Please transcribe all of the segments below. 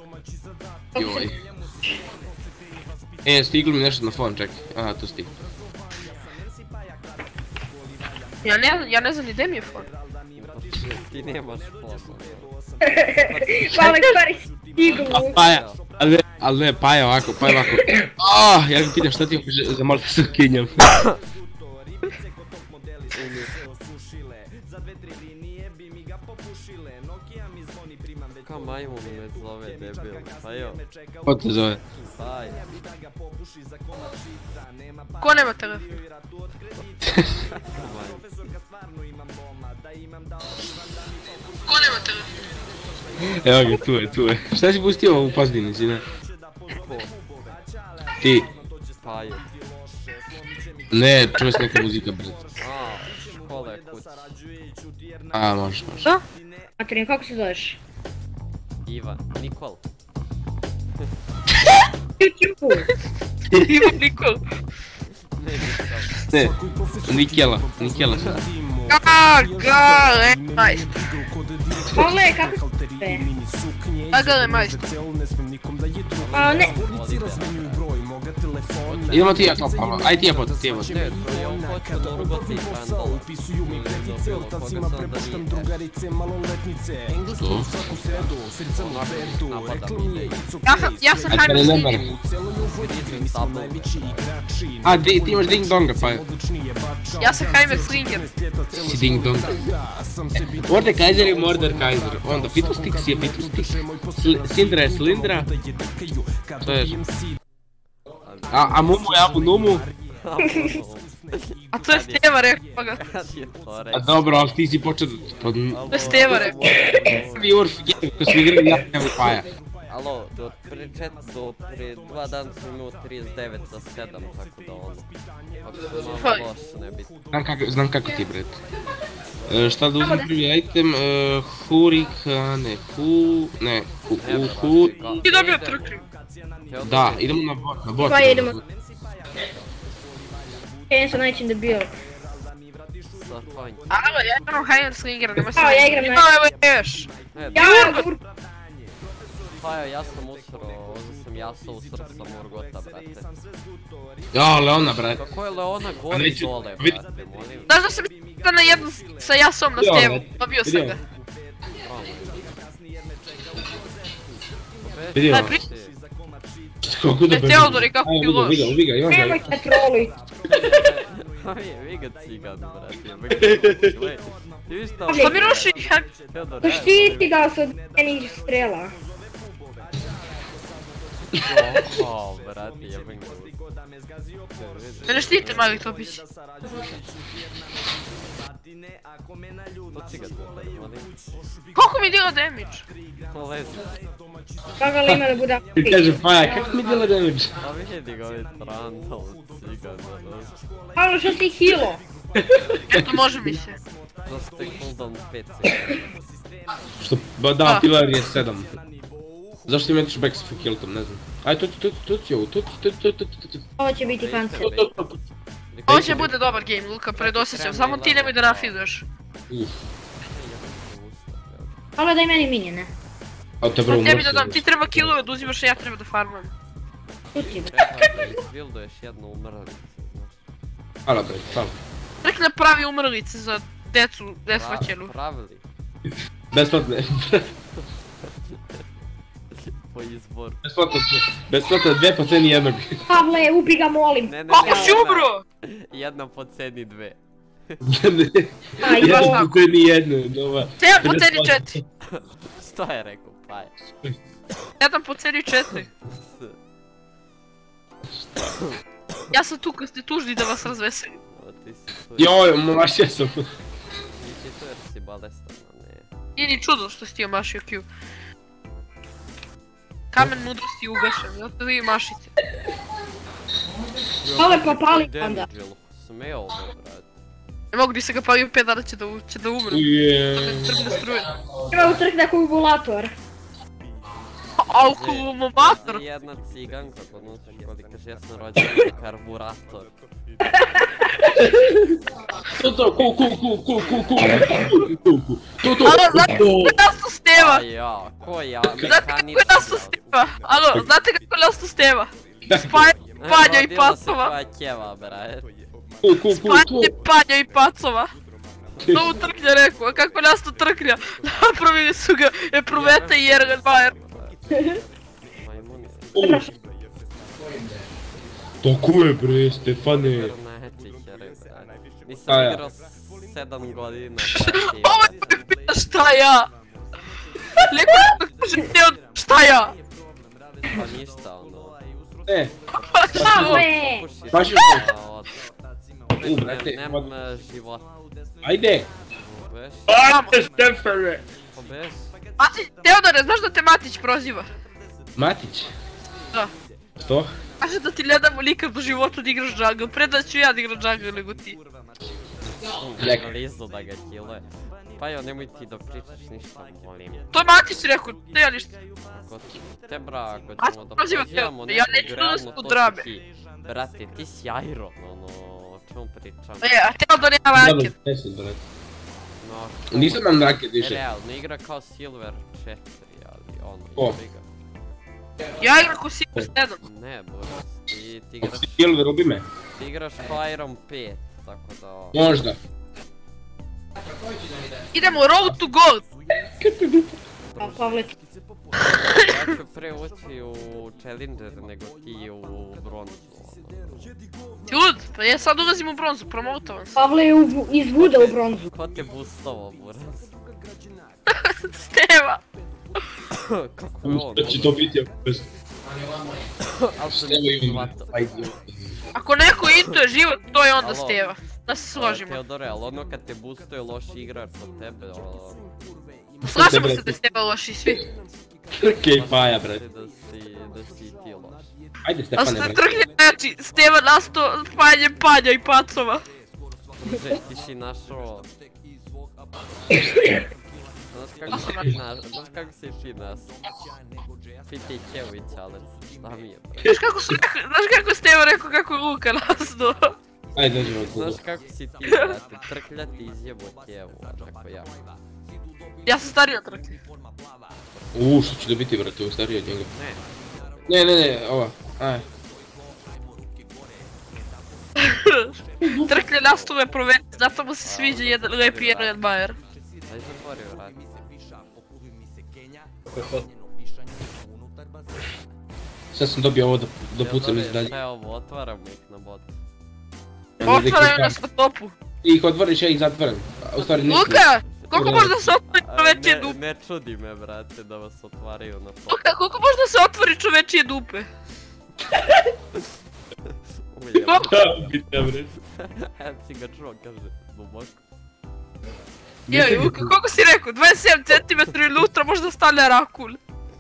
Joj. Stiglo mi nešto na fon, čekaj. Aha, tu stiglo. Ja ne znam ni gdje mi je fon. Ti nemaš fon. Hvala stvari stiglo. Paja, ali ne, Paja ovako. Ja ga pitam šta ti imaš za malo sa kinjom. Kao majmun me zove debil, pa jo. Ko te zove? Paj. Ko nema telefon? Ko nema telefon? Evo ga, tu je. Šta si pustio u pozadinici, ne? Ko? Ti. Paj. Ne, čuo si neka muzika, brzo. Škola je kuć. Može. Da? Materin, kako se zoveš? Ivan, Nikol. Ivan Nikol. Ne, Nikol. Ne, Nikela sada. Gale majstor. Ole, kako se zove? Gale majstor. A ne, Idemo ti ja to, Pavlo. Aj ti ja pot. Ne, to je on hoće da ubaci Vandala. Ja sam Hajmer Slinger. A, ti imaš Ding Donga, pa je. Ja sam Hajmer Slinger. Si Ding Dong. Mordekaiser je Mordekaiser. Onda Fitustix je Fitustix. Sindra je Slindra. To je... A Mumu je Abu Numu. A to je Steva rekao ga. A dobro, ali ti si počeo... To je Steva rekao. Prvi Urf game ko smo igrali ja nema Paja. Alo, do prije 2 dana sam imao 39 za 7, tako da ono... Ako sam malo loš, ne biti. Znam kako ti, bret. Šta da uzmem prvi item? Hurikane, Ti dobio trkri. Da, idemo na bot. pa idemo. Ja sam najčin debil. Alo, ja imam Hajmer Slingera, nema se... Ja igram na... Evo još. Ja, gur... Pa ja sam usro, ovdje sam jasao usro sam Urgota, brate. Ja, Leona, brate. Kako je Leona gori dole, brate, molim? Znaš da sam igrao na jednu sa Jasom na Stevu, dobio sam ga. Vidio. Daj, pri... Kako da Teodor i kako ti loš. Vidio, imam ga. Nemojte troluj. Vi ga cigan, brate, gledaj. Ti viš tamo... Što mi ruši? Zaštiti ga se od njenih strela. O, brate, jebem ga. Mene štite, mali topić. To cigan, molim. Koliko mi dila damage? To lezi. Kako li ima da bude... I kaže Paja, kako mi djela damage? A vidi ga ovaj trandal, cigan, ono. Pavlo, što si hilo? Eto, može mi se. Zašto je cooldown 5 sekunda. Što, ba da, Pilar je 7. Zašto ti metiš back s killtom, ne znam. Aj, tu ci ovo, tu. Ovo će biti kancer. Ovo će bude dobar game, Luka, predosjećam. Samo ti nemoj da nafiduješ. Pavlo, daj meni minjene. A te prvo Tebi da dam, ti treba killove da uzimaš, a ja treba da farmam. Tu ti bre. Treba da izbilduješ jednu umrlicu, znaš. Hvala bre, hvala. Nek napravi umrlice za decu nesvaćenu. Pravili. Besplatne. Po izboru. Besplatne 2 po ceni jednog. Pavle, ubi ga, molim. Ne, Kako si umro? Jedna po ceni 2. Jedan po ceni jednu, nova. 7 po ceni 4. Što je rekao, Paja? 7 po ceni 4. Ja sam tu kad ste tužni da vas razveselim. Joj, mašio sam. Ti si tu jer si balestan, a ne. Nije ni čudo što si ti omašio Q. Kamen mudrosti je ugašen, zato vi mašite. Pavle, pa pali onda. Smeo me, brate. Ne mogu, nisam ga palio 5 dana će da umru. To me trgne struje. Treba utrk neku ugulator. Alkumomator. Jedna ciganka kod nas u školi kaže ja sam rođen na karburator. To, Alo, znate kako je nasto Steva? A ja, ko ja? Znate kako je nasto Steva? Alo, znate kako je nasto Steva? Spajanje panja i pacova. Rodila se koja ćeva, brate. Spajanje panja i pacova. To utrklja rekao, kako nas to trklja? Napravili su ga Epruveta i Jergen Bayer. Majmuni. Tako je bre, Stefane. Nisam igrao 7 godina, brate. Ovo je pita šta ja? Lijeko da kaže Teodor šta ja? Pa ništa, ono. Kako je? Baš je Nemam života. Ajde! Pobeš? Ajde, Stefane! Pobeš? Teodore, znaš da te Matić proziva? Matić? Da. Što? Kaže da ti ne damo nikad u životu da igraš jungle, pre da ću ja da igram jungle nego ti. Lizu da ga killuje. Pa jo, nemoj ti da pričaš ništa, molim. To je Matić rekao, ne ja ništa. Ako te bra, ako A ćemo da proziva pozivamo ja nekog neću realno, dolaziti u to drame. si ti. Brate, ti si Iron, ono, o čemu pričam? A Teodor nema raket. No, Nisam nam raket više. realno, igra kao Silver 4, ali ono, O. igra. Ja igram ko Silver 7. Ne, Boris, ti igraš, Silver, ubi me. ti igraš kao Iron 5, tako da... Možda. Idemo road to gold. A Pavle, Ja ću pre ući u Challenger nego ti u bronzu. Ti lud, pa ja sad ulazim u bronzu, promotovan sam. Pavle je izvuda u bronzu. Ko te boostovo, Boris? Steva. Kako je on? Da će to biti bez... Ali sam Steva nisam i shvatao. Ajde. Ako neko intuje život, to je onda Alo. Steva. Da se složimo. Teodore, ali ono kad te boostuje loši igrač od tebe, Slažemo se da je Steva loši svi. Okej, paja, bre. da si ti loš. Ajde, A Stefane, sad bre. trgnje znači, Steva nasto spajanje panja i pacova. Druže, ti si našao... Znaš kako si ti nas? Pitaj Kevića, ali šta mi je, bre? Znaš kako Steva rekao kako je Luka nasto? Ajde, dođemo od Google. Znaš kako si ti, brate, trkljati izjebo Kevu, a tako ja. Ja sam stariji od trklje. Što ću dobiti, brate, ovo stariji od njega. Ne. Ne, ova. Aj. Trklje nastove proveti, zato mu se sviđa jedan lepi Jergen Bayer. Daj zatvori, vrati. Sad sam dobio ovo da pucam iz dalje. Šta je ovo, otvaramo ih na bot. Otvaraju nas na topu. Ti ih otvoriš, ja ih zatvaram. U stvari nisam. Luka! Koliko može da se otvori čovečije dupe? Ne čudi me, brate, da vas otvaraju na bot. Luka, koliko može da se otvori čovečije dupe? Koliko? Bita, bre. Evo si ga čuo, kaže, duboko. Joj, Luka, koliko si rekao? 27 cm i unutra možda stane rakun.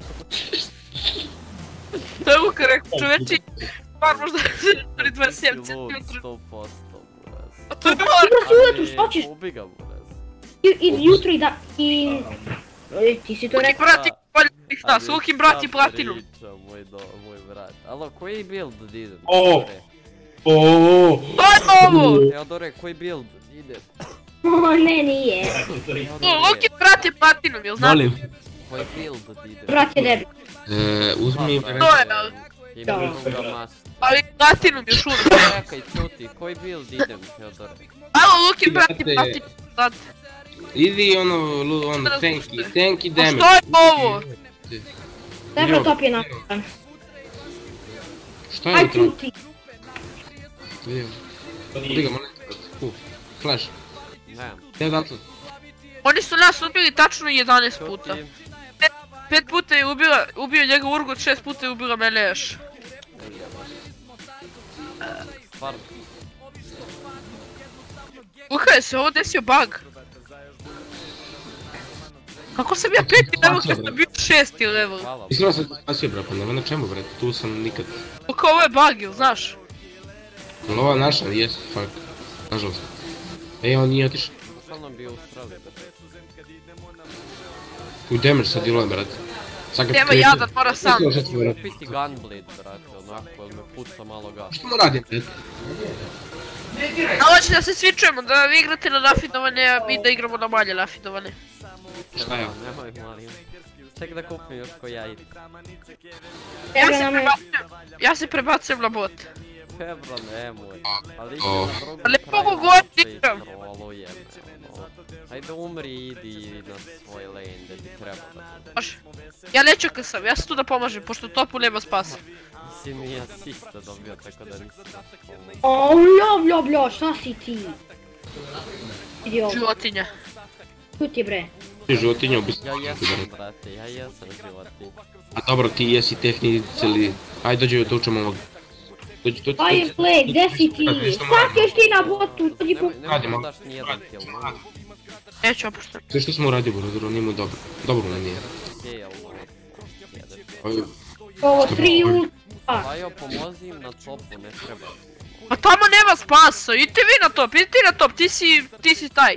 To je Luka rekao, čovečiji par možda se otvori 27 cm. 100%, buraz. A to je mora. Suletu, što ćeš? Ubi ga, buraz. Idi jutro i da... i... Ti si to Luki rekao. brati boljih nas, Luki brati platinu. Moj brat. Alo, koji build ide? O! To je ovo! Teodore, koji build ide? O, ne, nije. Luki brati platinom, jel znaš? Molim. Koji build ide? Brat je debil. Uzmi... To je, ali... Imam ga master. Ali platinom još uvijek. Čekaj, čuti, koji build idem, Teodore? Alo, Luki brati Brate. platinom, sad. Idi ono, tanky A damage. što je ovo? Dobro, top je napravljen. Šta je Aj, to? čuti. Vidim. Udi ga, molim. Flash. Ne. Ja dam to. Oni su nas ubili tačno 11 puta. Čuti. 5 puta je ubio njega Urgot, 6 puta je ubila mene još. Stvarno. Luka, je se ovo desio bug? Kako sam ja 5. level kad sam bio 6. level? Hvala. Iskreno sam spasio, bro, pa nema na čemu, bre, tu sam nikad. Luka, ovo je bug, jel znaš? Ali ova naša, jest, fuck. Nažalost. On nije otišao. Stvarno bio u Australiji. U damage sa dilom, brate. Nema jadan, mora sam. Kupiti Gunblade, brate, onako, jel me puca malo gas. Što mu radim, brate? Ali hoće da se svi čujemo, da vi igrate na rafidovanje, a mi da igramo na manje rafidovanje. Šta ja? Nemoj malim. Ček da kupim još ko ja idem. Ja se prebacujem na bot. Febro, nemoj. Ali Ali mogu god igram. Ajde umri, idi na svoj lane gdje ti treba da bude. Može. Ja neću kasam, ja sam tu da pomažem, pošto topu nema spasa. Nisi ni asista dobio, tako da nisi naš. O, bla, šta si ti? Idiot, Životinja. tu ti bre. Ti životinja ubistvo. Ja jesam, brate, ja jesam životinja. A dobro, ti jesi tehnici ili... Ajde dođi da učemo ovog. Dođi, dođi, Fire play, gdje si ti? Šta ćeš ti na botu? Dođi po... Nemoj da daš nijedan kill. Neću opuštam. sve što smo uradio, brother, nije mu dobro. Dobro mu nije. Okej, ali Ajde. Ovo 3 ulta. Pajo, pomozi im na topu, ne treba. Pa tamo nema spasa, idite vi na top, idite na top, ti si taj.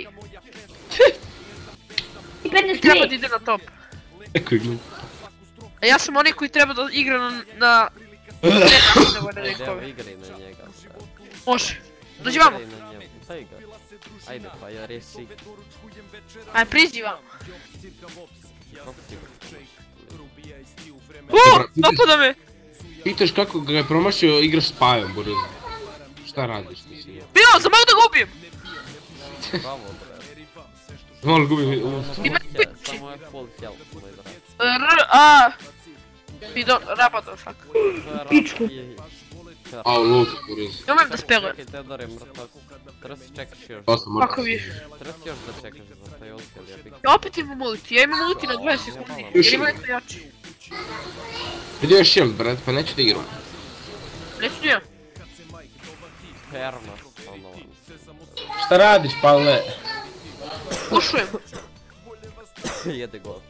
I 15 Treba da play. ide na top. Eko je glup. A ja sam onaj koji treba da igra na... Ajde, evo igraj na njega. Može. Dođi vamo. Igraj na njemu, daj ga. Ajde, pa ja reši. Aj, priđi vamo. Kako ti ga? Napada me. Pitaš kako ga je promašio, igraš s Pajom, brother. Šta radiš ti si? Bio, sam mogu da ga ubijem. Bravo, bre. Malo gubim... Samo je full health, moj brat. Bidon, rabadan, fuck. Pičku. Au, luk, brother. Ne umem da spelujem. Čekaj, Teodore, mrtav. Treba si čekaš još. To sam Kako vi? Treba si još da čekaš za taj ulti, ali ja bih... Ja opet imam ulti, ja imam ulti na 20 sekundi. Jer imam nešto jači. Vidio je shield, brat, pa neću da igram. Neću nijem. Perma, ono. Šta radiš, Pavle? Pušujem. Jede god.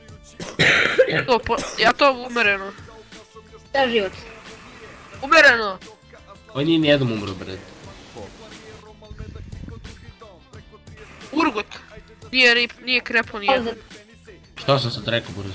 Ja to umereno. Da život. Umereno. On nije nijednom umro, brat. Urgot. Nije krepo nijedan. Što sam sad rekao, brzo?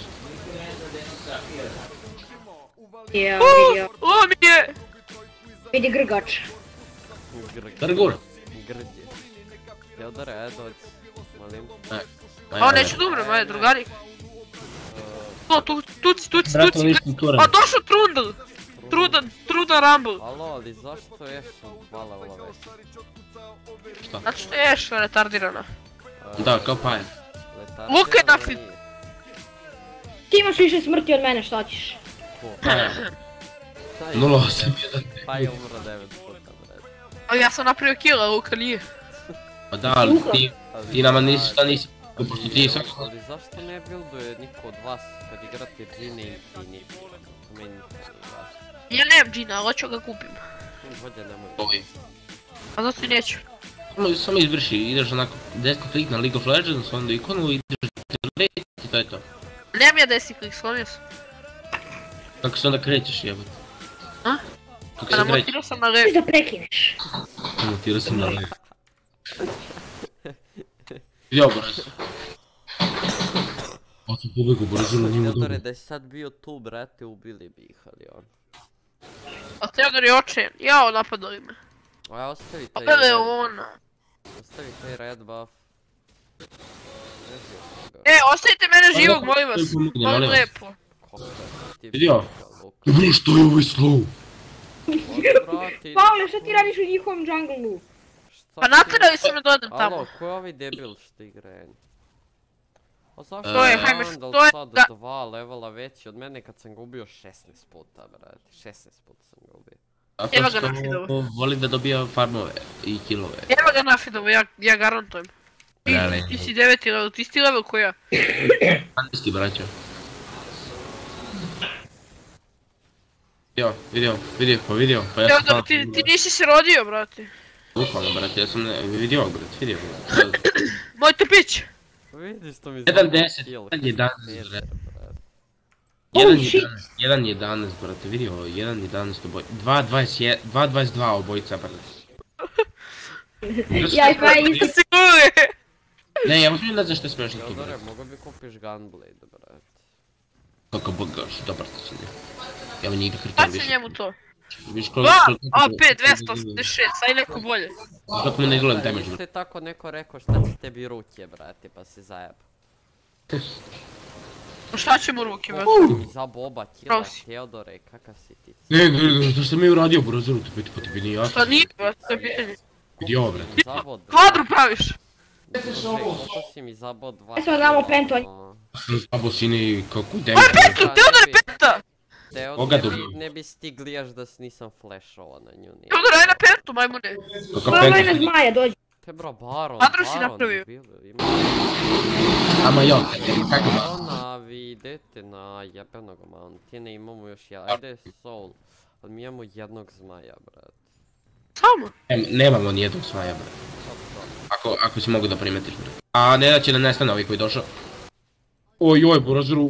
Ja, vidio. O mi je! Vidi grgač. Trgur? Grdje. Teodore, ajde dođi. Molim. A neću da umrem, ajde drugari. O, tuci. Brate, on nisam turan. A došao Trundle. Trudan Rumble. Alo, ali zašto ješ mala ula već? Znači što ješ retardirana. Da, kao Paja. Luka je nafid. Ti imaš više smrti od mene, šta ćeš? 0-8-1. Pa je umro 9 puta, bre. Ali ja sam napravio kill, a Luka nije. Pa da, ali ti nama nisi, šta nisi, pošto ti sad... Ali zašto ne builduje niko od vas kad igrate Džine Infinity? Meni Ja nemam džina, ali hoću ga kupim. bolje nemoj. Ovi. A zato i neću. Samo izvrši, ideš onako desni klik na League of Legends, onda ikonu i ideš na i to je to. Nemam ja desni klik, slomio sam. Kako se onda krećeš, jebate? A? Kako Pa se krećeš? namontirao sam na lev. Ti da prekineš. Montirao sam na lev. Vidio, brzo. Ovo sam pobjegu brzo na njima Teodore, dobro. da si sad bio tu, brate, ubili bi ih, ali on. A Teodor je očajan. Jao, napadali me. Aj, ostavi taj Opele ona. Ostavi taj red buff. Ostavite mene živog, molim vas. Molim Molim vas. lepo. Vidio? Dobro, što je ovaj slow? Pavle, šta ti radiš u njihovom džunglu? Pa natirali su me dodan Alo, tamo. ko je ovaj debil što igra? A zašto To je, je hajme, Randall to je sad da- 2 levela veći od mene kad sam ga ubio 16 puta, brate. 16 puta sam ga ubio. Evo Zato ga na feedovu. što voli da dobija farmove i killove. Evo ga na feedovu, ja garantujem. Ti si 9. level, ti si ti level ko ja. Andisti, braćo. Vidio, pa ja sam Teodor, ti nisi se rodio, brate. bukvalno, brate, ja sam vidio, brate. Moj tepić. Vidiš to mi 1.10, kill. 1.11, Peter, brate. Oh, shit. 1.11, brate, vidio, 1.11 obojica. 2.22 obojica, brate. Ja i pa isti. Sigurno. Ne, ja uzmem ne znaš što je smešno tu, Teodore, brate. mogo bi kupiš Gunblade, brate. Kako bogaš, dobar ti si. Ja mi njega hrtam Baci više. njemu to. Viš 2 AP 286, aj neko bolje. Kako mu ne izgledam damage, Isto bro. je tako neko rekao šta će tebi ruke, brate, pa si zajeb. Šta će mu ruke, brate? Za Boba, Kila, Pravo si. Teodore, kakav si ti? Ne, što sam mi uradio, bro, zru te biti, pa tebi nije jasno. Šta nije, brate, to je pitanje. Vidi ovo, brate. Zabod, Kvadru praviš! Druže, kako si mi zabod 2 Ja sam damo pentu. Slabo sini, kako Aj, damage. Petru, Teodor je peta! Koga Teodor, dobio? ne bi stigli još da nisam flashao na nju, nije. Teodor, aj na pentu, majmune. Kako Ovo je na penka. zmaja, dođi. Te bro, Baron, Kadro si Baron, napravio. debil, ima Ama ja, kako ba? Barona, vi idete na jebenog Mountaina, imamo još jedan, ajde Soul, ali mi imamo jednog zmaja, brat. Samo. Nemamo nijednog smaja, brate. Ako si mogu da primetiš, brate. A ne da će da nestane ovi koji došao. Oj, bro, zru,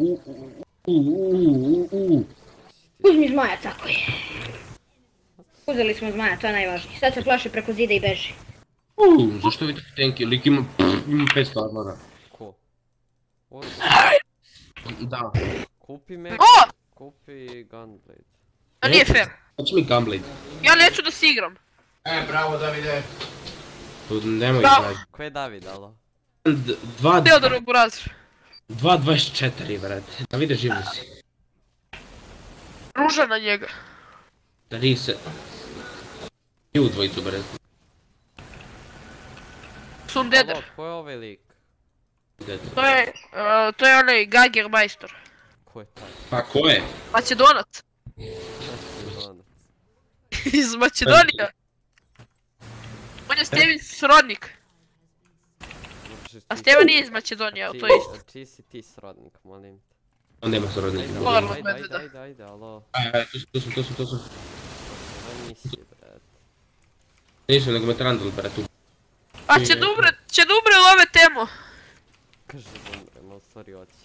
Uzmi zmaja, tako je. Uzeli smo zmaja, to je najvažnije. Sad se plaši preko zida i beži. zašto vidite tanki, lik ima 500 armora. Ko? Da. Kupi me, O! kupi Gunblade. To nije fair. Hoće mi Gunblade. Ja neću da si igram. Tu nemoj Bravo. gledaj. Ko je David, alo? 2, Teodor u burazir. 2.24, brate. Da vide živi si. Ruža na njega. 30. I u dvojicu, brate. Sundeder. Alo, ko je ovaj lik? To je onaj Gagermeister. Ko je taj? Pa ko je? Macedonac. Macedonac. Iz Makedonije. On je Stevin srodnik. Znači, A Stevan nije iz Makedonije, ali to je isto. Čiji si ti srodnik, molim te? On nema srodnika. Polarnog Ajde, medveda. ajde, alo. Tu su. Aj nisi, brat. Nisu, nego me trandali, brate. A će da umre love temo. Kaže da umrem, ali stvari oći.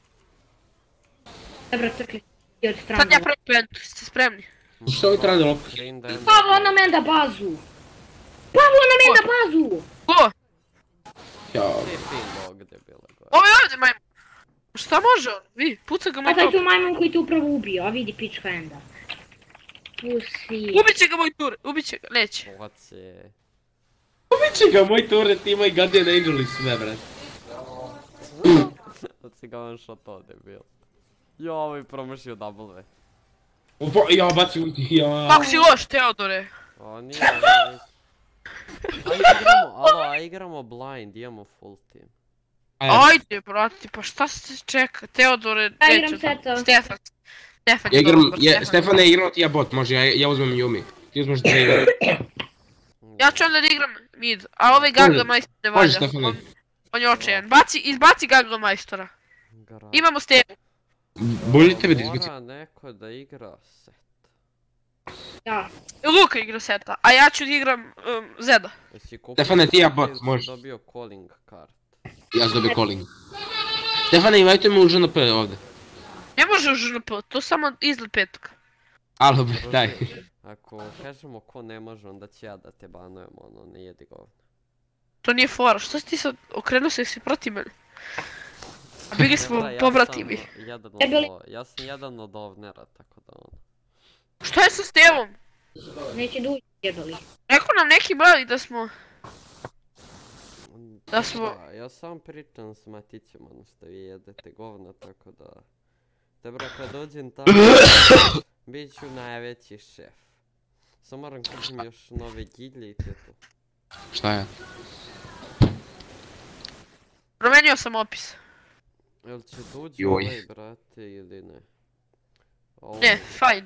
Dobro, crkli. I od strane. Sad ja pravim pentu, ste spremni? Što ovi trandali opet? Pavlo na mene da bazu! Pavlo na mene da bazu! Ko? Jao. Ti je fin dog, debile gore. Ovo je ovdje majmun. Šta može on? Vi, puca ga moj A taj top. tu majmun koji te upravo ubio, a vidi pička enda. Pusi. Ubiće ga moj tur, ubiće ga, neće. Oće. Ubiće ga moj turret, ima i Guardian Angel i sve, brate. Od si ga on shotao, debil. Jo, ovo je promašio W. Ja baci ulti, ja. Kako si loš, Teodore? O, nije, nije. A igramo blind, imamo full team. Ajde, brati, pa šta se čeka? Teodore, Ja igram neće. seta. Stefan. Stefan Ja je igram, dobar, Stefan je igrao ti ja bot, može, ja uzmem Yumi. Ti uzmeš da igram. Ja ću onda da igram mid, a ovaj Gagamajstor ne valja. Može, Stefane. On je očajan. Izbaci Gagamajstora. Imamo Stevu. Bolje tebe da izbaci. Mora neko da igra set. Da. Luka igra seta, a ja ću da igram Zeda. Jesi kupio Stefane, ti ja set bot, ili si možeš. dobio calling card? Ja sam dobio calling. Stefane, imajte me u ŽNP ovdje. Ne može u ŽNP, to samo izgled petka. Alo, bre, daj. Ako kažemo ko ne može, onda će ja da te banujem, ono, ne jedi govno. To nije fora, što si ti sad okrenuo se protiv mene? A bili smo Dobra, pobrativi. Ja sam jedan od ovnera, tako da ono. Šta je sa Stevom? Neće da uđe jebali. Rekao nam neki mali da smo... Ja sam pričam s Matićem, ono što vi jedete govna, tako da... Dobro, kad dođem tamo, bit ću najveći šef. Samo moram kupim još nove gilje i to je to. Šta je? Promenio sam opis. Jel će dođi Joj. ovaj, brate, ili ne? Ne, find.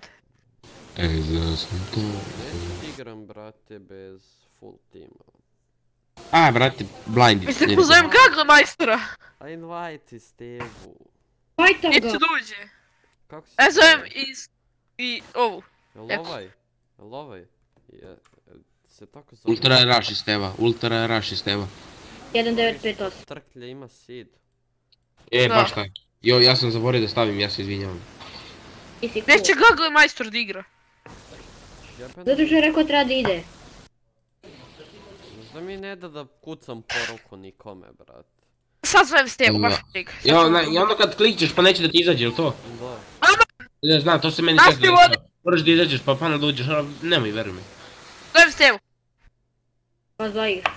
Ne igram, brate, bez full teama. A, brate, blind. Mislim da pozovem Gagamajstora. A invite Stevu. Fajta Neće ga. da uđe. Kako si? Ja zovem i ovu. Jel ovaj? Jel ovaj? Se tako zove? Ultra je rush iz Steva, ultra je rush iz Steva. 1958. Trklja ima seed. Da. Baš tako. Jo, ja sam zaboravio da stavim, ja se izvinjavam. Ti si cool. Neće Gagamajstor da igra. Zato što je rekao treba da ide. Možda mi ne da kucam poruku nikome, brate. sad zovem Stevu, baš trik. I onda kad klikćeš pa neće da ti izađe, jel to? Da. Ne znam, to se meni Naš često ti dešava. Moraš da izađeš pa da uđeš, ali nemoj, veruj mi. Zovem Stevu. Pa zaigra.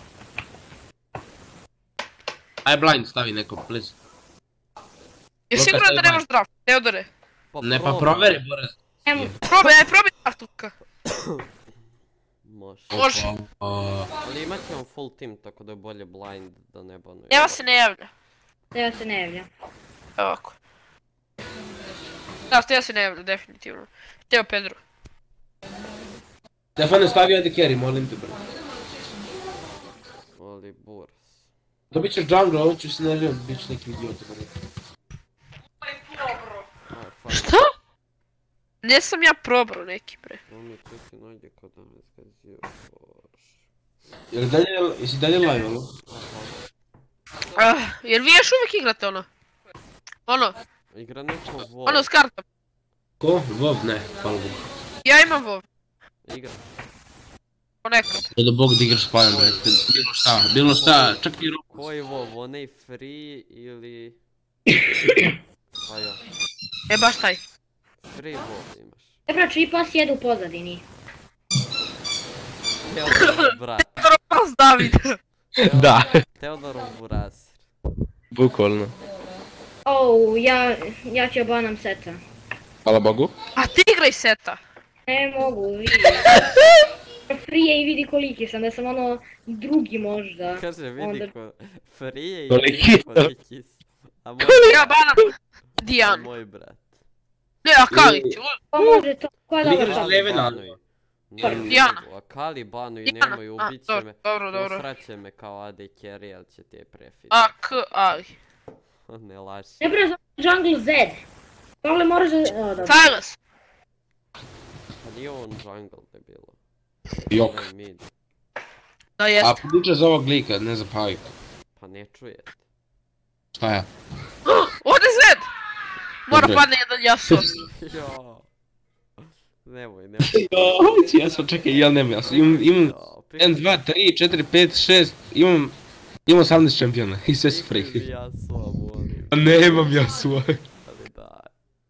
Aj blind stavi neko, please. Jesi siguran da nemaš draft, Teodore? Ne pa proveri, Boris. Probaj draftuka. Može. Može. Ali imat ćemo full team, tako da je bolje blind da ne banuje. Evo se ne javlja. Ja se ne javljam. Evo ovako. Da, Steva se ne javlja, definitivno. Evo Pedro. Stefane, stavi AD carry, molim te, bro. Ali burs. Dobit ćeš jungle, ovo ću se ne želim, bit ću neki idiot, bro. Šta? Nisam ja probao neki, bre. On mi tu si nađe kao da me skazio. Jesi dalje live, ono? Jer vi još uvijek igrate ono? Ono? Igra neko WoW. Ono s kartom. Ko? WoW? Ne, hvala Bogu. Ja imam WoW. Igra. Ponekad. Da Bog da igraš spajan, bre. Bilo šta, čak i Roblox. Koji WoW? Onaj free ili... Pa ja. Baš taj. Free WoW imaš. Dobro, čiji pas jede u pozadini. Teodorov brat. Pas David. Da. Teodorov burasir. Bukvalno. Ja ću obanam seta. Hvala Bogu. A ti igraj seta. Ne mogu, vidi. Frije i vidi koliki sam, da sam ono drugi možda. Kaže vidi ko... Free i Koliki? vidi koliki si. A moj... Ja banam A Dijan. moj brat. Ne, Akali ti. Pa može to, koja da Igraš vrta. Levena. Dijana. Akali banuj, Dijana. nemoj, A, ubit će me. dobro. Usraće me kao AD carry, ali će ti je prefit. Ali. Ne laži. Ne bre, zove Jungle Z. Pavle moraš da... O, dobro. Silas. Pa nije on jungle debilo. Jok. Onaj mid. Da A jeste. priča za ovog lika, ne za Pajka. Pa ne čujete. Šta ja? Ode Zed! Mora Dobre. padne jedan Yasuo. Jo. Nemoj. Jasno, čekaj, ja nemam jasno. Imam 1, 2, 3, 4, 5, 6, imam 18 šampiona i sve su free. Yasuo, molim. A nemam Yasuo. Ali daj.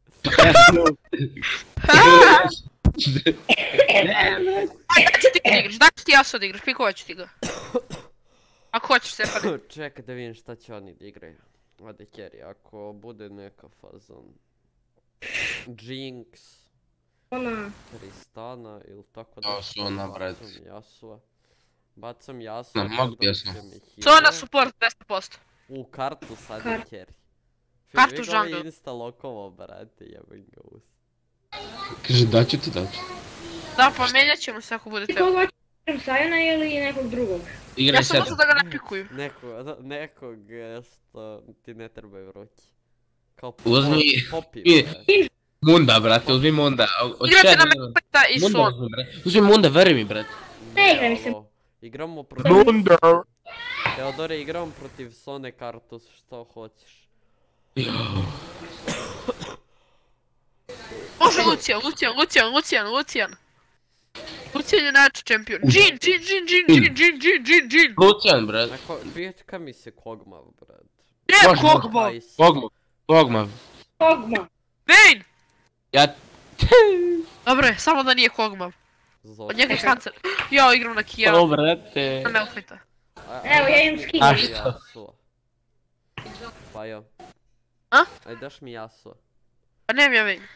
Daj ću ti da igraš, daj ću ti Yasuo da igraš, pikovat ću ti ga. Ako hoćeš Stefane. Čekaj da vidim šta će oni da igraju. AD carry, ako bude neka fazon. Jinx. Ona... Tristana ili tako da... To su ona, brat. Bacam Yasuo. Mogu bi Yasuo. Zona support 10%. U kartu sad je Kart. carry. Kartu Vi ga jungle. insta lokovo, brate, jebim ga us. Kaže, daću ti. Da, pa menjat ćemo se ako bude Ti tebe. koga hoćeš, Sajona ili nekog drugog? Igraj Ja sam seta. možda da ga ne pikuju. Nekog što ti ne trebaju ruki. Kao Uzmi... Popi, i- brate. Munda, brate, uzmi Munda. Igrate na Mekota i Munda Son. uzmi, brate. Uzmi Munda, veruj mi, brate. Ne igram se. ovo. Igramo protiv... Munda! Teodore, igramo protiv Sone Kartus, što hoćeš. Može Lucian. Lucian je najjači čempion. Jin. Lucian, brate. Bitka mi se Kog'Maw, brate. Ne, Može, Kog'Maw. Pogma. Kogma. Vayne! Ja... Dobre, samo da nije Kog'Maw. Od njega je kancer. Ja igram na Kia. O, brate. Na Melfita. Evo, ja imam skin. A šta? Yasuo. Pa jo. A? Aj daš mi Yasuo. Pa nemam ja Vayne.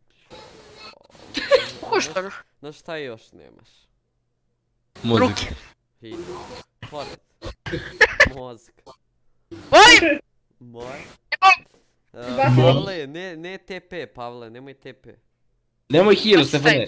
Puštano. Znaš šta još nemaš? Muzik. Ruke. Hit. Pored. Mozg. Oj! Moj. Bacili. Pavle, ne TP, Pavle, nemoj TP. Nemoj heal, Stefane.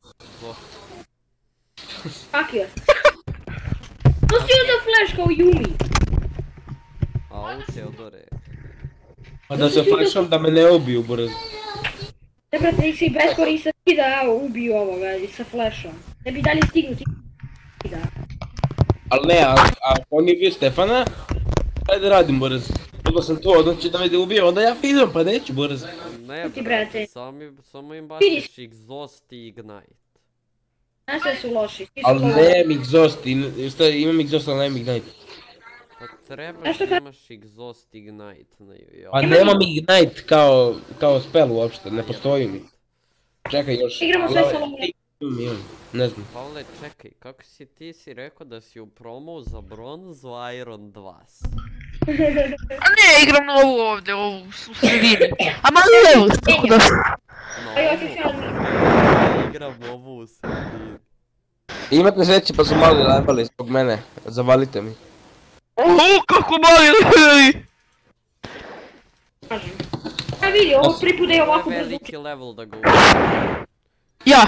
Fakio. To si uzao flash kao Yumi. A u Teodore. Pa da se flashom da me ne ubiju, brzo. Ne brate, ti si beskoristan i da ubiju ovoga i sa flashom. Ne bi dalje stignuti. Da. Ali ne, a on je bio Stefana. Ajde radim, brzo. Onda sam to, onda će da me ubije, onda ja fidam, pa neću, brzo. Ne Ti, brate, brate. samo im baciš Exhaust i Ignite. Na sve su loši. Svi su Ali loši. nemam exhaust, imam exhaust, ali nemam Ignite. Pa trebaš da imaš Exhaust Ignite na jo. A nemam Ignite kao spell uopšte, ne postoji mi. Čekaj još. Igramo sve solo. Ne znam. Pavle, čekaj, kako ti si rekao da si u promu za bronzu Iron 2? A ne, igram novu ovdje, ovu u sredini. A mali level, tako da... Igram ovu u sredini. Imate sreće pa su mali leveli zbog mene, zavalite mi. Kako mali leveli! A vidi, ovo prvi put da je ovako brzo. Veliki level da ga Ja!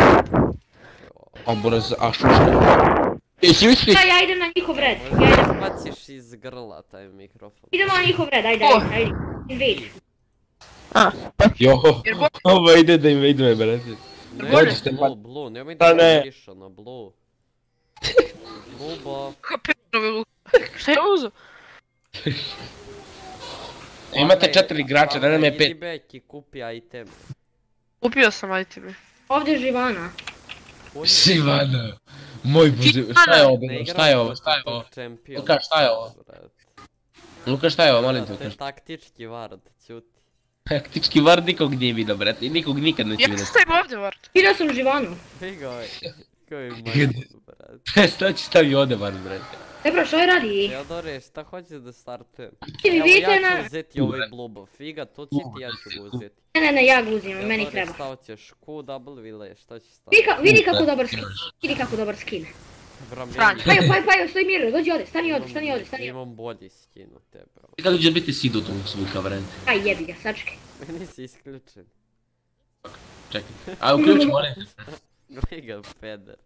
A brzo, a šuška. Jesi misli? Ja idem na njihov red. Možda spaciš iz grla taj mikrofon. Idemo na njihov red, ajde. Invade. Joho, ovo ide da invade-uje, brate. Dođi ste pa... Blue, nemoj da ne. mi više na Blue. Blue buff. Kapirnovi. Šta je uzo? Imate 4 igrača, ne nam je 5. Idi back i kupi item. Kupio sam iteme. Ovdje je Živana. Sivana. Moj bože, šta je ovo bilo, šta je ovo, šta je ovo? Luka, šta je ovo? Luka, šta je ovo, molim te, To je Luka. taktički ward, ćuti. Taktički vard nikog nije vidio, brate, i nikog nikad neće Ja vidjeti. stavim ovdje, Vart. Vidio sam Živanu. Figo je, koji majmun, brate. Šta će stavi ovdje vard, brate? Dobro, što je radi? Teodore, šta hoćeš da startujem? Ti mi Evo vidite ja na... ću uzeti ovaj blue buff, Figa, to će ti, ja ću ga uzeti. Ne, ja ga uzimam, meni Teodore, treba. stavit ćeš QW ili šta ćeš staviti? Vidi kako dobar skin. Vidi kako dobar skin. Franj. Pajo, stoj mirno, dođi ovdje, stani ovdje. Imam bolji skin od tebe. I kada će biti sid u tom zvuka, brate? Aj, jebi ga, sačekaj. Meni si isključen. Čekaj. A uključi, molim. Gledaj ga, peder.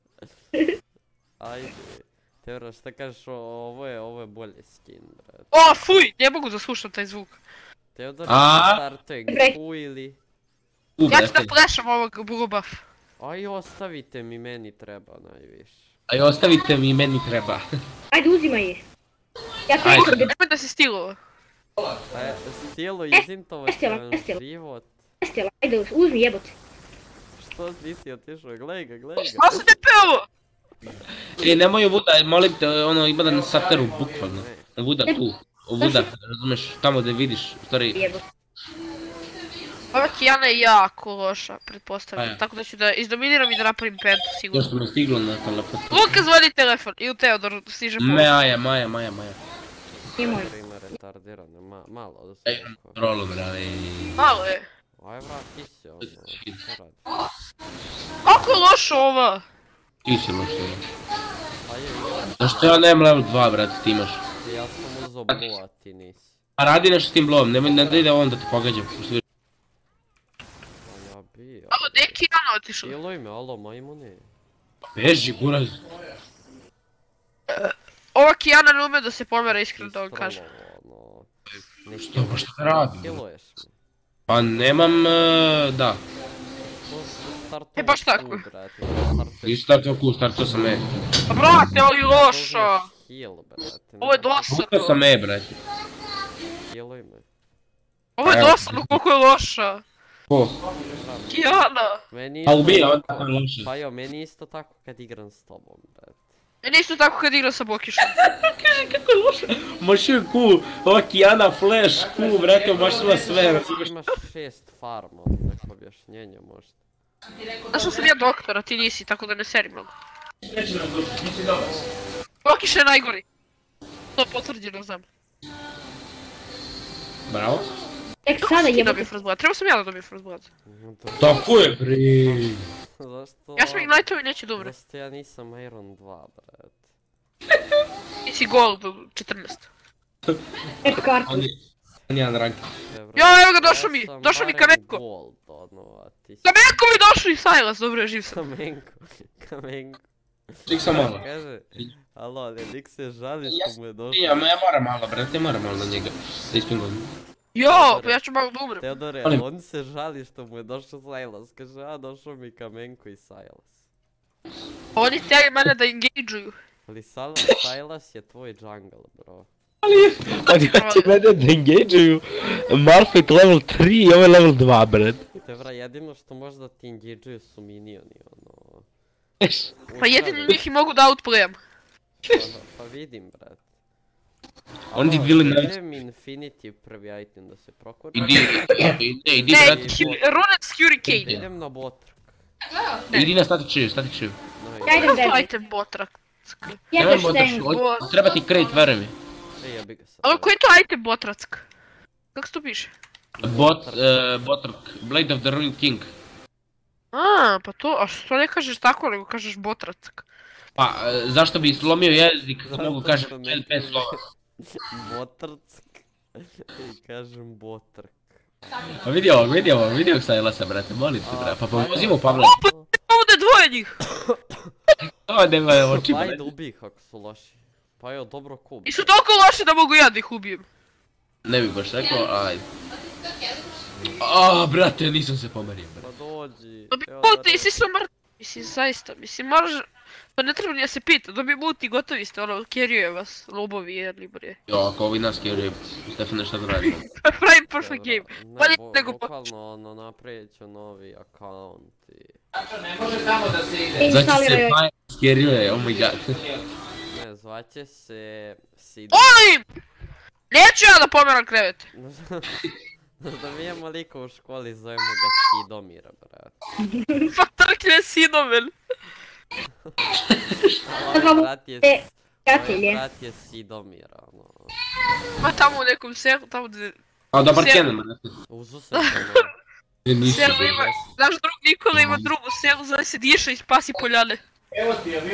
Ajde. Teodora, šta kažeš, ovo je bolji skin, brate. O, fuj, ne mogu da slušam taj zvuk. Teodora, A? startujem Q ili... Ja ću da flasham ovog blue buff. Aj, ostavite mi, meni treba najviše. Aj, ostavite mi, meni treba. Ajde, uzimaj je. Ja to Ajde. nisam da Nemoj da se stilova. Stijelo, izintovat će vam Estela. život. bestila. Ajde, uzmi jebote. Što nisi otišao, gledaj ga, gledaj ga. Šta se te pevo? Nemoj Vuda, molim te, ono ima da na sateru, bukvalno. Vuda tu, Vuda, razumeš, tamo da vidiš, stvari. Jebote. Ova Kijana je jako loša, pretpostavljam. Pa ja. Tako da ću da izdominiram i da napravim pentu, sigurno. Još mi je stiglo na telefon. Luka zvoni telefon, ili Teodor stiže pomoć. Maja. Nije moj. Ima retardirane, malo da se Ej, rolo, brale. Malo je. Aj vrati se ono, šta radi? Kako je loša ova? Ti si loš. Aj je, Zašto ja nemam level 2, brate, ti imaš? ja sam uzo blue, a ti nisi. A radi nešto s tim blom, ne da ide on da te pogađa. A ja bi, Alo, gdje je Kijana otišla? Iloj me, alo, majmune. Beži, buraz. Ova Kijana ne ume da se pomera, iskreno da vam kažem. Što, pa što radi? Kiluješ me. Pa nemam, da. E, baš tako. I startao Q, startao sam E. Pa brate, ovo je loša. Heal, brate. Ovo je Bukao dosadno. sam E, brate. Healuj me. Ovo je dosadno koliko je loša. Ko? Kijana. Meni Pa isto ubija, tako- on tako je loše. Pa jo, meni isto tako kad igram s tobom, brate. Meni isto tako kad igram sa Bokišom. Kako je loše? Mašio Q, ova Kijana, Flash, Q, brate, mašila sve, razumiješ? Imaš 6 farma, neko objašnjenje možda. Znaš sam ja doktor, a ti nisi, tako da ne seri mnogo. Bokiš je najgori. To potvrđeno znam. Bravo. Tek sada Ti dobio jebote. First Blood, trebao sam ja da dobijem First Blood. Tako je, bre. Zašto? Ja sam Ignite-ovi neće dobro. Zašto ja nisam Iron 2, brate. Ti si Gold 14. Tek kartu. On je jedan rank. Jo, evo ga, došao mi Kamenko. Gold, ono, a ti si... Kamenko mi došao i Silas, dobro je, živ sam. Kamenko. Ček sam malo. Kaže, alo, ali lik se žali što mu je došao. Ja moram malo, brate, ja moram malo na njega. Da ispingam. Jo, pa ja ću malo da umrem. Teodore, Molim. on se žali što mu je došao Silas. Kaže, a došao mi Kamenko i Silas. Oni htjeli mene da engageuju. Ali Silas je tvoj jungle, bro. Oni hoće mene da engageuju. Malphite level 3 i ovo je level 2, brate. Tebra, jedino što možda ti engageuju su minioni, ono... Pa jedini njih i mogu da outplayam. Pa vidim, brat. Oni ti bili na... Idem Infinity prvi item da se prokuram. Idi, Ne, brate. Runa's Hurricane. Idem na botrak. Idi na static shiv. Ja idem Kako debi. item botrak? Jebeš Nemoj ten. botaš, treba ti crate, veruj mi. Jebi ga sad. Ali koji je to item botrack? Kako se to piše? Botrak, Blade of the Ruined King. Pa to, a što ne kažeš tako, nego kažeš botrack? Pa, zašto bi slomio jezik, mogu kažem Zašto ne 5 slova. Botrck. I kažem botrak. Pa vidio Sajlasa, brate, molim te, brate, pa pomozimo Pavle. Ovdje dvoje njih! To nema oči, Pa brate. ajde ubij ih ako su loši. Pa jo, dobro kub. I su toliko loši da mogu ja da ih ubijem. Ne bi baš rekao, ajde. Brate, nisam se pomerio, brate. Pa dođi. Dobi evo muti da i svi su mrtvi. Mislim, zaista, moraš... Pa ne treba ni da se pita, dobi muti i gotovi ste, ono, kerjuje vas, lobovi jedni bre. Jo, ako ovi nas kjeruje, Stefane, šta da radimo? Pravim perfect game. Ne, Bolje nego bukvalno ono napravit ću novi account i... Znači se Instaliraj. pa kjeruje, oh my god. Ne, zvaće se... Sid... Molim! Neću ja da pomeram krevet. Da mi imamo lika u školi, zovemo ga Sidomira, brate. Pa trkne Sidomen. Ovaj brat je... Prijatelje. Brat je Sidomira, ono... Pa tamo u nekom selu, tamo gdje... A dobar Sjel- kenan, brate. Uzu sam se ono... Nisam. Selo ima, naš drug Nikola ima drugu selu, zove se Diša i Spasi Poljane. Evo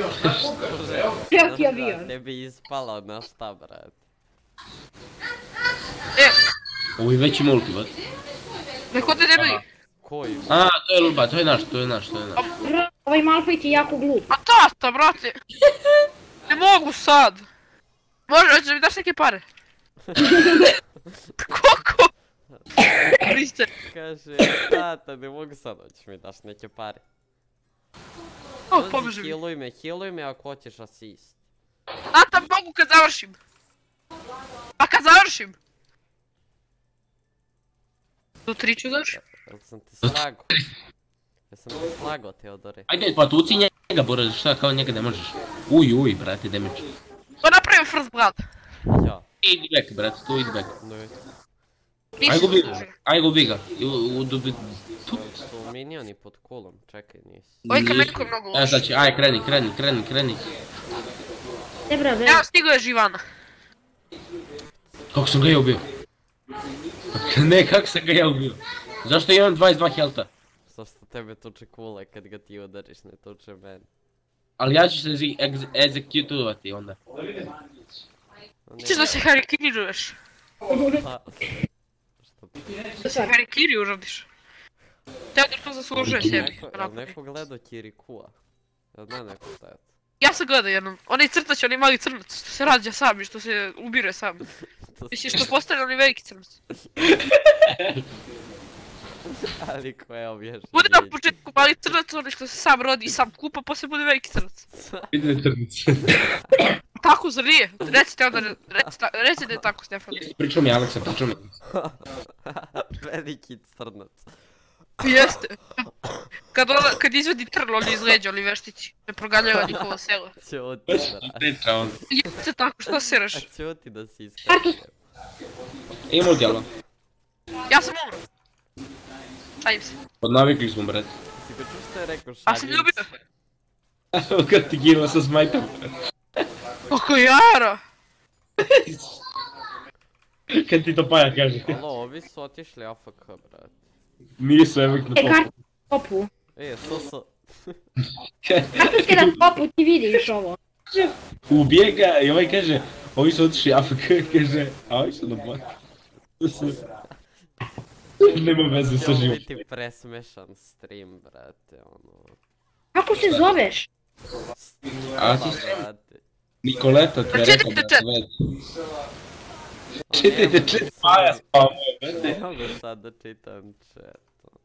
ti avion. Tebi ispala na šta, brate. Ovo je veći multi, brate. Neko te ne bili. Koji? To je luba, to je naš. Ovaj Malphite je jako glup. A tata, brate. Ne mogu sad. Može, hoćeš da mi daš neke pare? Koliko? Priste. Kaže, tata, ne mogu sad, hoćeš mi daš neke pare. O, pobeži mi. Healuj me ako hoćeš asist. Tata, mogu kad završim. Pa kad završim. Do 3 ću završim. Jel sam te slago? Jesam te slago, Teodore? Ajde, pa tuci njega, Boraz, šta, kao njega ne možeš. Uj, brate, damage. To napravim first blood. Ja, Idi back, brate, tu idi back. no Aj gubi ga. su minioni pod kulom, čekaj nisi. Ovaj kamenko je mnogo Evo loš. sad će, aj kreni. Dobra, bre. Evo, stigo je Živana. Kako sam ga ja ubio? Ne, kako sam ga ja ubio? Zašto imam 22 helta? Zašto tebe tuče kule kad ga ti udariš, ne tuče mene. Ali ja ću se executovati onda. Ćeš da se harikiruješ. Što Da se harikiri uradiš. Teodor to zaslužuje sebi. Jel neko gledao Kirikua? Jel ne neko stajat? Ja sam gledao jednom. Onaj crtač, onaj mali crnac, što se rađa sam i što se ubire sam. Misliš što postane onaj veliki crnac. Ali koja objašnjenje? Bude na početku mali crnac, onaj što se sam rodi i sam kupa, poslije bude veliki crnac. Vidite crnice. Tako, zar nije? Reci Teodor, reci da je tako, Stefan. Pričao mi Aleksa, pričao mi. Veliki crnac. Jeste. Kad izvedi trn, oni izleđa, oni veštići. Ne proganjava njihovo selo. Ćuti da... Pričao on. Jeste tako, šta seraš? A ćuti da si iskače. I multijalo. Ja sam umro. Šalim se. Odnavikli smo, brate. Si ga čuš što je rekao A sam šaljivci? ljubio. Kad ti gila sa smajtom. Kako jara! Kad ti to Paja kaže. Alo, ovi su otišli AFK, brat. Nisu evek na Kart topu. topu. Soso. Kako skidam topu ti vidiš ovo? Ubije ga i ovaj kaže, ovi su otišli AFK, kaže, a ovi su na botu. Nema veze sa Će životom. biti presmešan stream, brate, ono... Kako se zoveš? A ti stream? Brate. Nikoleta ti je rekao da Čitajte chat. sve. Čitajte chat, Paja spavuje, brate. Ne mogu sad da čitam chat.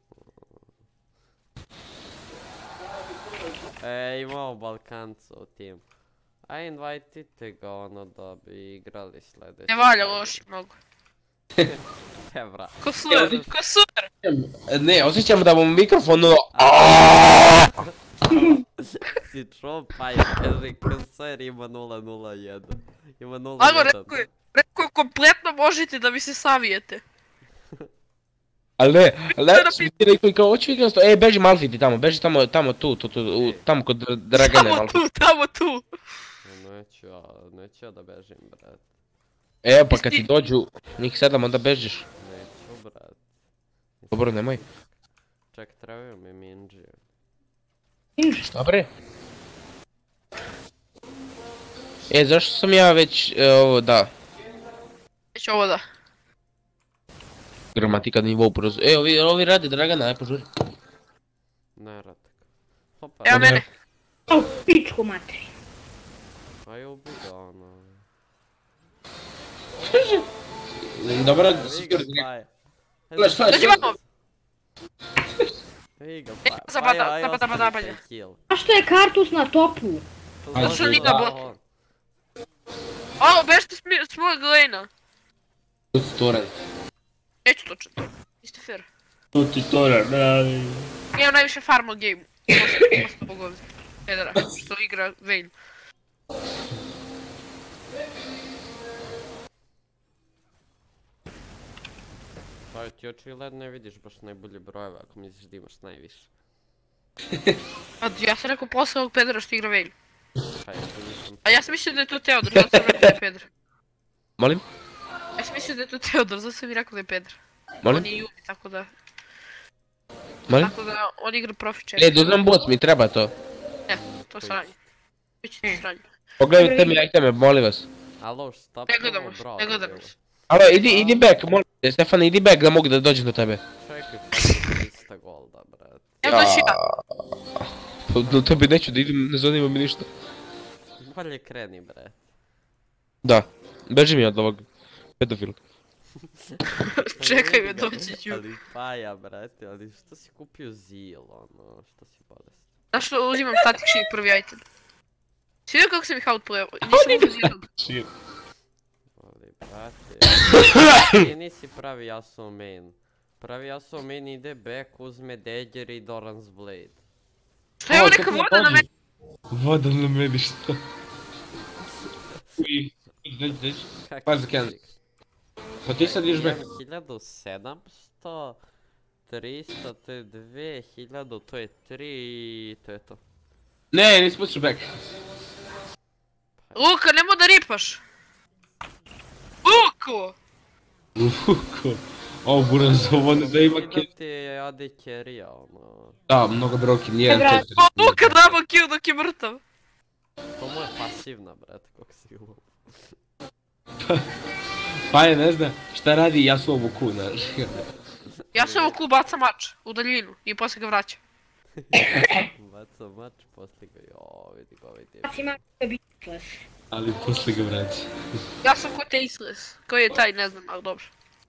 Imamo Balkanca u timu. A invajtite ga ono da bi igrali sljedeći. Ne valja loši mnogo. Evra. Ko super, ko super! Ne, osjećam da mu mikrofon ono... si čuo, Paja, kaže KSR ima 001. Ima 01. Lago, rekao je kompletno možete da mi se savijete. Ali ne, su ti rekli kao hoću igram sto, beži Malfi ti tamo, beži tamo tu, tamo kod Dragane Malfi. Tamo tu. Neću ja da bežim, brat. Evo pa kad ti dođu njih 7 onda bežiš. Neću, brat. Dobro, nemoj. Ček, trebaju mi minđe. Šta bre? Zašto sam ja već, ovo da. Već ovo da. Gramatika nivou porozu. Ovi radi Dragana, aj požuri. Ne rad. Hopa. Evo mene. O, pičku materi. Aj ubi ga ono. Dobro, Viga Paja. Dođi vamo. Viga Zapada. A što je Kartus na topu? Zato što nije na botu. O, bežite s mojeg lejna. To si toran. Neću točan to. Isto fair. To ti toran, Imam najviše farm u game. Posto bogovi. Pedera, što igra Vayne. Pa ti očigledno ne vidiš baš najbolje brojeve ako misliš da imaš najviše. Ja sam rekao posle ovog pedera što igra Vayne. Pa ja to nisam... A ja sam mislio da je to Teodor, zato sam rekao da je Pedro. Molim? Ja sam mislio da je to Teodor, zato sam mi rekao da je Pedro. Molim? On je Yumi, tako da... Molim? Tako da on igra profi ček. Doznam boc, mi treba to. Ne, to sranje. Biće ti sranje. Pogledajte mi, lajte me, molim vas. Alo, šta Ne gledamo se, ne gledamo se. Alo, idi back, molim te, Stefane, idi back da mogu da dođem do tebe. Čekaj, pa 300 golda, brat. Evo doći ja. Do tebe neću da idem, ne zanima mi ništa. Bolje kreni, brat. Da, beži mi od ovog pedofila. Čekaj me, doći ću. Ali Paja, brate, ali što si kupio zil, ono, što si bolest? Zašto uzimam static shield prvi item? Si vidio kako sam ih outplayao? Nisam uzimao. Ali, brate, ti nisi pravi Yasuo main. Pravi Yasuo main ide back, uzme Dagger i Doran's Blade. Što je ovo neka voda na meni? Voda na meni, što? Dođi. Pazi, Ken. Pa ti sad vidiš back. 1700, 300, to je 2000, to je 3 i to je to. Ne, nisi pustiš back. Luka, nemoj da ripaš! Luko! Luko. Ovo buraz, ovo ne da ima kill. Ti je AD carry-a, ono. Da, mnogo broken, 1-4. O, Luka dama kill dok je mrtav! To mu je pasivna, brate, kako si uvo. Pa je, ne zna šta radi Yasuo Q, znaš. Ja sam ovu baca mač u daljinu i poslije ga vraća. Baca mač, poslije ga, joooo, vidi ga ovaj djep. Baci mač, to je bitless. Ali posle ga vraća. Ja sam ko Tasteless. Koji je taj, ne znam, ali dobro.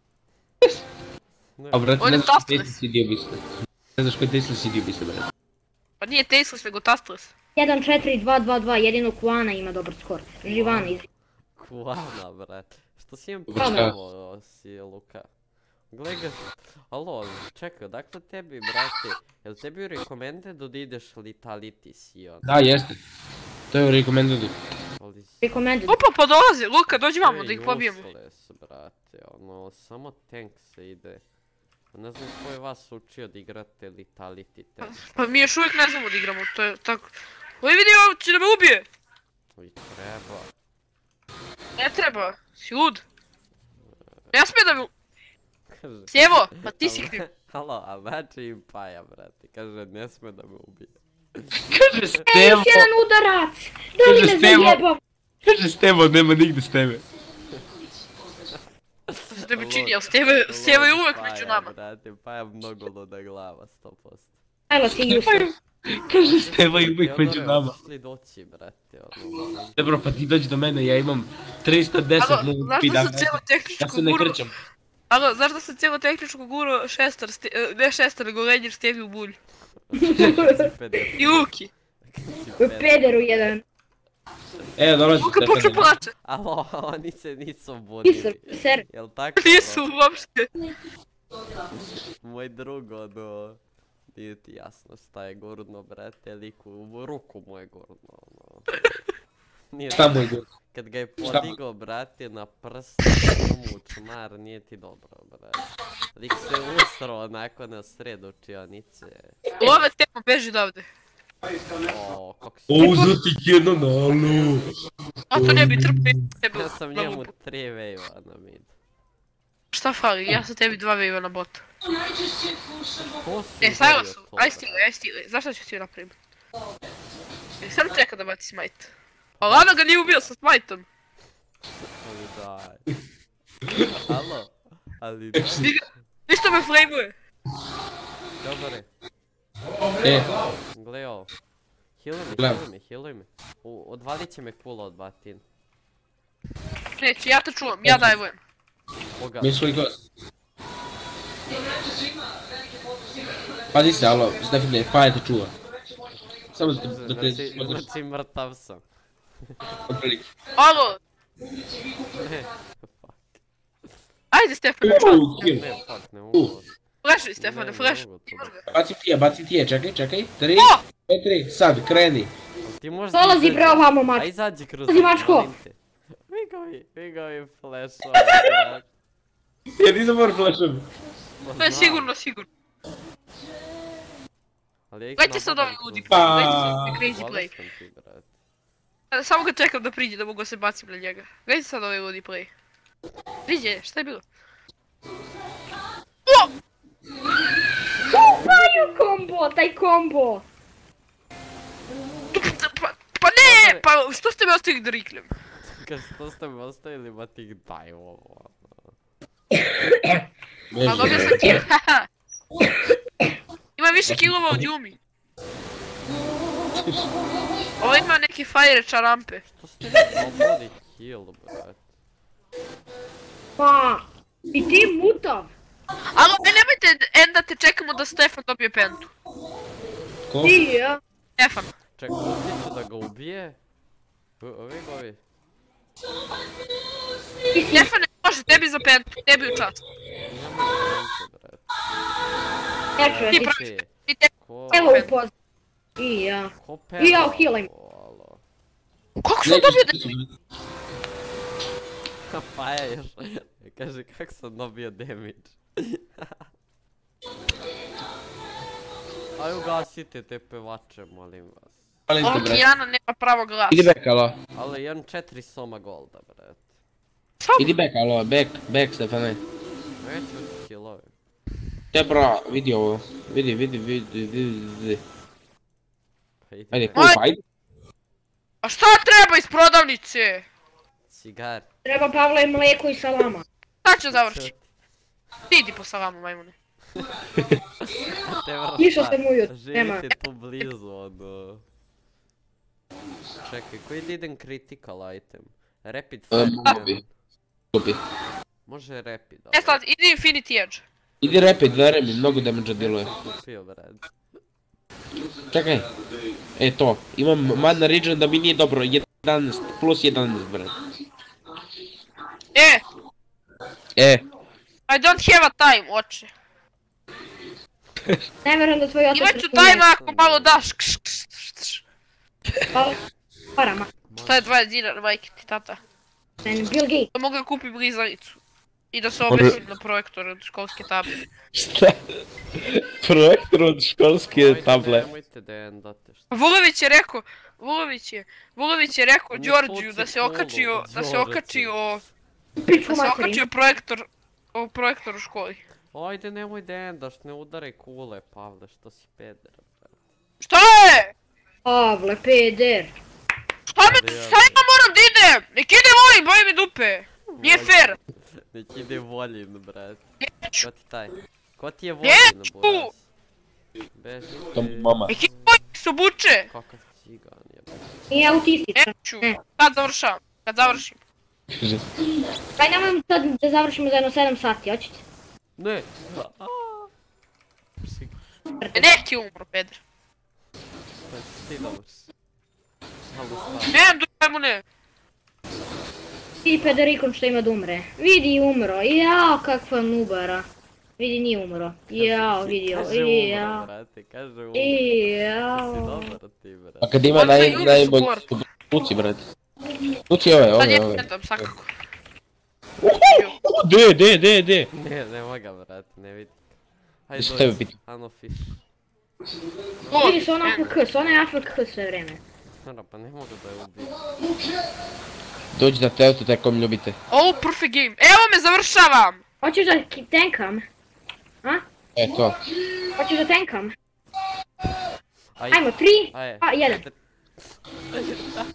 A brate, On ne je znaš koji tasteless. Tasteless idio bi se. Ne znaš koji Tasteless idio bi se, brate. Pa nije Tasteless, nego Tasteless. 1-4-2-2-2, jedino Kuana ima dobar skor. Živana iz... Kuana, brate. Što si im Dobro, šta? pravo si, Luka? Gle ga, alo, čekaj, odakle tebi, brate? Jel tebi rekomende da ideš Litality si on? Da, jeste. To je recommended. Ali Recommended. Opa, pa dolazi, Luka, dođi vamo da ih pobijemo. useless, brate, ono, samo tank se ide. Ne znam ko je vas učio da igrate Litality tank. Pa mi još uvijek ne znamo da igramo, to je tako. Ovo vidi, ovo će da me ubije! I treba. Ne treba, si lud. Ne smije da me... Kaže... Sjevo, pa ti si kriv. Halo, a znači im Paja, brate, kaže ne sme da me ubije. Kaže Još Stevo! jedan udarac! Da li Kaže me Stevo. zajebam? Kaže Stevo, nema nigde Steve. Što te mi čini, ali Stjevo je uvijek među nama. Brate, Paja mnogo luda glava, 100%. Ajla si useless. Kaže Stevo i uvijek među nama. Teodore, doći, brate, ono. Dobro, pa ti dođi do mene, ja imam 310 Alo, movement znaš speeda. da sam cijelo Ja tehničku se ne guru... krčam. Alo, znaš da sam cijelo tehničku guru šestar, ne šestar, nego lenjer Stjevi u bulju. I Luki. Pederu jedan. Evo, dolazi Luka počne Stefan. plače. Alo, oni se nisu bunili. Ser. Jel tako? Nisu uopšte. Moj drug, ono... Nije ti jasno šta je gurno, brate, liku u ruku mu je gurno, ono. Šta mu je gurno? Kad ga je podigao, brate, na prst, mu čmar, nije ti dobro, brate. Lik se usro onako na sred učionice. Love temo, beži odavde. O, kako si... O, zati jedno nalu. A to ne bi trpio. Ja sam njemu 3 vejva na mid. Šta fali, ja sam tebi 2 vejva na botu. Ko si Sajla ubio su, to, aj brate? stile, znaš šta ću ti napravim? Sam čeka da baci smite. Pa Lana ga nije ubio sa smajtom. Ali daj. Alo? Ali... Ništa me flamuje. Dobar. E, Gle ovo. Healuj me. Odvalit će me kula od batin. Neće, ja te čuvam, ja dajvujem. Koga? misli gost. Pazi se, alo, Stefane, Paja te čuva. Samo da te Znači mrtav sam. otprilike. Alo, Ne, ajde Stefane, čuvam. ne, fuck, ne mogu. Flashuj Stefane, flash. Bacim ti je, čekaj. 3, O! 4, sad, kreni. Ti možeš Dolazi bre ovamo, mačko. Aj izađi kroz... Dolazi mačko. molim te. Vi ga i flashova, brate. Ja nisam mora flashom. To je sigurno. Ali ja ih Gledajte sad napadam ovaj ludi kroz- play, gledajte sad crazy Volim play. sam ti, brate. Samo ga čekam da priđe da mogu se bacim na njega. Gledajte sad ovaj ludi play. Priđe, šta je bilo? O! Paju kombo, taj kombo. Pa ne, pa što ste me ostavili da riknem? Kad što ste me ostavili, ma ti daj ovo. Pa dobio sam ti. Ima više killova od Yumi. Ovo ima neki fire čarampe. Što ste mi slobodi kill, brate? Pa, i ti mutav. Alo, nemojte enda te čekamo da Stefan dobije pentu. Ko? Ti, ja. Stefan. Čekaj, uspjet ću da ga ubije? Ovi ga ovi. Stefane, može, tebi za pentu, tebi u čast. Nemoj penke, brate. Ja ću, ja Ti ti. praviš, Ti, ti tebi. ko? Evo upozna. I ja. Ko I ja, healaj me. Alo. Kako sam dobio damage? Pa je još. Kaže kak sam dobio damage. Aj ugasite te pevače, molim vas. Molim te, brate. Kijana nema pravo glasa. Idi back, alo. Ali imam 4 soma golda, brate. Idi back, alo, back, Stefane. Neću killove. Te bro, vidi ovo. Vidi. Pa idi. Ajde, kupa, ajde. A šta treba iz prodavnice? Cigar. Treba Pavle mleko i salama. Sad ću završiti. Ti idi po salamu, majmune. Te vrsta, Išao sam ujutro, nema. živite tu blizu, ono. Čekaj, koji idem critical item? Rapid fire. Kupi. Može rapid, ali. E sad, idi Infinity Edge. Idi rapid, veruj mi, mnogo damage djeluje. Kupio, brad. Čekaj. E to, imam mana region da mi nije dobro, 11, plus 11, brad. E, I don't have a time, oče. Ne verujem da tvoj otac... Imat ću time ako malo daš. Parama. Šta je 20 dinara, majke ti, tata? Bill Gates. Da mogu da kupim blizanicu. I da se obesim na projektor od školske table. Šta? Projektor od školske table. Nemojte da je date što. Vulović je rekao Đorđiju da se okačio projektor u školi. Ajde nemoj da endaš, ne udaraj kule, Pavle, što si peder. Šta je? Pavle, peder. Šta ja moram da idem? Nek ide volim, boji mi dupe. Nije fair. Nek ide Voljin, brat. Neću. Ko ti taj? Ko ti je Voljin, Neću. buraz? Beži To ti. mama. Nek ide volim, se obuče. Kakav cigan je, brat. Nije autističan. Neću. Kad završim. Daj nemoj sad da završimo za jedno 7 sati, hoćete? Ne! Neki umro, peder. Ti dovrš. Halo, stav. Nemam dujemo ne. Ti pederikon što ima da umre. Vidi umro, jao kakva nubara. Vidi, nije umro. Jao, vidi ovo. Kaže umro, brate, kaže umro. Si Jao. dobar ti, brate. A kad ima On se juri najbolji support. Tuci, brate. Tuci ove. Sad je tam svakako. De. Ne moga, brate, ne vidi. Hajde Što tebe dođi, pitam? ano fish. Vidi se ona AFK, ona je AFK sve vreme. Stvarno, pa ne mogu da je ubijem. Dođi na Teutu, tako mi ljubite. Oh, perfect game. Evo me, završavam! Hoćeš da tankam? A? To. Hoćeš da tankam? Ajde. Ajmo, 3, Ajde. 1.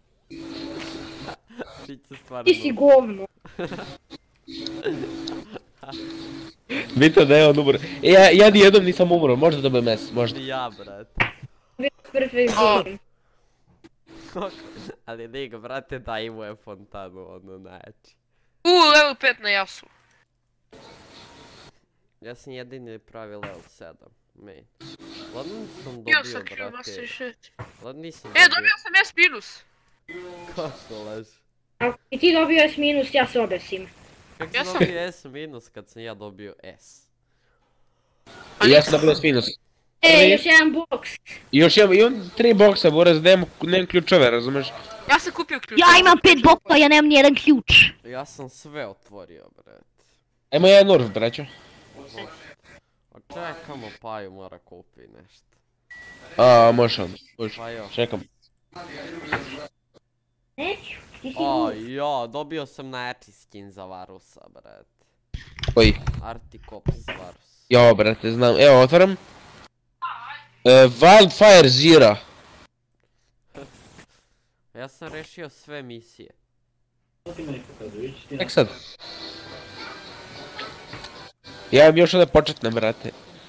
Ti će stvarno... Ti si govno. Bitno da je on umro. Ja nijednom nisam umro, možda da budem mes, možda. Ja, brate. Perfect game. Ali nego, brate, daj mu je fontanu, ono, znači. Level 5 na Jasu. Ja sam jedini pravi level 7, main. Ladno nisam Bio dobio, sam kill master brate. shit. Ladno nisam Dobio sam S minus. Kako laži? Ako si ti dobio S minus, ja se obesim. Kako Ja sam sam- dobio S minus kad sam ja dobio S? I ja sam dobio minus. Još jedan boks. I još imam 3 boksa, Boras, nemam ključeve, razumeš? Ja sam kupio ključ. Ja imam 5 boksa, ja nemam nijedan ključ. Ja sam sve otvorio, brate. Ajmo jedan Norf, braćo. A čekamo, Paju mora kupi nešto. Može onda, može. Pa jo. Čekam. Neću, ti si O, glup. jo, dobio sam najjači skin za Varusa, brate. Koji? Artikops Varus. Jo, brate, znam. Evo, otvaram. Wildfire Zira. Ja sam rešio sve misije. Tek sad. Ja imam još one početne, brate.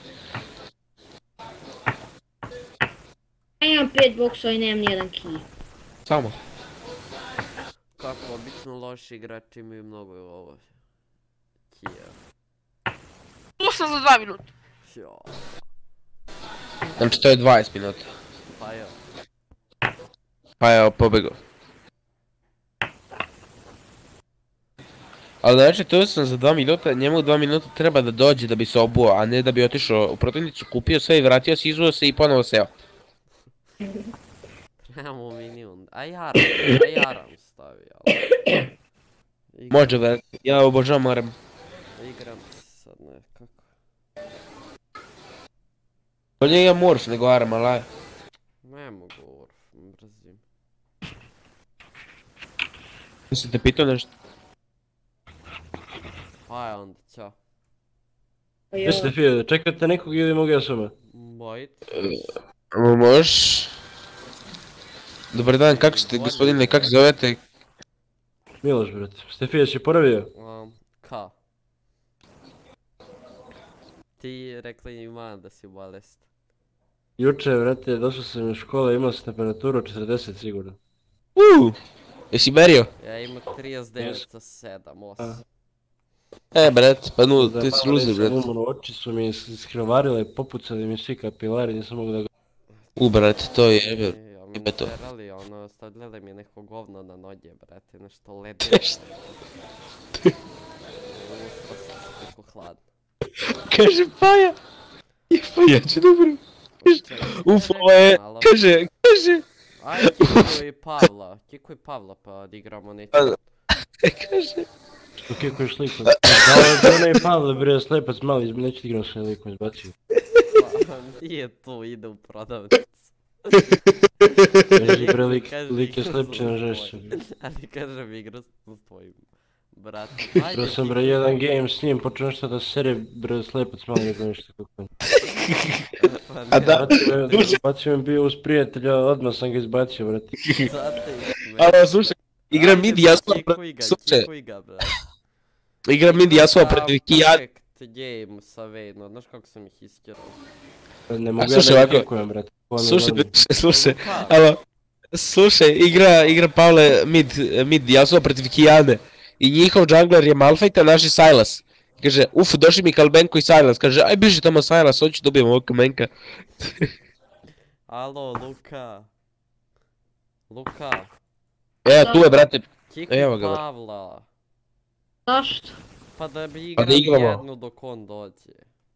Ja imam 5 boksa i nemam nijedan key. Samo. Kako obično loši igrači imaju mnogo ovo. Kija. Tu sam za 2 minuta. Jo, Znači to je 20 minuta. pa jo. Pa evo, pobegao. Ali znači tu sam za 2 minuta, njemu 2 minuta treba da dođe da bi se obuo, a ne da bi otišao u protivnicu, kupio sve i vratio se, izuo se i ponovo seo. Trebamo minimum. A jaram stavi, ali... Može, brate, ja obožavam moram. Igram sad nekako. Bolje imam morf nego aram, ali aj. Ne mogu urf, mrzim. Mislim te pitao nešto? Aj onda, ćao. Jeste Fio, čekate nekog ili mogu ja sama? Mojit. Možeš. Dobar dan, kako ste gospodine, kako se zovete? Miloš, brate. Stefija si poravio? Ka? Ti rekli ima da si bolest. Juče, brate, došao sam iz škole, imao sam temperaturu 40 sigurno. Jesi merio? Ja imam 39 sa 7, 8. Brat, pa no, ti si luzer, brat. Oči su mi iskrvarile, popucali mi svi kapilari, nisam mogu da ga... Brat, to je jebe. Ja mi jebe to. terali, ono, stavljali mi neko govno na noge, brate, nešto ledeno. Tako hladno. Kaže Paja. Ja ću dobro. Ufo je, kaže. Ajde, kiko i Pavla pa odigramo neće. Kaže. Kako je sliku? Da je onaj Pavle, bre, slepac mali, neću ti igram s ovim likom izbacio. Nije tu, ide u prodavnicu. Kaže, bre, lik je slepčan žešće. Ali kažem, igrao sam s tvojim bratom. Igrao sam, bre, jedan game s njim, počeo nešto da sere, bre, slepac mali, ne znam nešto kako. A da, Bacio mi bio uz prijatelja, odmah sam ga izbacio, brate. ali slušaj, igram mid Yasuo protiv Kijane. Game sa Vayne, znaš kako sam ih iskjerao? Ne mogu ja slušaj, da ovako, ih kikujem, brate. Slušaj, igra Pavle mid Yasuo protiv Kijane. I njihov jungler je Malphite, a naš je Sylas. Kaže, došli mi Kalbenko i Sylas, kaže, aj biži tamo Sylas, hoću dobijem ovog Kamenka. Alo, Luka. Evo tu je, brate. Kiko Evo ga, Pavla. Zašto? Pa da bi Pa da igrali igramo. jednu dok on dođe.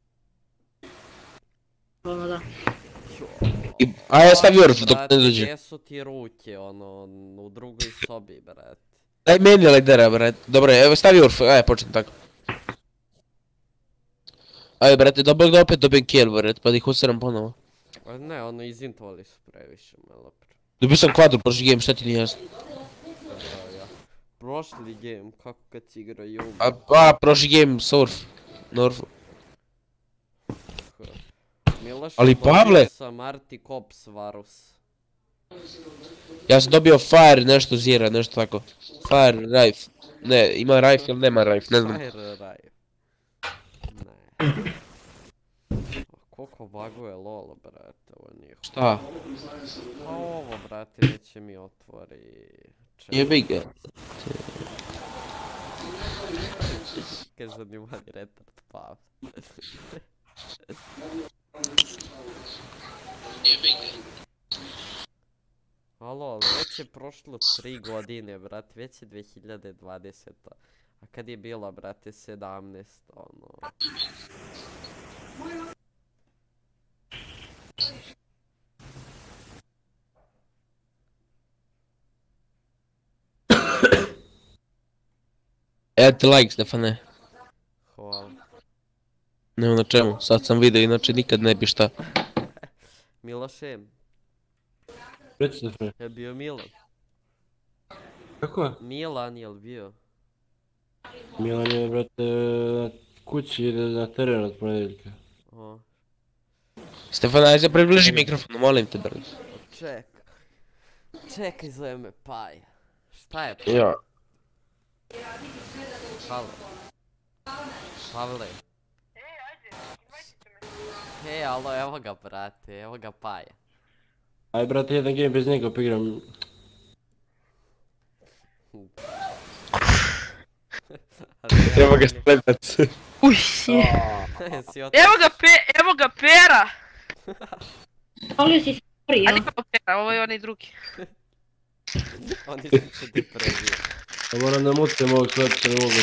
Ono da. A ja stavi Orf dok Brate, ne dođe. gdje su ti ruke, ono, u drugoj sobi, brate. Daj meni lidera, brat. Dobro, evo stavi Orf, aj počnem tako. Aj, brate, dobro da opet dobijem kill, brat, pa da ih usiram ponovo. Ne, ono, izintovali su previše, malo pre. Dobio sam kvadru prošli game, šta ti nije jasno? Prošli game, kako kad si igrao Jugo. A, prošli game s Orf. Na Orfu. Miloš, Ali Pavle! sam Marti Kops Varus. Ja sam dobio Fire nešto zira, nešto tako. Fire Rife. Ne, ima Rife ili nema Rife, ne znam. Fire Rife. Ne. Koliko baguje lol, brate, ovo nije. Šta? Pa ovo, brate, neće mi otvori. Jebi ga. Kaj zanimani retard Pavle. Alo, već je prošlo 3 godine, brat, već je 2020. A kad je bila, brate, 17, ono... Evo ti like, Stefane. Hvala. Nema na čemu, sad sam vidio, inače nikad ne bi šta. Miloše, Reci Stefane. je bio Milan? Kako? Milan je li bio? Milan je, brate, na kući ide na teren od ponedjeljka. O, Stefane, ajde se približi mikrofonu, molim te, brate. čekaj, zove me Paja. Šta je Paja? Ja. Pavle. Hej, alo, evo ga, brate, evo ga Paja. Aj, brate, jedan game bez njega poigram. Treba ga slepac. Uj, evo ga Pera! Ovdje si stvari, A ja? nikako Pera, ovo je onaj drugi. Oni su ti prebio. Ja moram da mutem ovog slepca, ne mogu.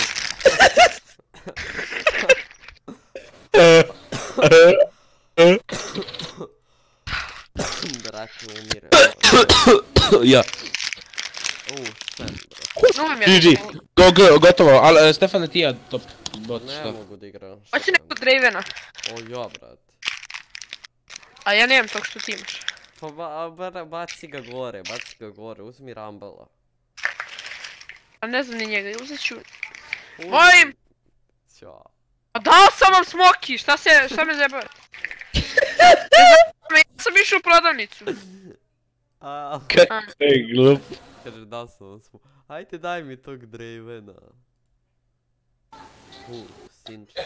Brate, umire. Ja. Šta je, brate? Numem ja. GG, gotovo, ali Stefane ti ja top bot, Ne što? mogu da igram. Hoće neko Dravena. O ja, brate. A ja nemam tog što ti imaš. Pa baci ga gore, uzmi Rambala. A ne znam ni njega, uzet ću... Mojim! Ćao. A dao sam vam smoki, šta me zebave? Ja sam išao u prodavnicu. Ej, glup. Kaže da sam vam Ajde daj mi tog Dravena. Sinče.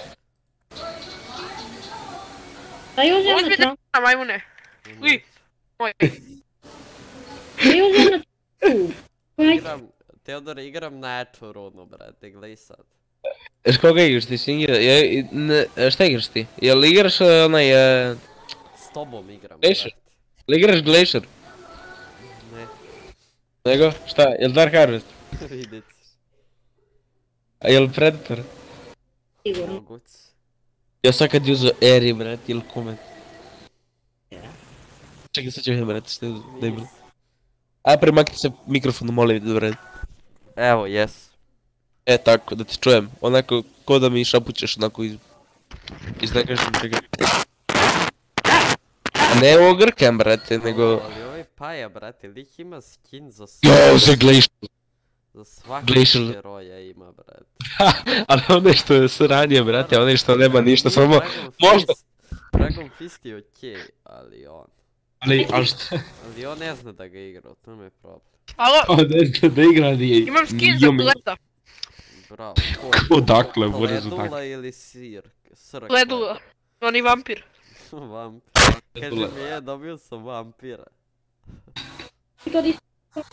Da je uzem na Uzmi tron. da majmune. Uj, moj. Da je uzem na tron. Teodore, igram najjaču runu, brate, gledaj sad. S koga igraš ti, Singira? Šta igraš ti? Jel igraš onaj... S tobom igram, Glacier? brate. Jel igraš Glacier? Ne, Nego? Šta? Jel Dark Harvest? vidjet ćeš. A jel Predator? Sigurno. Moguć. Ja sad kad uzu Eri, brate, ili Kumet. Čekaj, sad ću vidim, brate, što je debilo. A premakni se mikrofonu, molim te, brate. Evo, jes. E, tako, da te čujem. Onako, ko da mi šapućeš, onako iz nekažem čega. A ne ovo grkam, brate, nego... Ali ovaj Paja, brate, lik ima skin za Jao, za Glacier! Za svakog Glacier. heroja ima, brate. Ali onaj što je sranje, brate, onaj što nema ništa, samo... Možda... Dragon Fist je okej, ali on... Ali šta? Ali on ne zna da ga igra, to mi je problem. Alo, O, ne zna da igra nije... imam skin za Bleda. Bravo. Odakle, moraš za tako. Ledula ili srk? Ledula. On i vampir. Vampir. Kaže mi je, dobio sam vampira. To di...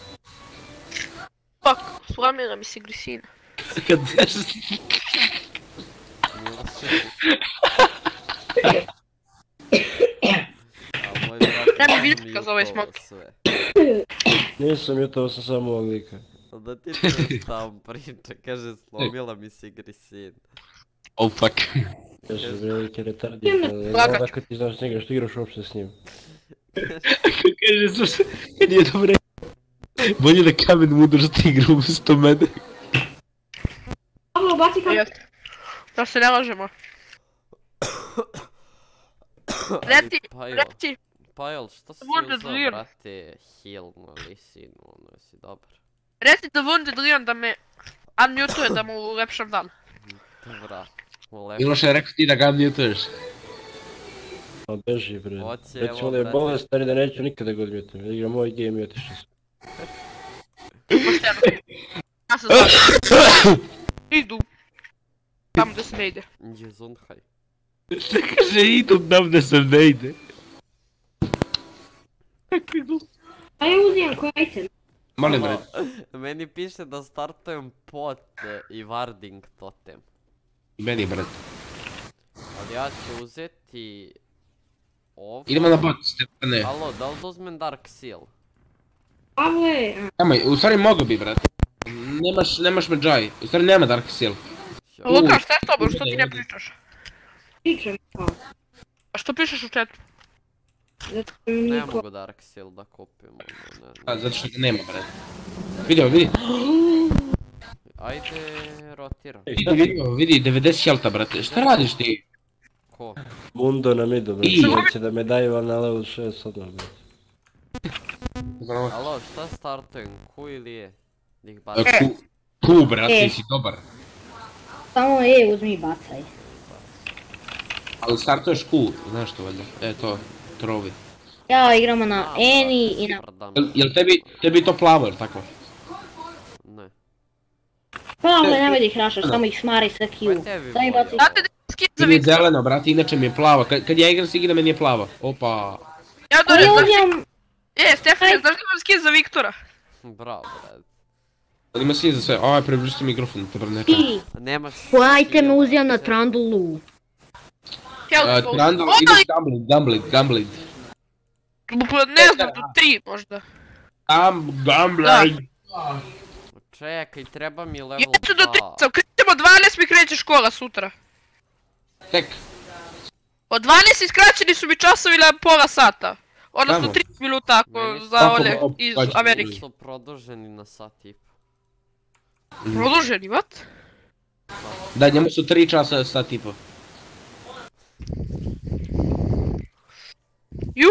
Fuck, slamila mi se grisina. Kad A moj brat Ne mi je vidiš za ovaj mutovao smok. sve. Nisam jutao sam samo ovog lika. Da ti čuš šta on priča, kaže slomila mi se grisin. Oh fuck. Kaže, velike retardije, ali kako ti znaš njega što igraš uopšte s njim? Kaže, slušaj, nije dobro. Bolje da kamen mudro za ti igru umjesto mene. Pavlo, baci kamen. Da se ne lažemo. Reci. Pajl, što si Wounded uzao, Leon. brate, heal na lisinu, ono, si dobar. Reci da Wounded Leon da me unmutuje da mu ulepšam dan. Dobra, ulepši. Miloš je rekao ti da ga mutuješ. Pa beži bre. Hoće, Već evo, on je brate. bolest stari da neću nikada god mutujem. Ja igram ovaj game i otišao sam. Pošteno. Ja se znam. Idu. Tamo gdje se ne ide. Gesundhaj. Šta kaže, idu tam da sam ne ide. A ja uzimam koji item. Molim bre. Meni piše da startujem pot i warding totem. I meni bre. Ali ja ću uzeti... ovo. Idemo na bot, Stefane. Alo, da li da uzmem Dark Seal? Pavle, Nemoj, u stvari mogu bi bre. Nemaš Medjay. U stvari nema Dark Seal. Luka, šta je s tobom? Što ti ne pričaš? pričam kao. A što pišeš u chatu? Zato što mi Ne niko... mogu Dark Seal da kupim, ono, ne. A, zato što ga nema bre. Vidi. Ajde, rotiram. Vidi, 90 helta brate. Šta radiš ti? Ko? Bundo na midu bre. I- Neće da me daju na level 6 odmah bre. Alo, šta startujem? Ku ili je? Da ih E, bacim? Ku brate, ti si dobar. Samo uzmi i bacaj. Ali startuješ Ku, znaš to valjda. E to, trovi. Ja igramo na Eni i na... Pardon. Jel tebi to plavo, jel tako? Ne. Pavle, nemoj da ih rašaš, samo ih smari sa Q. Pa tebi Samo ih bolje. baci. Znate da je skin za Meni je Viktora? zeleno, brate, inače mi je plava. Kad ja igram s igra, meni je plava. Opa. Ja Ali znaš uzimam... Stefan, znaš da imam skin za Viktora? Bravo, brad. Ali ima sin za sve. Aj, prebliži mikrofon, te brneka. Ti, Nemaš... koji item uzimam na Trundle? Trundle, ideš Gumblade. Ne znam, do 3 možda. Gumblade. Čekaj, treba mi level Ja ću do 3 2. sam, krećemo 12 mi kreće škola sutra. Tek. Od 12 iskraćeni su mi časovi na pola sata. Odnosno Tamo. 30 minuta ako Meni su- za one iz Pađe. Amerike. Su produženi na sat i po. Produženi, what? Da, njemu su 3 časa sat i po. Ju?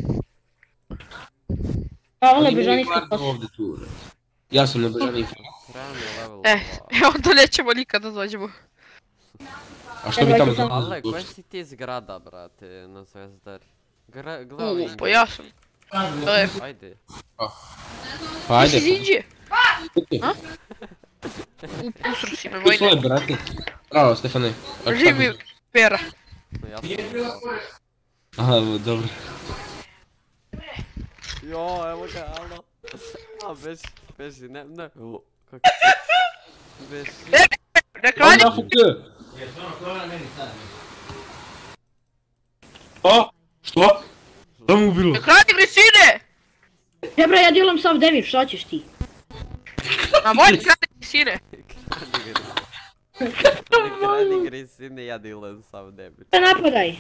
Pavle, bežanijski pas. Ovdje tu. Ja sam na bežani. Treba mi level 2. Onda nećemo nikada dođemo. A što bi tamo Sam- Ale, koja si ti zgrada, brate, na Zvezdari? Gledaj, Pa ja sam. ajde. Pa ajde. Ti si ziđe? Ajde. A? Usro si me, Ti vojne. svoje, brate. Bravo, Stefane. A Drži mi pera. Ja sam... Aha, dobro. Jo, evo ga, alo. A, beži, ne. Kako? Beži. Ne kralje, Onda FK. O, što? Šta mu bilo? ne kralje grisine! Debra, ja dijelam sav damage, šta ćeš ti? Na moj kralje grisine. Kradi grisine, ja dilam sam damage. Ne napadaj.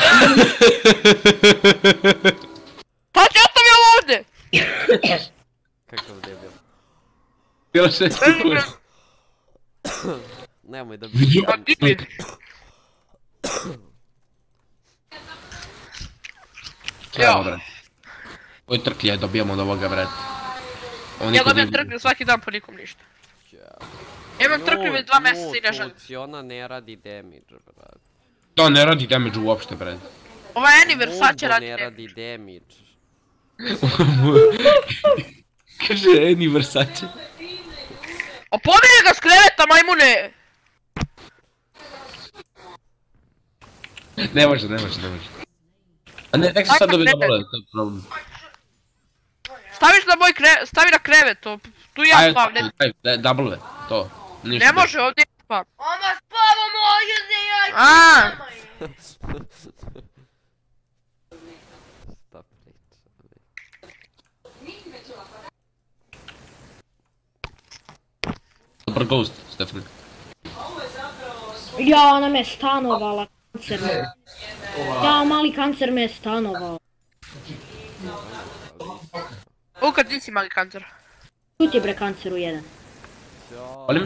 Pa ću ostavio ovdje! Kakav debil. Bila se Nemoj da Vidio? Pa ti mi. Evo, brate. Ovo je trklje, dobijamo od ovoga, brate. Ja dobijem trklju svaki dan po nikom ništa. Ja imam trklju već 2 mjeseca i ne želim. Ona ne radi damage, brate. To ne radi damage uopšte, brate. Ova Anniversary radi ne ne. radi damage. Kaže Eni Versace. A pobjeri ga s kreveta, majmune! Ne može. A ne, tek se sad dobio da vole, to je problem. Stavi na krevet, to, tu ja spavam, ne, Double, to. Ništa. ne može ovdje spavam. Ona spava može se ja A, Šta priča? for Ghost, Stefan. Ja, ona me stanovala, kancer me. Ja, mali kancer me stanovala. Luka, ti si mali kancer. Tu ti je bre kancer u jedan. Volim?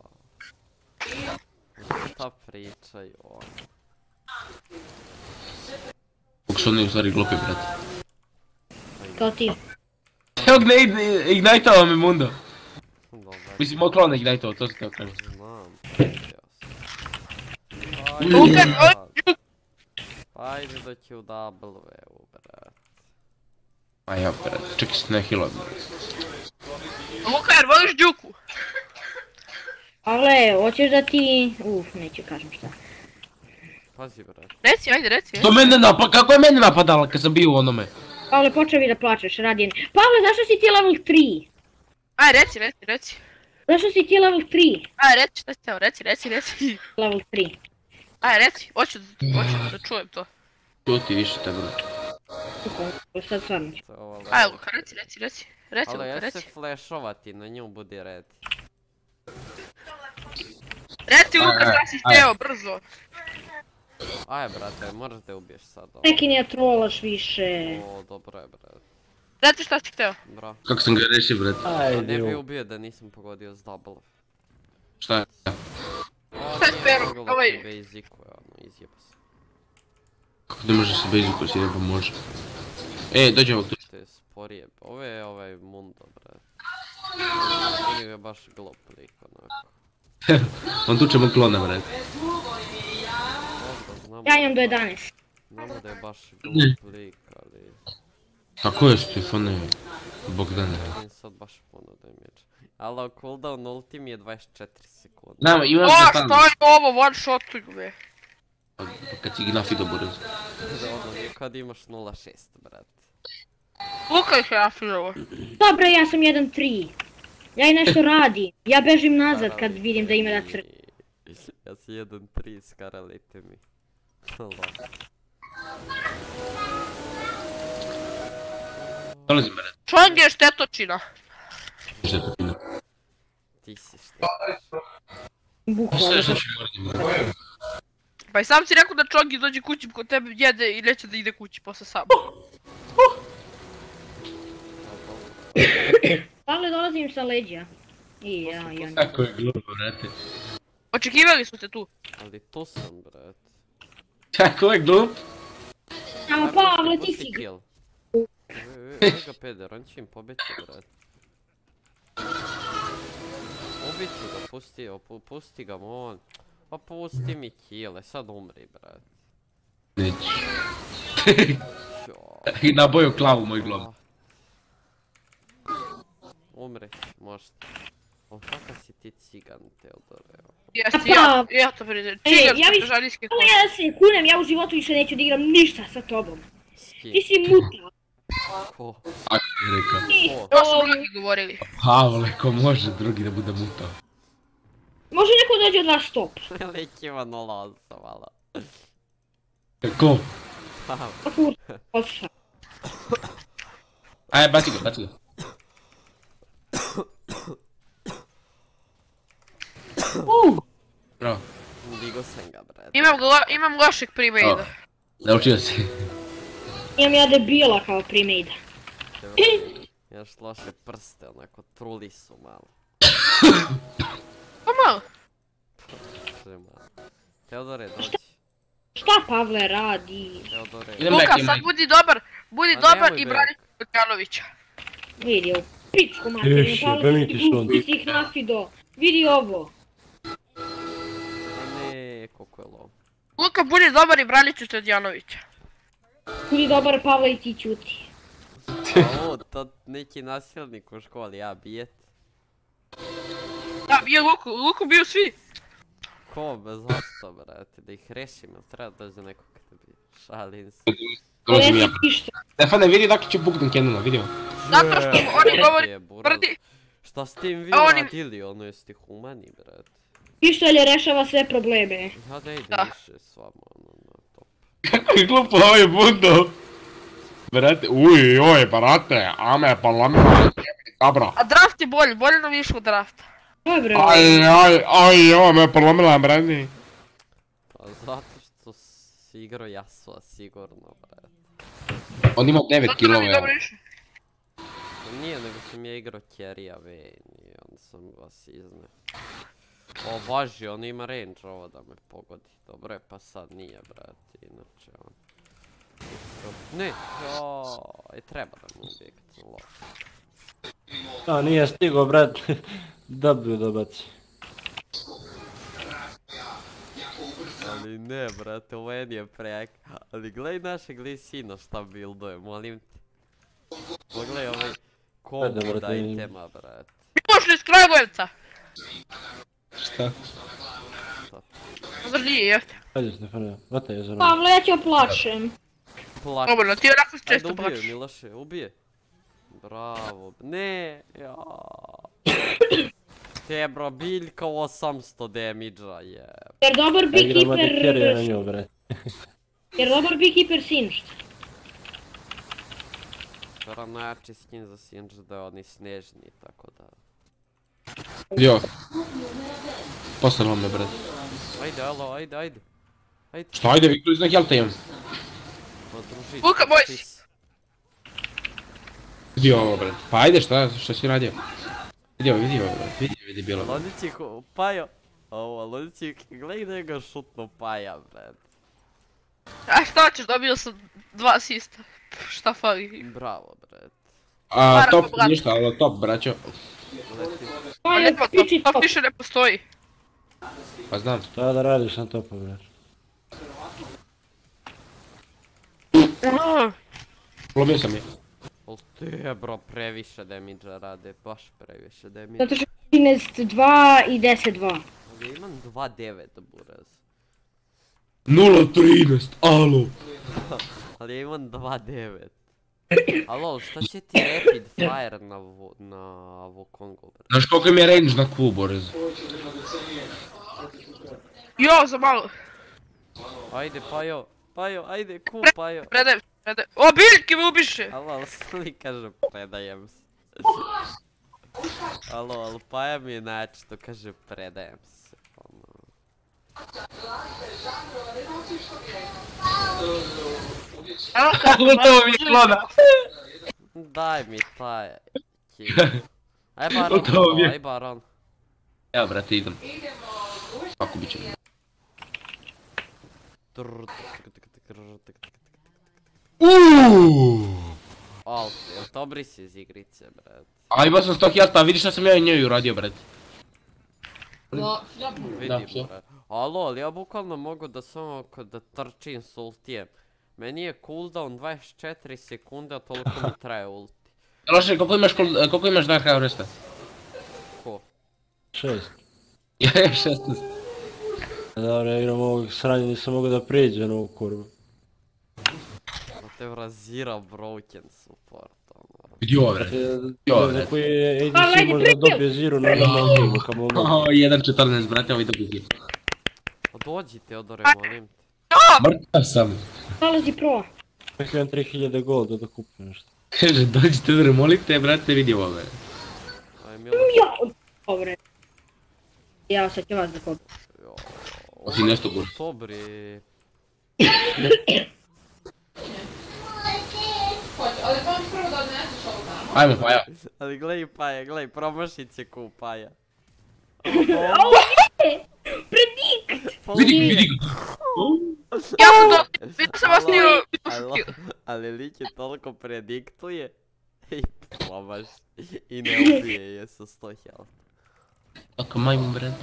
Šta pričaju oni? Kako su oni u stvari glupi, brate. Kao ti. Evo ga ignitao me Mundo. Dobar, Mislim, moj klon ignitao, to se teo kažem. znam. Luka, Ajde da će u W-u, brat. A ja, brate, čekaj se ne healujem. Luka, jer voliš Đuku? Ale, hoćeš da ti... neću kažem šta. Pazi, brat. Reci, ajde, reci. To mene kako je mene napadala kad sam bio u onome? Pavle, počeo bi da plačeš, radi. Pavle, zašto si ti level 3? Aj, reci. Zašto si ti level 3? Aj, reci, šta si teo, reci. Level 3. Aj, reci, hoću da čujem to. To ti više te, bro. Sad stvarno ću. Aj, Luka, reci. Reci, Ali Luka, ja reci. se flashovati, na nju budi red. Reci, Luka, šta si hteo, brzo. Aj, brate, moraš da je ubiješ sad. Neki nije trolaš više. O, dobro je, brat. Reci šta si hteo. Bra. Kako sam ga rešio, brate? Ne bi ubio da nisam pogodio s double. Šta je? Šta je Pero, ovaj... Basicu je ono, izjeba se. Kako ne može se basicu si jeba može? Dođe ovak tu. To je sporije, ovo je ovaj Mundo, brat. Ili je baš glup lik, onako. On tuče moj klona, brate. Znamo, Ja imam do 11. znamo da je baš glup lik, ali... Kako je Stefane? Bogdane. Vidim sad baš puno damage. Ali cooldown ultim je 24 sekunde. Znam, imam O, za šta tamo. je ovo, one shotuju me. Kad si gnafi do borez. Ono, nikad imaš 0.6, brat. Luka ih je afirao. Dobro, ja sam 1-3. Ja i nešto radim. Ja bežim nazad kad vidim da ima da crk. Ja si 1.3, skaralite mi. Dolazim, brate. Čong je štetočina. Šta je pepina? Ti si šta? Bukvalno. Šta ću moradim, brate? Pa i sam si rekao da Čongi dođe kući kod tebe jede i neće da ide kući posle sam. Pavle, dolazim sa leđa. I ja. Kako je glupo, brate. Očekivali su te tu. Ali tu sam, brat. Kako je glup? Samo Pavle, ti si... kill. Evo ga peder, on će im pobjeći, brat. Ubit ću ga, pusti ga on. Pa pusti mi kill, sad umri, brat. Neću. Ćo. I naboju klavu moj glav. Umri, možete. O, kakav si ti cigan, Teodore. Jesi, ja to priznam. ja Čigansko viš- žalijski Pavle, kod. ja se kunem, ja u životu više neću da igram ništa sa tobom. S kim? Ti si muta. Ko? Ako je rekao. Ti, To su mnogi govorili. Pavle, ko može drugi da bude mutao? može neko dođe od vas stop. Lik ima 0.8, vala. Ko? Pa kur... Osa. Ajde, baci ga. Bravo. Digo sam ga, brat. Imam lošeg premade. Naučio si. Imam ja debila kao primejda. Imaš loše prste, onako truli su malo. Pa malo. Teodore, dođi. Šta Pavle radi? Teodore. Idem Luka, back, sad budi A dobar nemoj i back. brani Kotjanovića. Vidi ovo. Pičku materinu, Eši, Pavle, pa mi ti što ti si ih nafido. Vidi ovo. A ne, koliko je lov. Luka, budi dobar i branit ću Kotjanovića. Budi dobar Pavle i ti ćuti. A o, to neki nasilnik u školi, ja bijet. Da, bio Luku bio svi. Ko, bez zašto, brate, da ih rešim, jel treba dođe neko kad te bi. Šalim se. Dolazim ja. Nesi ništa. Stefane, vidi dok će buknem Kenona, vidio. Zato što oni govori Je, buraz. brdi. Šta s tim vi A oni- radili, ono jeste humani, brate. Pištolje rešava sve probleme. Ja da idem Da. više s vama, ono, na top. Kako je glupo ovaj bundo. Brate, brate, ame, pa lamina, dobro. A draft je bolje nam išlo draft. Dobro. Oj, me polomila, brani. Pa zato što si igrao Yasuo, sigurno, brate. On ima 9 Zato kilova, nam je evo. dobro išlo. Nije, nego sam ja igrao Carry-a Vayne i onda sam vas izneo. O boži, on ima range ovo da me pogodi. Dobro je, pa sad nije, brate, inače on... Ne, joj, treba da mu ubije kad sam loš. A, nije stigo, brat. W dobaci. Ali ne, brate, ovo je prejak. Ali gledaj našeg Lee Sina šta builduje, molim te. Pogledaj ovaj kombo Ajde, brate, da vidim. itema, brate. Pošli iz Kragujevca. Šta? Zar nije jefte? Ajde, Stefane, vata je za nama. Pavle, ja ću plačem. Plak. Dobro, ti onako Ajde, često ubije, plačeš. Miloše, ubije. Bravo, ne, jaaaa. Te bro, biljka 800 damage-a, jeb. Jer dobar Ja igramo da carry na beekeeper... nju, brat. Jer dobar beekeeper sinšt. Vera najjači skin za Singe da je oni snežni, tako da... Jo. Poslalo me, brate. Ajde, alo, ajde, ajde. Ajde, Šta, ajde, Viktor, znak jel te imam? pa druži. Luka, boj se. Vidi ovo, brate. Pa ajde, šta si radio? Vidi ovo, brate. Vidi bilo. Lonici Pajo. Ovo, Lonici, gledaj da je ga šutno Paja, brad. A šta ćeš, dobio sam 2 asista. Šta fali? Bravo, brad. A, top, brate. ništa, ali top, braćo. Leti. Pa ne, pa to više ne postoji. Pa znam. Šta da radiš na topu, brat? Polomio sam je. Al te bro, previše damage-a rade, baš previše damage. Zato što 13-2 i 10-2. Ali imam 2-9, buraz. 0-13, alo. Ali ja imam 2-9. Alo, šta će ti rapid fire na Wukongu, brad? Znaš koliko im je range na Q, Borez? Jo, za malo. Ajde, Pajo, Pajo, ajde, Pajo. Predajem. O, biljke me ubiše. Alo, ali kaže predajem se. Alo, ali Paja mi je načito, kaže predajem se. Gotovo mi je klona. Daj mi taj kill. Aj Baron, Gotovo mi je. aj Baron. Evo, brate, idem. Kako bit će? Al, jel to brisi iz igrice, brat? A imao sam 100 hjata, vidiš šta sam ja i njoj uradio, brate. Vidi, što? brat. Alo, ali ja bukvalno mogu da samo da trčim s ultijem. Meni je cooldown 24 sekunde, a toliko mi traje ulti. Loše, koliko imaš Dark Harvesta? Ko? 6. Ja imam 16. Dobro, ja igram ovog sranja, nisam mogao da prijeđem na ovu kurvu. Da te vrazira broken support, ono. Vidi ovo, brate. Jo, Za brat. koji je Pa, ADC ajde, možda prekill. dobije ziru na normalnom gamu, kamo ono. 1.14, brate, ovaj dobiti. Pa dođi Teodore, molim te. Mrtav sam. Dolazi pro. Čak imam 3000 golda da kupim nešto. Kaže, dođite, molim te, brate, vidi ovo, brate. Aj Milo. Ja, dobre. Ja sad ću vas da kopim. Osim nešto guš. To bre. Ajmo, pa ja. Ali gledaj Paja, gledaj, promašice ko Paja. Predikt! Vidi ga. Ja sam vidio sam vas nije Alo, ali lik je toliko prediktuje i promaš i ne ubije je sa 100 health. Kako majmun, brate.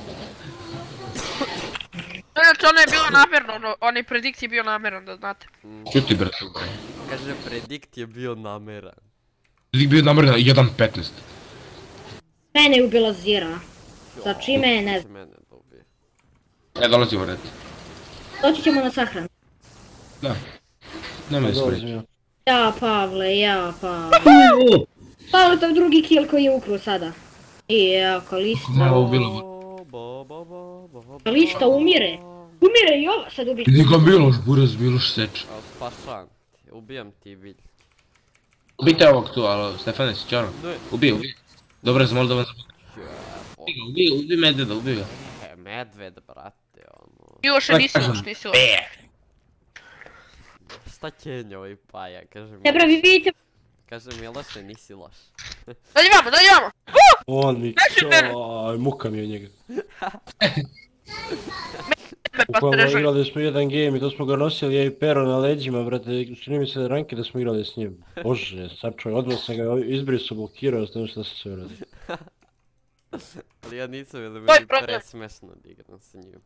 Znači ono je bilo namjerno, onaj predikt je bio namjeran da znate. Čuti, brate. Kaže predikt je bio nameran. Vidi bio namrna 1.15. Mene je ubila Zira. Sa čime ne znam. Mene da ubije. Ja dolazim, brate. Doći ćemo na sahranu. Da. Nemoj da Dolazim spreći. ja. Ja Pavle. Pavle to drugi kill koji je ukruo sada. I ja, Kalista. Malo ubilo. Kalista umire. Umire i ova sad ubiti. Neka Miloš, buraz, Miloš seč. Evo spašavam ti, ubijam ti bilj. Ubijte ovog tu, alo, Stefane, si čaro. Ne. Ubij. Dobro, zamoli da vam Ubi medveda, ubi ga. Medved, brate, ono. Miloše, nisi loš, nisi loš. Šta Kenjoj paja, kaže Ne pravi, vidite. Kaže Miloše, nisi loš. Dođi vamo, dođi vamo! On mi, aj, muka mi od njega. Bukvalno igrali smo jedan game i to smo ga nosili, ja i Pero na leđima, brate, čini mi se ranke da smo igrali s njim. Bože, sačuvaj, odmah sam ga izbrisao, blokirao, znam šta se sve radi. Ali ja nisam jer meni presmešno da igram sa njim.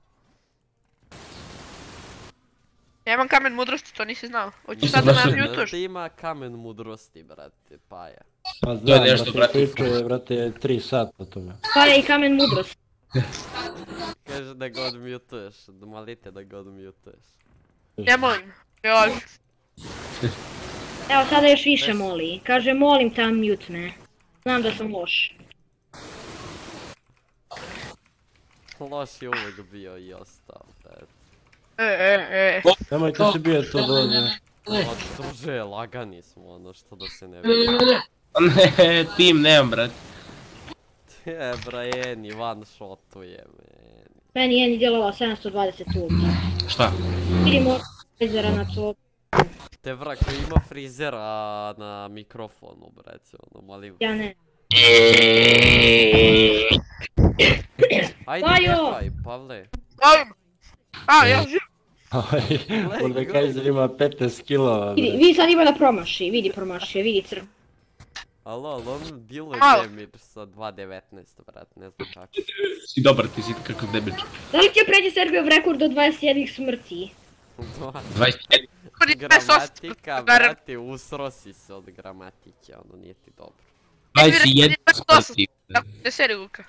Ja imam kamen mudrosti, to nisi znao. Hoćeš sad da nas mutuješ? Ti ima kamen mudrosti, brate, paja. Pa znam, brate, pričao je, brate, 3 sata o tome. Pa je i kamen mudrost. Kaže da god mutuješ, da molite da god mutuješ. Ne molim, joj. Evo sada još više moli. Kaže molim te unmute me. Znam da sam loš. Loš je uvijek bio i ostao, brate. Nemojte se bijeti to dođe. Druže, lagani smo ono što da se ne vidi. Ne, tim nemam, brate. Bra, Eni, one shotuje, meni. Meni je djelovala 720 ulti. Šta? Vidimo frizera na to. Te bra, koji ima frizera na mikrofonu, brate, ono, molim. Ja ne. Ajde, Majo! jebaj, Pavle. A, ja živim. Onda Kaiser ima 15 kilova. Vidi sad ima da promaši, vidi promašio, vidi crk. Alo, on diluje damage sa 2.19, brat, ne znam kako. Si dobar, ti si kakav damage. Da li ti je pređe Serbijev rekord do 21 smrti? 21. Gramatika, brate, usro si se od gramatike, ono nije ti dobro. 21 smrti. Ne seri Luka.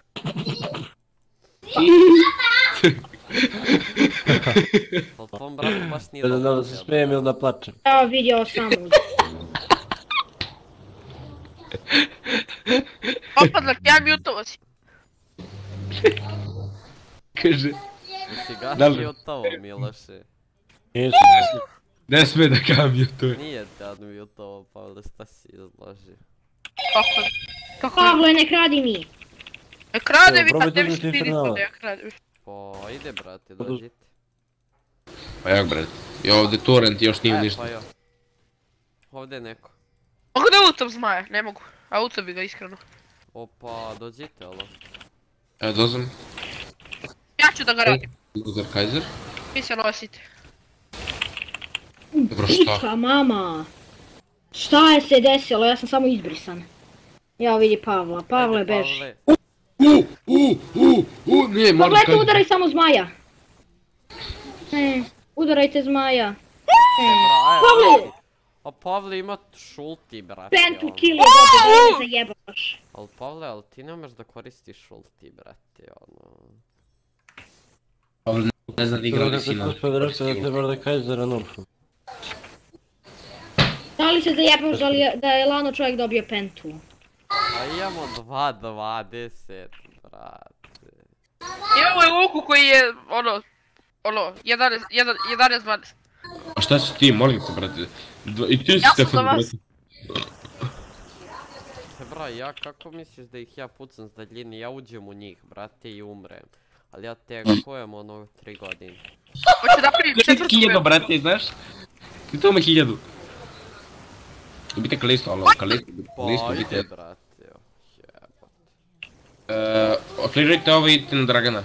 Ali tvom bratu baš nije Da dobro. da se smijem ili da plačem. Evo vidio sam u. Opadlak, ja mutovo si. Kaže, Jesi ga Dobro. mutao, Miloše? Nisam. ne sme da kamio to. Nije te unmutao, Pavle, šta si izložio? Kako? Pavle, ne kradi mi. Ne krade vi, Probaj kad ne uzeti više vidi Infernala. to da ja kradem. Pa ide, brate, dođite. Pa jak, brate. I ovdje torrent još nije Pa ništa. jo. Ovdje je neko. Mogu da utam zmaja? Ne mogu. A utam bi ga iskreno. Opa, dođite, alo. Evo dozam. Ja ću da ga radim. Uzer Kaiser. Vi se nosite. Dobro, šta? Pička mama. Šta je se desilo? Ja sam samo izbrisan. Ja vidi Pavla. Pavle Ajde, beži. Pavle. Ne, moram Pogledajte, Kaiser. udaraj samo zmaja. Udarajte zmaja. Bra, Pavle! A Pavle ima šulti, brate. Pentu ono. kill je dobio, da me zajebaš. Al Pavle, al ti ne možeš da koristiš šulti, brate, ono. Ne znam da igra Kako visina. se uspio da rekao da treba da Kaisera nerfu. Da li se zajebaš da je lano čovjek dobio pentu? A imamo 2.20, brate. Imamo je Luku koji je, ono, 11-12. A šta si ti, molim te, brate? I ti si Ja sam Stefan, za vas. brate. Bra, ja kako misliš da ih ja pucam s daljine? Ja uđem u njih, brate, i umrem. Ali ja te kojem ono 3 godine. Hoće da primim četvrtu 1000, metu. brate, znaš? Ti to ima 1000. Ubite Kalisto, alo, Kalisto Pa ide, ubite. brate, jo. Jebate. Oklirajte ovo i idite na Dragana.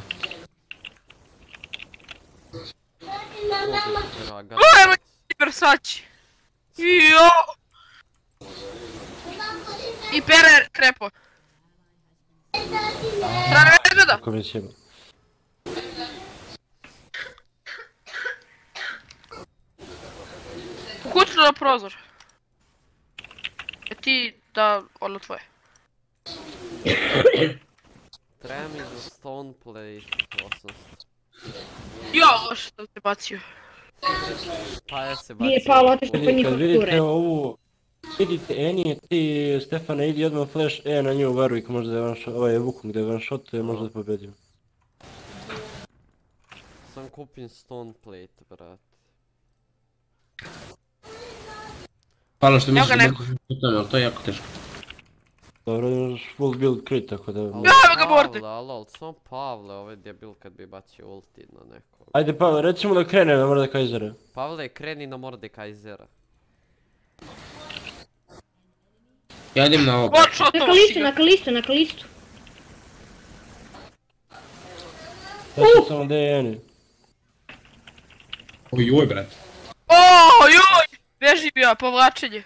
Draga. O, evo ti Versace. Jo! I pere krepo. Strane medveda. Kako mi sjeba. Kućno na prozor. Ti da, ono tvoje. Treba mi za stone plate 800. Jo, loš sam te bacio. Pa ja se Nije bacim. Pavlo otišao po Kad njihov vidite ture. ovu, vidite Eni, ti Stefana idi odmah flash E na nju Warwick, možda je one shot, ovaj je Wukong da je one shot, možda da pobedim. Sam kupim stone plate, brate. Hvala što Evo misliš ga da neko. mogu to, ali to je jako teško. Dobro, imaš full build crit, tako da... Evo ga morde. Alo, samo Pavle, ovaj debil kad bi bacio ulti na nekog. Ajde Pavle, recimo da krene na Mordekajzera. Pavle, kreni na Mordekajzera. Ja idem na ovo. One shotovo si ga. Na kalistu, na kalistu. Ja sam samo DN-i. Ojoj, brate. Joj! Beži bi ja, povlačenje.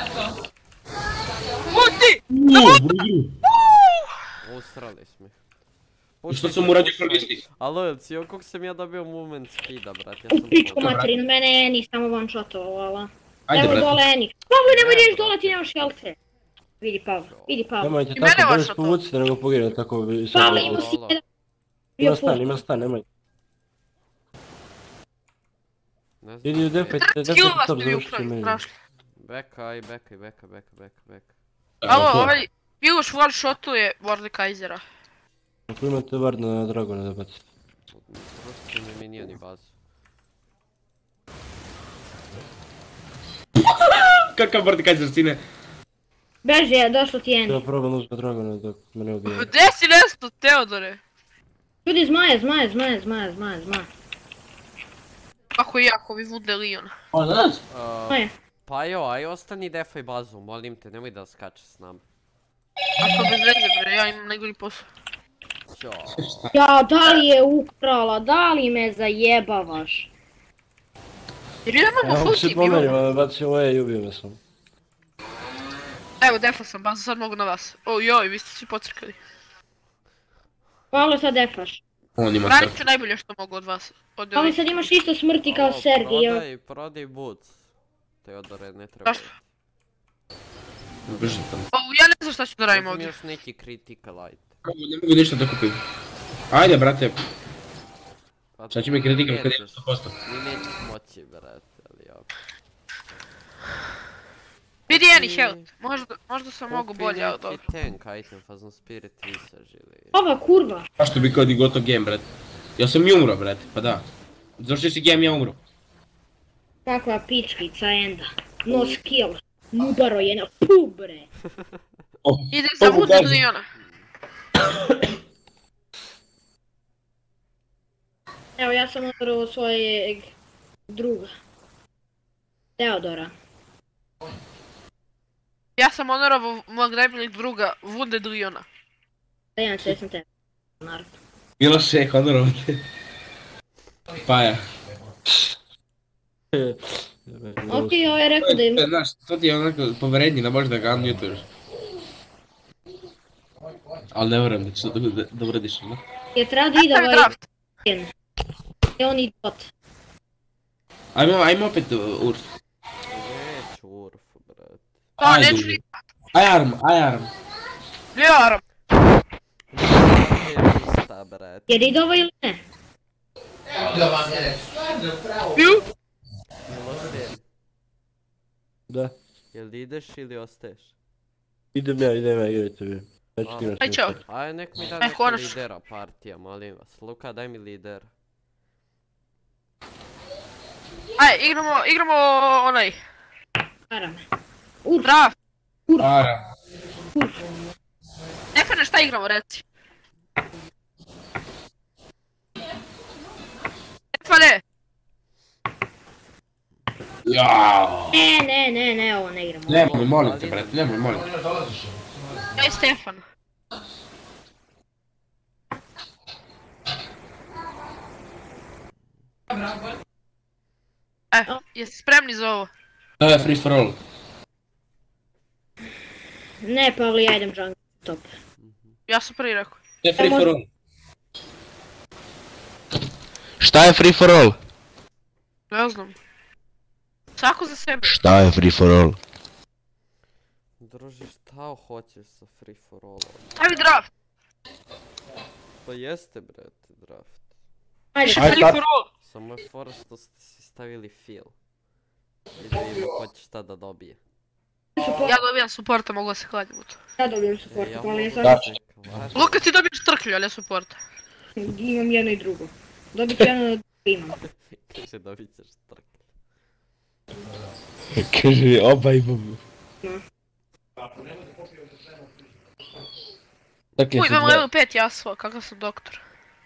Uti! Usrali smo ih. I što sam uradio koristi? Alo, jel si kog sam ja dobio movement speeda, brat, ja sam Pičko pogledao. materinu, mene je Eni samo one shotovao, ala. Ajde, Evo brate. dole Eni. Pavle, nemoj da ideš dole, ti nemaš helte. Vidi Pavle, vidi Pavle. Nemojte I mene tako, bolje vaša to. povucite nego pogledajte tako bi... Pavle, imao si Alo. jedan. Bio Ima stan, nemoj. Ne znam. Idi defajte Skillova top, ste mi završite ukrali, meni. strašno. Bekaj. Alo, ovaj Miloš one shotuje Mordekajzera. Ako imate ward na Dragona da bacite. Rušite mi minijani bazu. Kakav Mordekajzer, sine? Beži, došlo ti Eni. Ja probam uzeti Dragona dok me ne ubije. Gdje si nesto, Teodore? Ljudi, zmaje. Kako jako vi vude Lion. O, znaš? Zmaje. Pa jo, aj ostani defaj bazu, molim te, nemoj da skačeš s nama. Ako bez veze bre, ja imam najgori posao. Ćo. Ja, da li je ukrala, da li me zajebavaš? Jer imamo Ja mogu full se team, imamo. pomerio, bacio ovo i ubio me sam. Evo, defao sam bazu, sad mogu na vas. Joj, vi ste svi pocrkali. Pavle, sad defaš. On ima Branit srce. ću najbolje što mogu od vas. Od Pavle, ovih. sad imaš isto smrti kao Sergij. evo. Prodaj boots. Teodore, ne treba. Zašto? Brži tam. Ja ne znam šta ću da radim Uzmi ovdje. još neki critical light. Ne mogu ništa da kupim. Ajde, brate. Pa Šta će mi kritikam kad nećeš, imam 100%? Ni nećeš moći, brate, ali ja. Vidi any health. Možda sam mogu bolje od ovog. Kupi neki tank item, fazno spirit visage ili... Ova kurva. Zašto bi kao di gotov game, brate? Ja sam i umro, brate, pa da. Završio si game, ja umro. Kakva pičkica enda. No skill. Nubaro je na pubre. Ide za Wooded Liona. Evo, ja sam udarao svojeg druga. Teodora. Ja sam honorovao mojeg najboljeg druga, Wounded Liona. Da ja sam te. Naravno. Miloše, honorovate. Pa ja. Ok, ovo je rekao da im... Znaš, to ti je onako poverenje da možeš da ga unmutuješ. Ali ne vjerujem da ćeš da uradiš, ne? Je treba da ide Nastavi ovaj... draft. Je on idiot. Ajmo opet Urf. Neću Urfu, brate. Pa, Ajde. neću ni... Ajarm. Ljaram. Ništa, brate. Je ide ovo ili ne? Ju? Miloše, Da. jel ideš ili ostaješ? Idem ja, igrajte vi. Ja ću A. igrati. Aj, čao. Aj, nek mi da Aj, neko konačno. lidera partija, molim vas. Luka, daj mi lider. Aj, igramo onaj. Para me. Draft. Ara. Stefane, šta igramo, reci? Stefane! Jaaaa. Ne, ovo ne igramo. Nemoj, molim te, brate, nemoj, molim te. Daj Stefan. Jeste spremni za ovo? To je free for all. Ne, Pavle, ja idem jungle top. Ja sam prvi rekao. To je free for all. Šta je free for all? Ne znam. Svako za sebe. Šta je free for all? Druži, šta hoćeš sa free for all? Stavi draft. Pa jeste, brate, draft. Ajde, Piše Aj, free start. for all. Samo je fora što ste si stavili feel. I da vidimo ko će šta da dobije. Ja dobijam supporta, mogu da se kladim u to. ja dobijem support, Ja Pavle, ja mogu sad Da. se kvarim. Luka, ti dobiješ trklju, ali ja supporta. imam jedno i drugo. Dobit ću jedno da imam. Kaže, dobit ćeš trk. Kaže, oba imamo. Dakle, Uj, su imam dve. level 5 Yasuo, kakav sam doktor.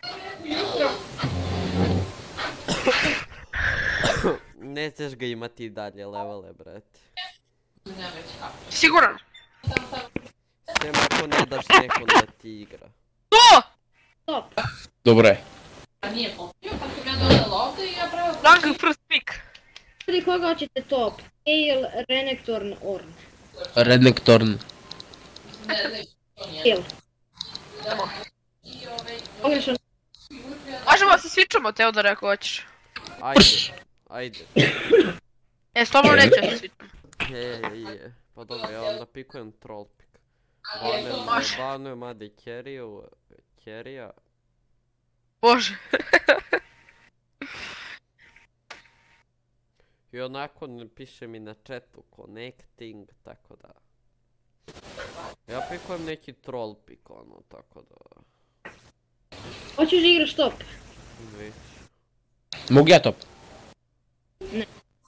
Nećeš ga imati i dalje levele, brate. Siguran? Sem ako ne daš nekom da ti igra. To! Top. Dobro je. Rank first pick. Ljudi, koga hoćete top? Gale, Renekton, Ornn. Renekton. Gale. Pogrešan. Možemo se switchamo, Teodore, ako hoćeš. Ajde. E, s tobom neću da se switcham. Je. Pa dobro, ja onda pikujem troll pick. Banujem Adi Carrya. Bože. I onako ne piše mi na chatu connecting, tako da... Ja pikujem neki troll pick, ono, tako da... Hoćeš da igraš top? Već. Mogu ja top? Ne.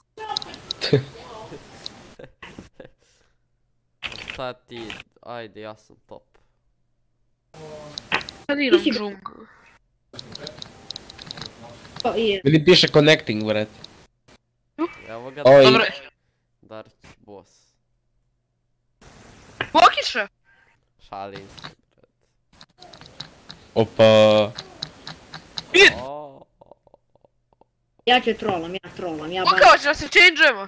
Sad ti, ajde, ja sam top. Sad igram džunglu. O, je. Ili piše connecting, vrat. Evo ga Oj. Dobro. Dark boss. Bokiše! Šalim se, brat. Opa. O, Ja ću trollam, ja Luka, hoćeš da se changeujemo?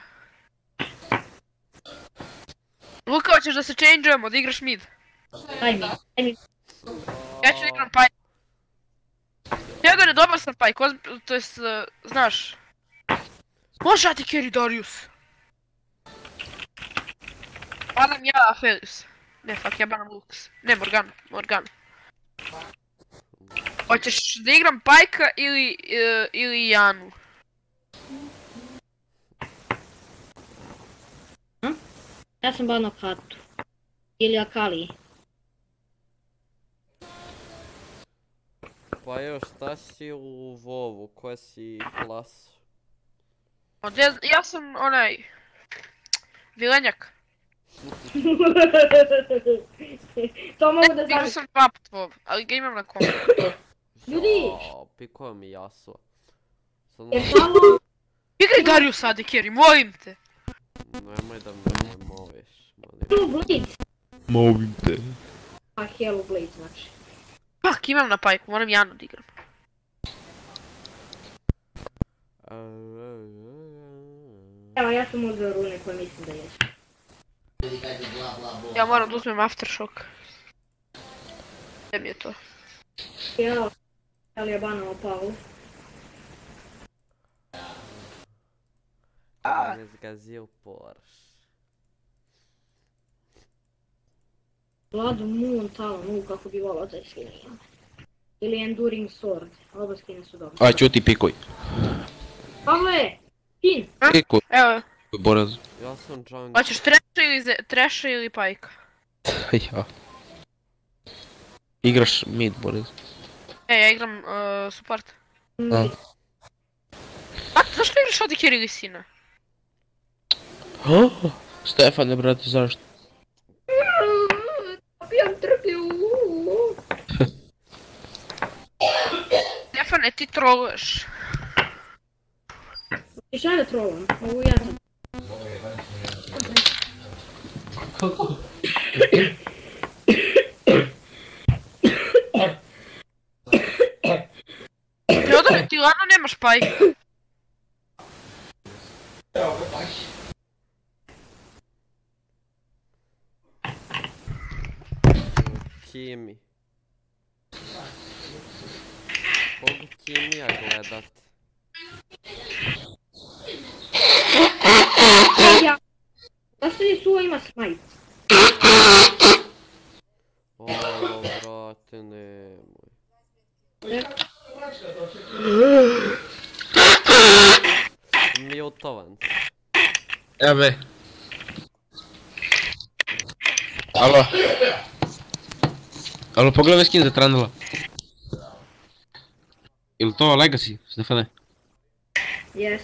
Luka, hoćeš da se changeujemo, da igraš mid? Daj mi. Ja ću da igram paj. Teodore, dobar sam paj, to jest, znaš. Može ti carry Darius. Banam ja Aphelios. Ne, fuck, ja banam Lux. Ne, Morgana. Hoćeš da igram Pajka ili Janu? Ja sam banao Katu. Ili Akali. pa još, šta si u WoW-u, koja si klasu? Ja sam onaj... Vilenjak. To mogu da Igrao znam. sam 2 put WoW, ali ga imam na kompu. Ljudi! Jao, pikao mi Yasuo. Sad Jer tamo... Igraj Darius AD carry, molim te! nemoj da me moliš, molim. Hello Blitz. Molim te. A Hello Blitz znači. Fuck, imam na Pajku, moram Janu da igram. Evo, ja sam uzeo rune koje mislim da jesu. Ja moram da uzmem Aftershock. Gdje mi je to? Evo, ali je banao Paul. Ne zgazio Porsche. Blood Moon Talon, kako bi volao taj skin imam. Ili Enduring Sword, oba skine su dobro. Aj, ćuti, pikuj. Pavle! Skin! Pikuj, Evo, Boraz. Ja sam jungle. hoćeš Thrasha ili Pajka? Ja. Igraš mid, Boraz. Ja igram support. A. A, zašto igraš AD carry ili Sina? Stefane, brate, zašto? Pijam trpiju! Stefane, ti trolluješ. I šta da trollam? Mogu ja sam. Teodore, ti lano nemaš Pajka. Kimi. Kogu Kimija gledat? Ja! Zašto je suo ima smite? O, brate, nemoj. Mutovan. Ebe. Alo. Alo, pogledaj skin za Trundla. Ili to Legacy, Stefane? Jes.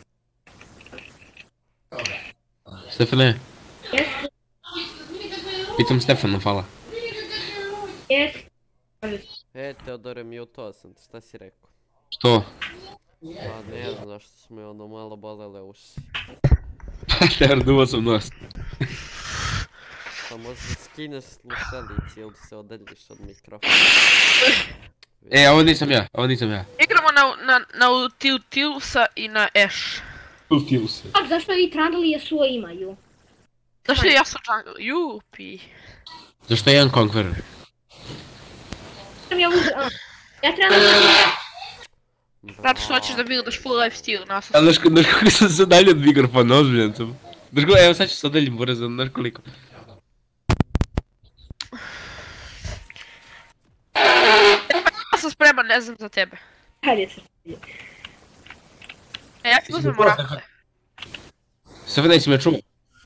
Stefane? Jes. Pitam Stefanu, hvala. Jes. Teodore, mutao sam te, šta si rekao? Što? Pa ne znam zašto su me ono malo bolele uši. Teodor, duvo sam nos. Pa možda skineš slušalici ili se odaljiš od mikrofona. E, ovo nisam ja. Igramo na Utilusa i na Ashe. Utilus. Zašto vi Trundle svoj imaju? Zašto ja sam jungle? Jupi. Zašto je jedan Conqueror? Ja trebam da... Zato što hoćeš da vidiš full life steal nas. Ali znaš kako sam se dalje od mikrofona, ozbiljan sam. Znaš kako, evo sad ću se odaljim brzo, znaš koliko. Ja sam spreman, ne znam za tebe. Hajde se. E, ja ću uzmem orakle. Stefana, jesi me čuo?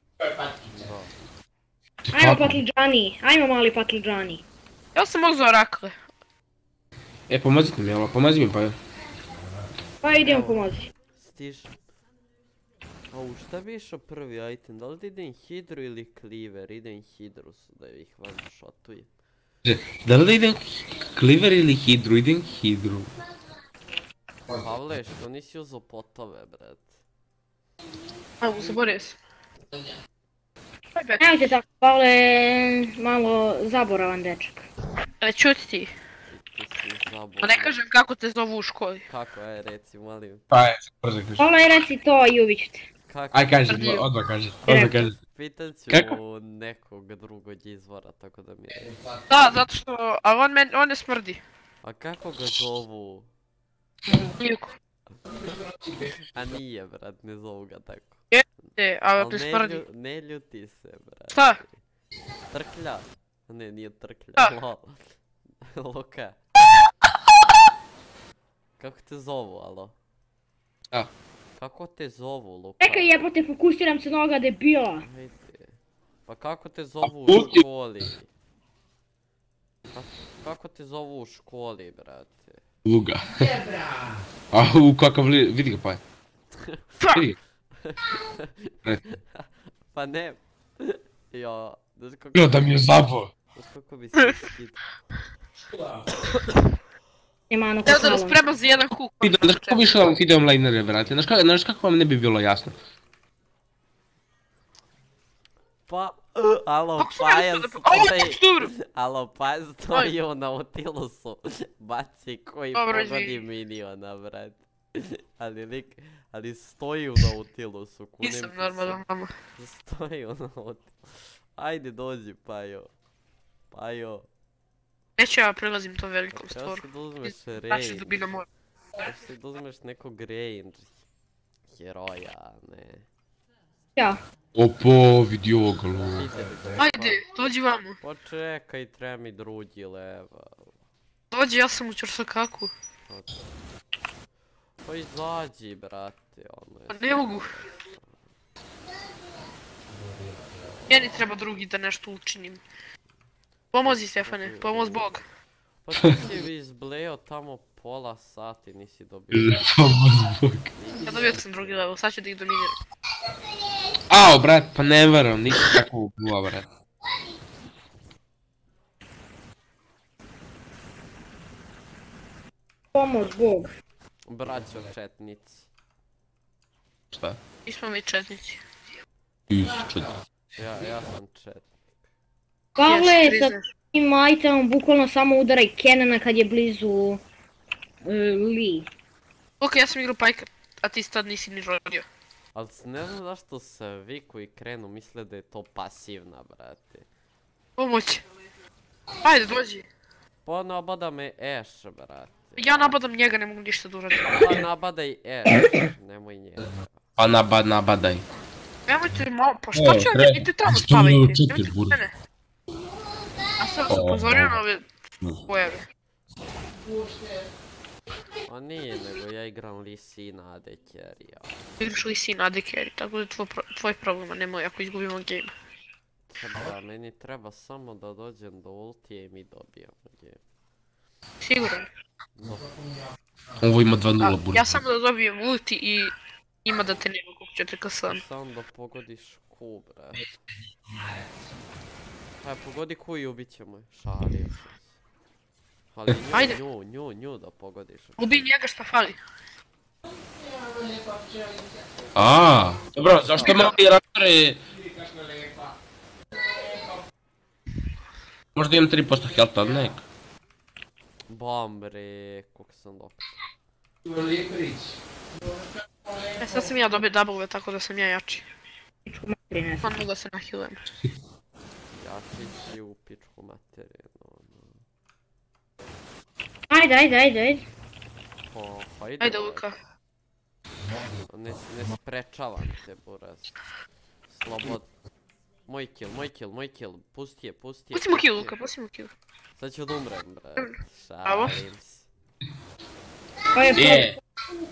Ajmo patliđani, ajmo mali patliđani. Ja sam uzeo orakle. E, pomozite mi, pomozi mi pa. Pa idemo pomozi. Stiž. Au, šta bi išao prvi item? Da li da idem Hidru ili Cleaver? Idem Hidru da ih van shotuje. Da li da idem Cleaver ili Hidru? Idem Hidru. Pavle, što nisi uzao potove, brat? Evo, zaboravio sam. Nemojte tako, Pavle, malo zaboravan dečak. Ale čuti ti. Ti si zaboravio. Pa ne kažem kako te zovu u školi. Kako, reci, molim. Pa je, brzo kaži. Pavle, reci to i ubit ću te. Kako? Aj kaži, odmah kaži. Pitat ću Kako? nekog drugog izvora, tako da mi je. Da, zato što, ali on ne smrdi. A kako ga zovu? Niko. A nije, brat, ne zovu ga tako. Jeste, ali ne smrdi. Ne ljuti se, brat. Šta? Trklja. Ne, nije trklja. Luka. Kako te zovu, alo? A. Kako te zovu, Luka? Čekaj, jebote, fokusiram se na ovoga debila. Ajde. Pa kako te zovu u školi? Kako te zovu u školi, brate? Luga. A kakav vidi ga pa je. Vidi ga. Pa ne. Jo, znaš kako... Jo, da mi je zabao. Znaš kako bi se skid... Nema ono Evo da vas spremam za jedan huk. Znaš kako bi išao vam video mlinere, brate? Znaš kako vam ne bi bilo jasno? Pa... Alo, Paja stoji u Nautilusu. Baci koji pogodi miniona, brat. Ali stoji u Nautilusu, kunem ti se. Nisam normalan, mama. Stoji u Nautilusu. Ajde, dođi, Pajo. Pajo. Neću ja prelazim tom velikom stvoru. Treba si da uzmeš range. Znači dubina mora. Treba si da uzmeš nekog range. Heroja, ne. Ja. Opo, vidi ovoga lo. Ajde, dođi vamo. Pa čekaj, treba mi drugi level. Dođi, ja sam u čorsakaku. Pa izađi, brate, ono je... Pa ne mogu. Meni treba drugi da nešto učinim. Pomozi Stefane, pomoz Bog. Pa ti si izbleo tamo pola sati, nisi dobio. Pomoz Bog. Ja dobio sam drugi level, sad ću da ih dominiram. Ao, brat, pa ne verujem, nisam tako ubila, brat. Pomoz Bog. Braćo četnici. Šta? Nismo mi četnici. Ti si četnik. Ja sam četnik. Pavle, sa tim itemom bukvalno samo udaraj Kenana kad je blizu Lee. Ok, ja sam igrao Pajka, a ti tad nisi ni rodio. Ali ne znam zašto svi koji krenu misle da je to pasivna, brate. Pomoć. Ajde, dođi. Pa nabada me Ashe, brate. Ja nabadam njega, ne mogu ništa da uradim. Pa nabadaj Ashe, nemoj njega. Pa nabadaj. Nemojte malo, pa šta ću ja, idite tamo spavajte, nemojte kod mene. A sam vas upozorio na ove pojave. A nije, nego ja igram Lee Sin AD carry. Igraš Lee Sin AD carry, tako da je tvoj problem, a ne moj ako izgubimo game. Da, meni treba samo da dođem do ultije i mi dobijemo game. Siguran? Ovo ima 2-0 burza. Ja samo da dobijem ulti i ima da te nema kako 4K sam. Samo da pogodiš Q, brate. Aj, pogodi kuj i ubit ćemo je. Šalio sam se. Ali Ajde. nju da pogodiš. Ubi njega šta fali. Dobro, zašto mali raptore... Možda imam 3% health, ali nek. Bam bre, koliko sam dok. Sad sam ja dobio double, tako da sam ja jači. Prines. Mogu da se nahilujem. Jači si u pičku materinu. Ajde. Ajde Luka. Ne sprečavam te, buraz. Slobod. Moj kill. Pusti je. Pusti mu kill, Luka, pusti mu kill. Sad ću da umrem, bre. Bravo. Šalim se. Je.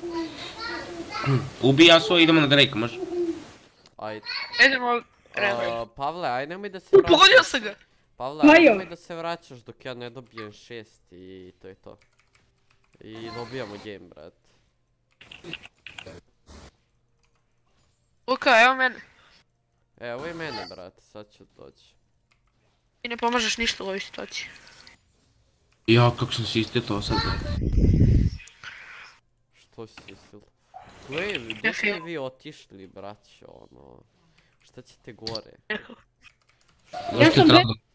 Ubija svoj, idemo na Drake, može? Ajde. Idemo... Pavle, aj nemoj da se vraćaš. Pogodio sam ga! Pavle, aj nemoj da se vraćaš dok ja ne dobijem 6 i to je to. I dobijamo game, brat. Luka, evo mene. Evo i mene, brate, sad ću doći. Ti ne pomažeš ništa u ovoj situaciji. Ja, kako sam si istjetao sad. Što si istil? Gdje ste vi otišli, braćo, ono... Šta ćete gore? Ja sam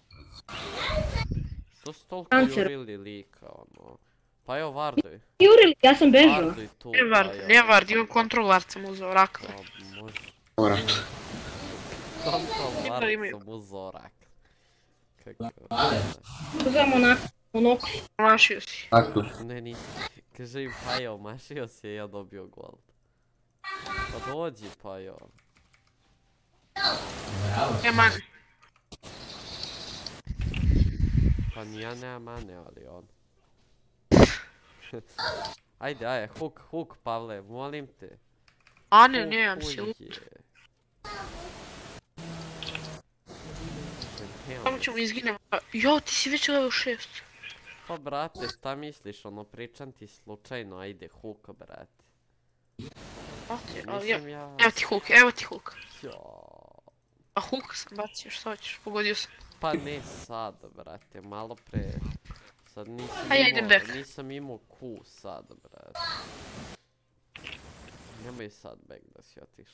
Što su toliko jurili lika, ono... Pa evo Varduj. Jurili, ja sam bežao. Varduj tu. Nije Vard, imam kontrol Vard sam uzeo, Orakle. Može. Orakle. Kontrol Vard sam uzeo Orakle. Kako... Uzem onako. Mašio si. Tako. Ne, nisi. Kaže im Pajo, mašio si je ja dobio gold. Pa dođi Pajo. Mane. Pa ni ja nema mane, ali on. Ajde, hook Pavle, molim te. A ne, nemam si loot. Samo ćemo izginemo. Jo, ti si već level 6. Pa brate, šta misliš, ono pričam ti slučajno, ajde hook brate. Evo ti hook. A hook sam bacio, što hoćeš, pogodio sam. Pa ne sad, brate, malo pre. Sad nisam imao Q sad, brate. Nemoj sad back da si otiš.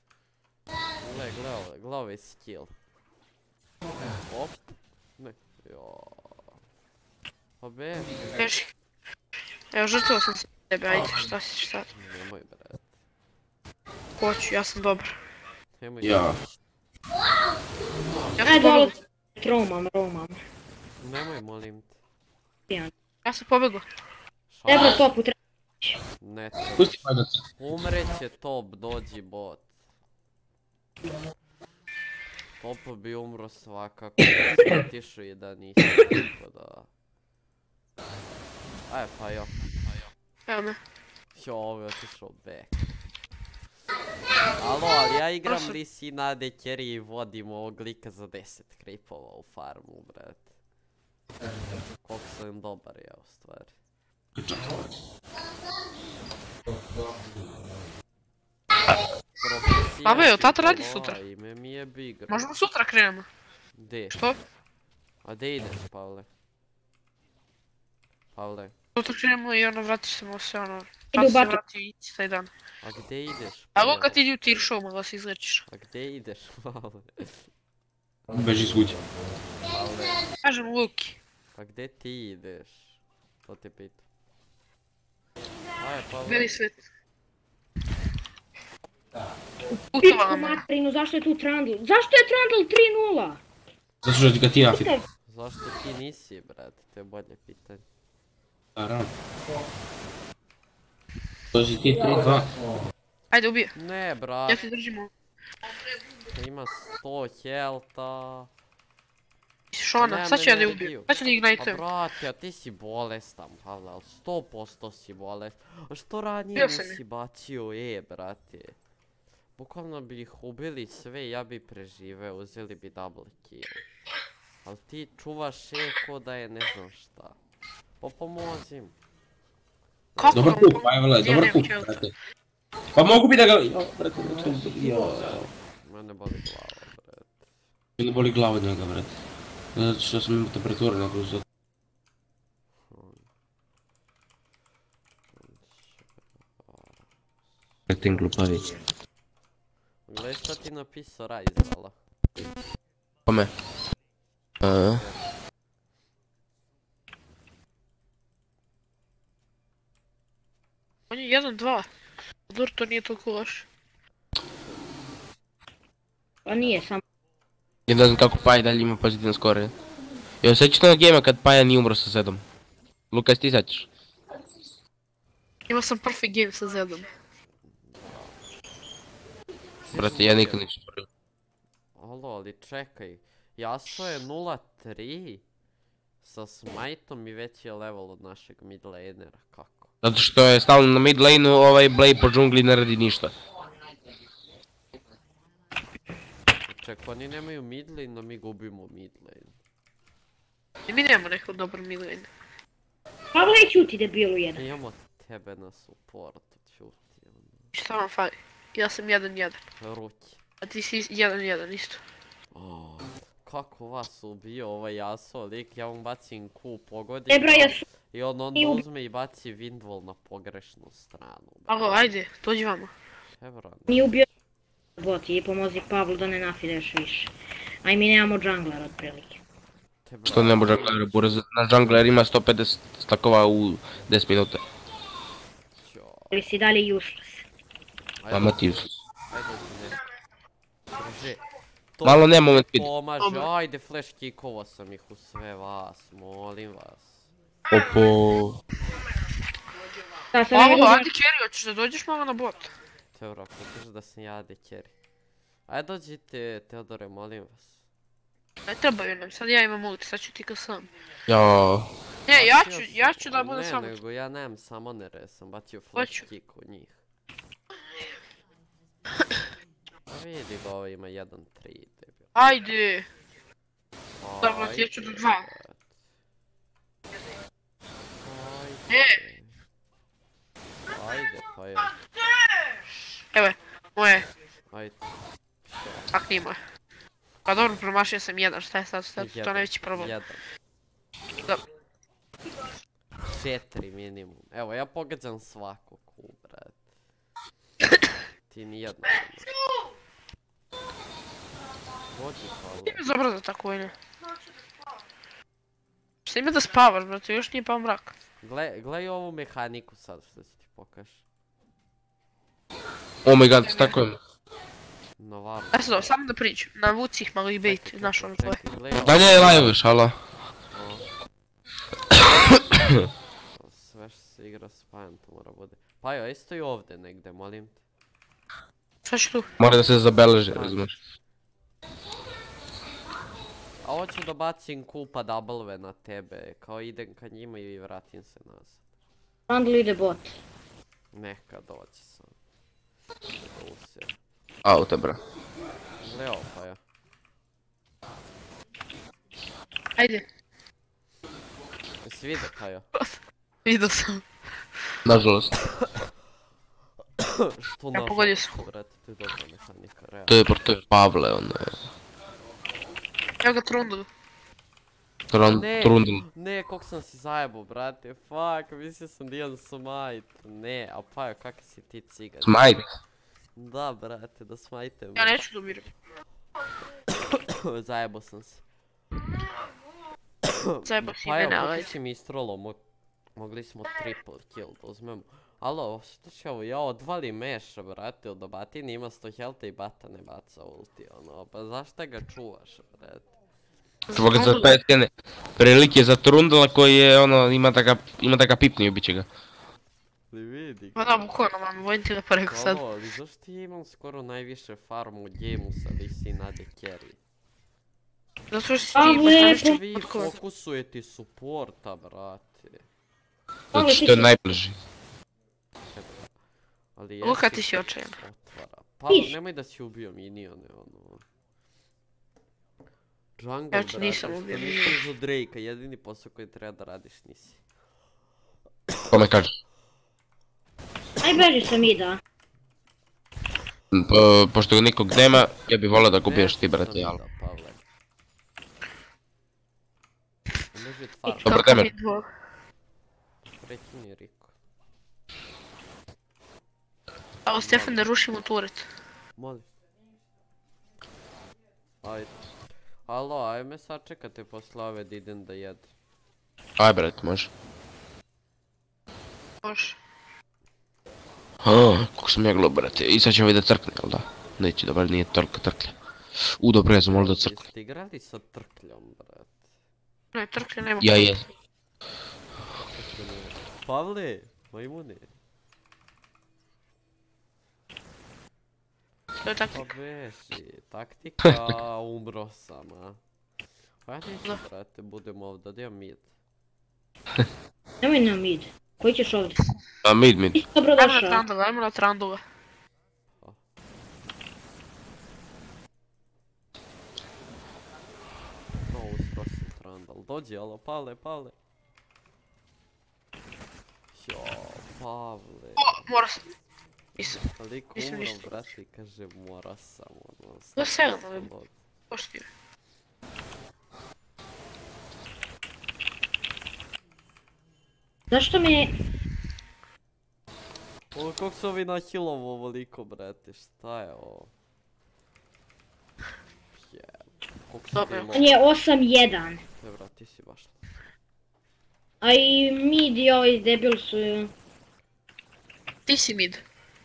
Gle ovaj skill. Op. Ne, joooo. Pa be. Beži. Evo, žrtvao sam se tebe, ajde, šta si sad? Nemoj, brate. Hoću, ja sam dobar. Nemoj. Ja. Ja sam pobegao. Romam. Nemoj, molim te. Ja sam pobegao. Treba topu, treba. Ne, Pusti pajdac. umreće top, dođi bot. Top bi umro svakako, da tišu i da nisam, tako da... Aj, pa jo. Evo me. Jo, ovo je otišao back. Alo, ali ja igram Lisi Nade carry i vodim ovog lika za 10 creepova u farmu, brate. Koliko sam dobar ja, u stvari. Baba, jel tata radi sutra? Ime mi je Big. Možemo sutra krenemo. Gdje? Što? A gdje ideš, Pavle? Pavle? Sutra krenemo i ono vratit ćemo se ono... Idu u Tata se batu. vrati i ići taj dan. A gdje ideš? A Luka ti idi u tir show, malo se izlečiš. A gdje ideš, Pavle? Beži svuđi. Pavle? Kažem Luki. Pa gdje ti ideš? To te pitam. Aj, Pavle. Veli svet. Pičku Putovala me. materinu, zašto je tu Trundle? Zašto je Trundle 3-0? Zato što ga ti nafit. Zašto ti nisi, brate? To je bolje pitanje. Naravno. To si ti 3-2. Ajde, ubije. Ne, Ja brate. ti držim ovo. Ima 100 helta. Šona, sad ću ja da je ubijem. Sad ću da ih Pa najtujem. brate, a ti si bolestan, Pavle, ali 100% si bolestan. A što ranije Bio sam nisi bacio brate? Bukvalno bi ih ubili sve i ja bi preživeo, uzeli bi double kill. Ali ti čuvaš ko da je ne znam šta. Pa pomozim. Kako? Dobar puk, Pavle, dobar puk, brate. Pa mogu bi da ga... Jo, brate, Mene boli glava, brate. Mene boli glava od njega, brate. Zato što sam imao temperaturu na plus. Kretin glupavić. Gledaj šta ti napisao Rajz, ala. Kome? On je 1-2. Dur, to nije toliko loše. Pa nije samo. Ja ne znam kako Paja dalje ima pozitivan skor. Jel sećaš na gema kad Paja nije umro sa 7? Lukas, ti sećaš? Imao sam perfect game sa Zedom. Brate, ja nikad nisam prvi. Alo, ali čekaj. Yasuo je 0-3 sa smiteom i veći je level od našeg mid lanera, kako? Zato što je stalno na mid lane-u, ovaj Blade po džungli ne radi ništa. Čekaj, oni nemaju mid lane, a mi gubimo mid lane. I mi nemamo neko dobro mid lane. Pa gledaj ćuti debilu jedan. Imamo tebe na supportu, čuti. Šta vam fali? Ja sam 1-1. Ruki. A ti si 1-1 isto. Kako vas ubio ovaj Yasuo lik, ja vam bacim Q, pogodim. Ebra, ja su... I on onda uzme i baci Windwall na pogrešnu stranu. Alo, ajde, dođi vamo. Ebra, Mi ubio bot i pomozi Pavlu da ne nafideš više. A i mi nemamo džunglera otprilike. Što ne može junglera, Buraz na jungler ima 150 stakova u 10 minuta. Ali si dalje useless. Mama ti useless. Ajde, ne. Drži. Malo ne moment vidi. Pomaže, ajde, flash kickovo sam ih u sve vas, molim vas. Opo. Da, sad ne vidim Alo, ajde carry, hoćeš da dođeš malo na bot? Teodor, ako kažeš da sam ja AD carry. Ajde dođite, Teodore, molim vas. Ne trebaju nam, sad ja imam ulti, sad ću ti ka sam. Jao. Ne, ja ću da budem samo. Ne, nego ja nemam samonere, sam bacio flash kick u njih. Vidi ga, ovo ima 1-3, debil. Ajde! Dobro, ti ću do 2. Ne! Ajde, pa je. Evo, moje. Ajde. Ak nije moje. Pa dobro, promašio sam 1, šta je sad, to je najveći problem. 1. Dobro. 4 minimum. Evo, ja pogađam svako Q, brat. Ti nijedno. Dođi, Pavle. Nije mi dobro da tako ide. Šta ima da spavaš, brate, još nije pao mrak. Gledaj ovu mehaniku sad što ću ti pokaži. Oh my god, stakujem. Na varu. E sad, samo da priđu, navuci ih malo i bait, znaš ono tvoje. Dalje je live, šala. Sve što se igra s Pajom to mora bude. Pajo, isto i ovdje negdje, molim te. Šta ću tu? Mora da se zabeleži, razumiješ. A hoću da bacim Q pa W na tebe, kao idem ka njima i vratim se nazad. Bundle ide bot. Neka doći sam. Auto, bro. Gle ovo, Pajo. Ajde. Jesi vidio, Pajo? Vidio sam. Nažalost. Što Ja pogodio sam. brate, to je dobra mehanika, realno. To je Pavle, ono je. Evo ga trundu. Trundl. Ne, koliko sam si zajebao, brate, fuck, mislio sam da imam smite. Ne, a Pajo, kakav si ti cigan? Smite. Da, brate, da smajte. Ja neću da umirim. Zajebao sam se. Zajebao si Pajo, mene, ali mogli ajde. si mi istrolo, mogli smo triple kill da uzmemo. Alo, što će ovo, ja odvalim meša, brate, od Batini ima 100 health i Bata ne baca ulti, ono, pa zašto ga čuvaš, brate? Zbog za 5 stjene. Prilike za Trundla koji je, ono, ima taka pipni, ubit će ga. Li vidi. Ma da, bukvalno, mam, vojim ti da pa rekao sad. Alo, ali zašto ja imam skoro najviše farm u gameu sa Lee Nade carry? Zato što si ti imaš najviše Vi potkova. fokusujete supporta, brate. Zato što je najbliži. Ali Luka, jesi ti si očajan. otvara. Pavlo, nemoj da si ubio minione, ono. Jungle, Ja ti nisam brate, ubio što nisi izu Drake-a, jedini posao koji treba da radiš nisi. Kome kažeš? Aj beži sa mida. Pošto nikog nema, ja bih volio da kupiješ ti, brate, jel? Da, Pavle. Držit I farm. Dobro, kako temer. mi dvog. Prekini Riko. Evo Stefan da rušimo turet. Molim. Ajde. Alo, aj me sačekate posle ove da idem da jedem. Aj brat, može. Može. Kako sam ja glup, brate. I sad ćemo vidjeti crkne, jel da? Neće, dobro, nije toliko trklja. Dobro, ja sam možda crkne. Jeste igrali sa trkljom, brat? Ne, trklja nema. Ja jes. Pavle, majmune. To je taktika. Pa beži, taktika, umro sam, a? Pa ja neću, brate, budem ovdje, odjem mid. Nemoj na mid. Koji ćeš ovdje? A mid. Dobro Ajmo na došao. trandove, ajmo na trandove. No, uspro sam trandal. Dođi, alo, Pavle. Jo, Pavle. O, mora sam. Nisam. Liko Nisam umro, ništa. brate, i kaže mora sam, ono. To sve stvarno ono, sam od- poštio. Zašto me... O, kog su ovi nahilovo ovoliko, brate, šta je ovo? Kog su Dobro. ti On je 8-1. Ne, brat, ti si baš... A i mid i ovaj debil su... Ti si mid.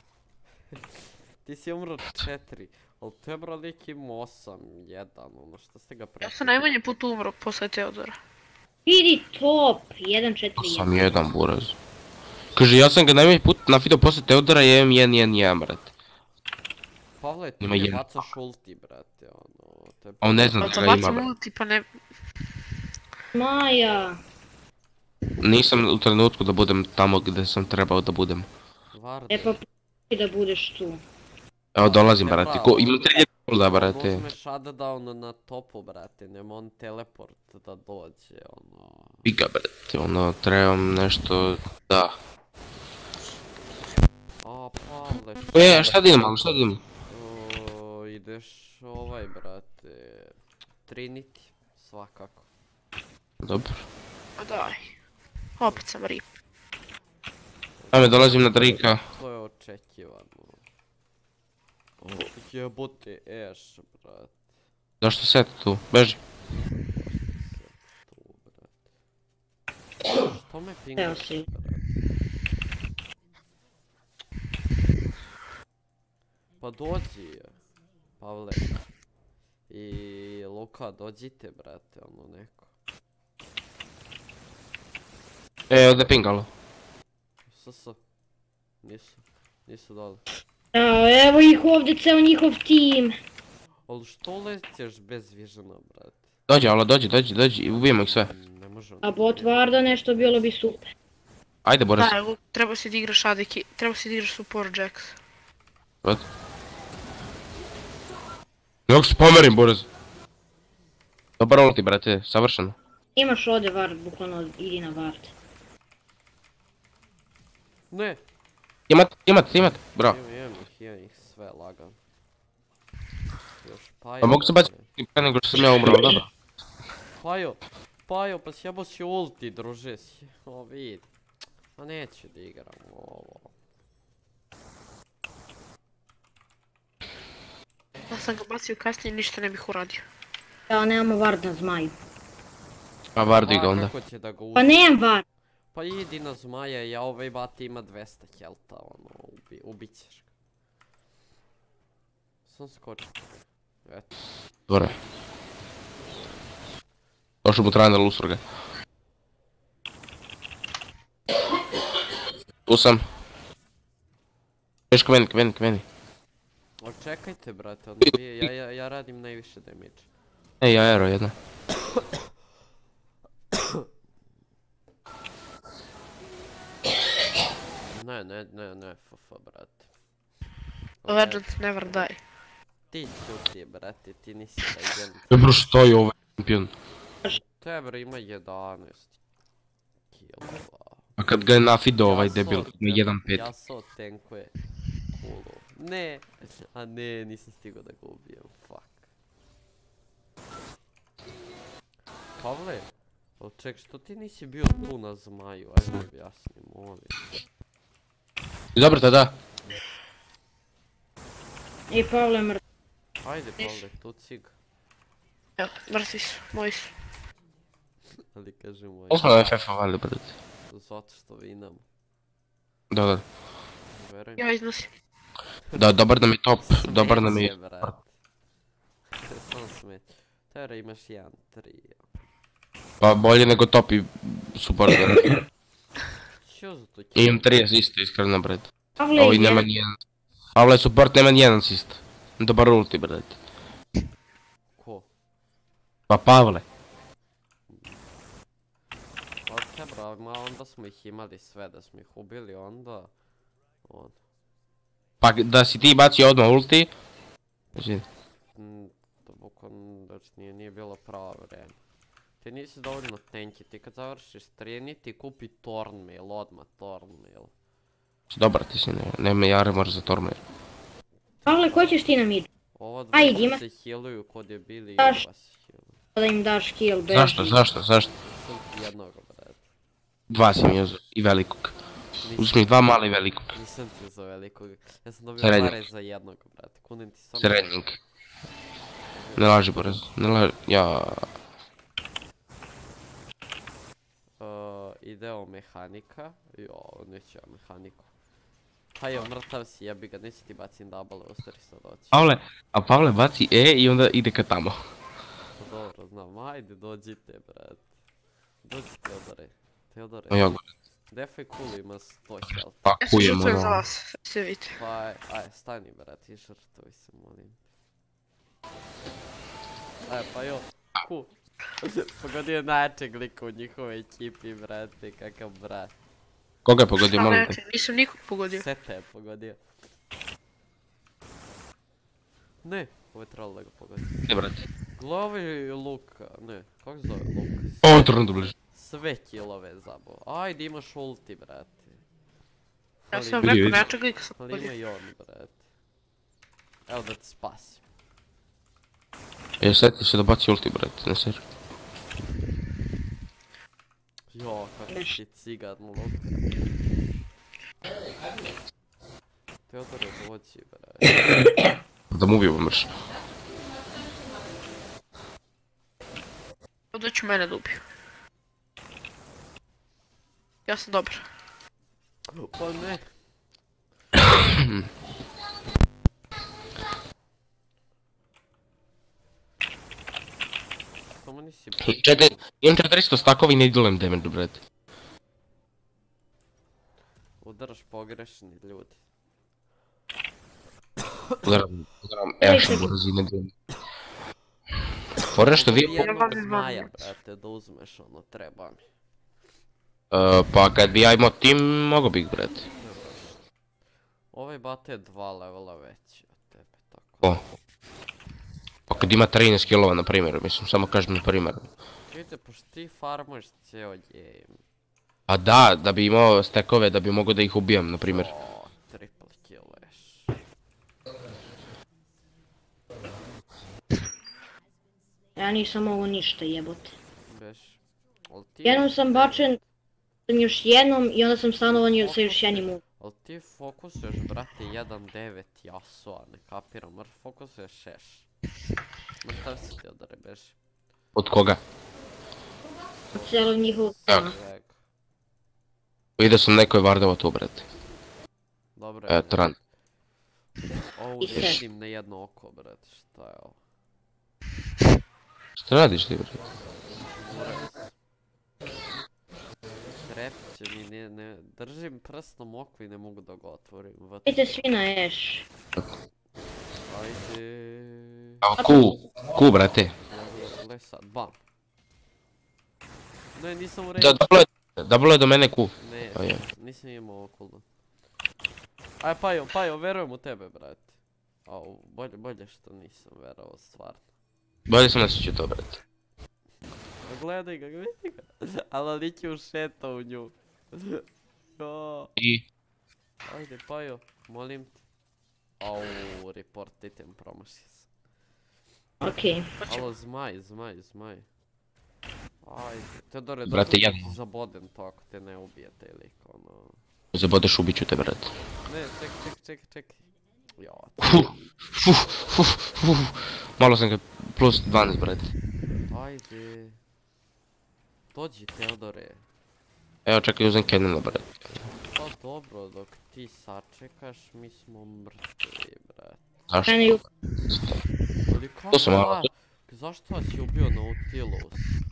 Ti si umro 4, ali Tebra lik ima 8-1, ono, šta ste ga Ja prešli? sam najmanje put umro posle Teodora. Vidi top, 1-4-1. Sam jedan buraz. Kaže, ja sam ga najmanji put nafido posle Teodora i imam 1-1-1, brate. Pavle, ti Ima ne jedan. bacaš ulti, brate, ono... A on ne zna Pa da to ga ima, bacim brate. ulti pa ne... Maja. Nisam u trenutku da budem tamo gdje sam trebao da budem. Varde. E pa da budeš tu. Evo dolazim, brate. Imam 30 golda, brate. Uzmeš shutdown na topu, brate, nema on teleport da dođe, ono... Biga, brate. Ono, trebam nešto... Da. A, Pavle, Šta da idem, ali šta da idem? ideš ovaj, brate... Trinity, svakako. Dobro. Pa daj. Opet sam rip. Ajme, dolazim na Drika. To je očekivano. O, jebote, Ash, brate. Zašto set tu? Beži. Tu, brate. Što me pingaš, si. brate? Pa dođi, Pavle. I Luka, dođite, brate, ono neko. Ovdje pingalo. Nisu dole. Evo ih ovdje, ceo njihov tim. Ali što lećeš bez visiona, brate? Dođi, Alo, dođi, ubijemo ih sve. Ne možemo. A bot Varda nešto bilo bi super. Ajde, Boris. Da, treba si da igraš Adeki, treba si da igraš support Jax. Brate. Nego se pomerim, Boris. Dobar ulti, brate, savršeno. Imaš ovdje Vard, bukvalno idi na Vard. Ne! Imat, bravo. Imam ih sve lagan. Još Pajo. Pa mogu se baciti pre nego što sam ja umrao, dobro. Pajo, pa sjebo si ulti, druže. O, vidi. Ma neću da igram ovo. Ja sam ga bacio kasnije, ništa ne bih uradio. Ja nemamo Vard na zmaju. A Vardi ga onda. Kako će da ga Pa uzme? nemam Vard. Pa idi na zmaja, ja ovaj bati ima 200 helta, ono, ubit ćeš ga. Sam skočio. Eto. Dobro. Došao mu trajna lustroga. Tu sam. Viš k meni. O, čekajte, brate, ono, ja radim najviše damage. Ej, aero jedna. Ne, brate. Legend never die. Ti ćuti, brate, ti nisi legend. Dobro, što je ovaj šampion? Tebra ima 11 kilova. A kad ga je nafido ovaj debil, na 1.5. Yasuo tankuje kulu. Ne, a ne, nisam stigao da ga ubijem, fuck. Pavle, Ali ček, što ti nisi bio tu na zmaju? Ajde mi objasni, molim. Dobro tada. I Pavle mrtav. Ajde Pavle, tu cig. Evo, mrtvi su, moji su. Ali kaži moj. Koliko nam FF-a vali, brate? Zato što vinam. Da. Verujem. Ja iznosim. Da, dobar nam je top, dobar nam je... Samo smeti. Teora imaš 1-3. Pa bolje nego top i support. Što za to će? Imam 3 asiste, iskreno, brate. Pavle Ovi je nema nijedan. Pavle support nema nijedan asist. Dobar ulti, brate. Ko? Pa Pavle. Ok bro, ma onda smo ih imali sve, da smo ih ubili onda... Pa da si ti bacio odmah ulti... Znači... To bukvalno, znači nije bilo pravo vrijeme. Ti nisi dovoljno tanky, ti kad završiš strijeni ti kupi Thornmail, odmah Thornmail. Dobar ti si, nema jare moraš za Thornmail. Pavle, ko ćeš ti nam ide? Ova Ajde, dvojica ima- se healuju kod je bili i Daš. vas healuju. Da im daš kill, beži. Zašto? Sam ti jednog, brate. 2 si mi uzeo i velikog. Uzmi 2 mali i velikog. Nisam ti za velikog. Ja sam dobio Srednjeg. pare za jednog, brate. Kunim ti samo... Srednjeg. Ne laži, Boraz, ne laži, ja... Ideo mehanika. Jo, neću ja mehaniku. Pa jo, mrtav si, jebi ga, neću ti bacim double, ostari sad oći. Pavle baci E i onda ide ka tamo. Pa dobro, znam, ajde dođite, brate. Dođi Teodore. Ja Defaj kulu ima 100 health. pa Ja se kujem žrtvujem za ono. vas, sve vidite. Pa aj, stani brate, i žrtvuj se, molim. Pa jo, ku. Pogodio je najjačeg lika u njihovoj ekipi, brate, kakav brat. Koga je pogodio, Šta molim ne, te? nisam nikog pogodio. Seta je pogodio. Ne, ovo je trebalo da ga pogodi. Ne, brate. Glavi Luka, ne, kako se zove Luka? Ovo trnu bliže. Sve killove zabao. Ajde imaš ulti, brate. Ja sam Vidi, rekao, vidi. najjačeg lika sam Ali ima pogodio. i on, brate. Evo da te spasim. Seti se da baci ulti, brate, ne ser. Jo, kako si cigan, Luka. Teodore, dođi, brate. Da mu ubijemo mrš. Ovdje ću mene da ubiju. Ja sam dobar. Pa ne. Samo nisi... Imam 400 stakova i ne idolem damage, brate. Udaraš pogrešni ljudi. Udaram Ashe u razine damage. Fora što vi... Jednog zmaja, brate, da uzmeš ono, treba mi. Pa kad bi ja imao tim, mogo bih, brate. Ovaj bate je 2 levela veći od tebe, tako. O. Pa kad ima 13 killova, na primjer, mislim, samo kažem na primjer. Vidite, pošto ti farmuješ cijel game. A da bi imao stekove, da bi mogo da ih ubijam, na primjer. O, triple kill Ashe. Ja nisam mogu ništa jebote. Beš. Ali ti... Jednom sam bačen, sam još jednom i onda sam stanovan sa još jednim u. Ali ti fokusuješ, brate, 1.9 Yasuo, ne kapiram, mrš fokusuješ 6. Mrtav si Teodore, beš. Od koga? Od cijelog njihovog Evo. plana. Vidio sam neko je vardavo tu, brate. Dobro. Tran. Ovo I ne sve. vidim na jedno oko, brate, šta je ovo? Šta radiš ti, brate? Trep će mi, ne, držim prstom oko i ne mogu da ga otvorim. Idite svi na Ashe. Ajde. A ku, brate. Gle sad, bam. Ne, nisam u redu. Double je do mene ku. Ne, A je. nisam imao ovo cooldown. Aj Pajo, verujem u tebe, brate. Au, bolje što nisam verovao, stvarno. Bolje sam nasjećao to, brate. Gledaj ga, vidi ga. Ali lik je ušetao u nju. Jo. I? Ajde Pajo, molim te. Au, report item, promašio sam. Okej. Alo, zmaj. Ajde, Teodore, Brate, dobro da jedno. ti zabodem to ako te ne ubijete ili ono... Zabodeš, ubit ću te, brate. Ne, ček. Jo, Malo sam ga plus 12, brate. ajde. Dođi, Teodore. Evo, čekaj, uzem Cannona, brate. Pa dobro, dok ti sačekaš, mi smo mrtvi, brate. Zašto? Meni ju... Ali kako To sam malo... Zašto vas je ubio Nautilus?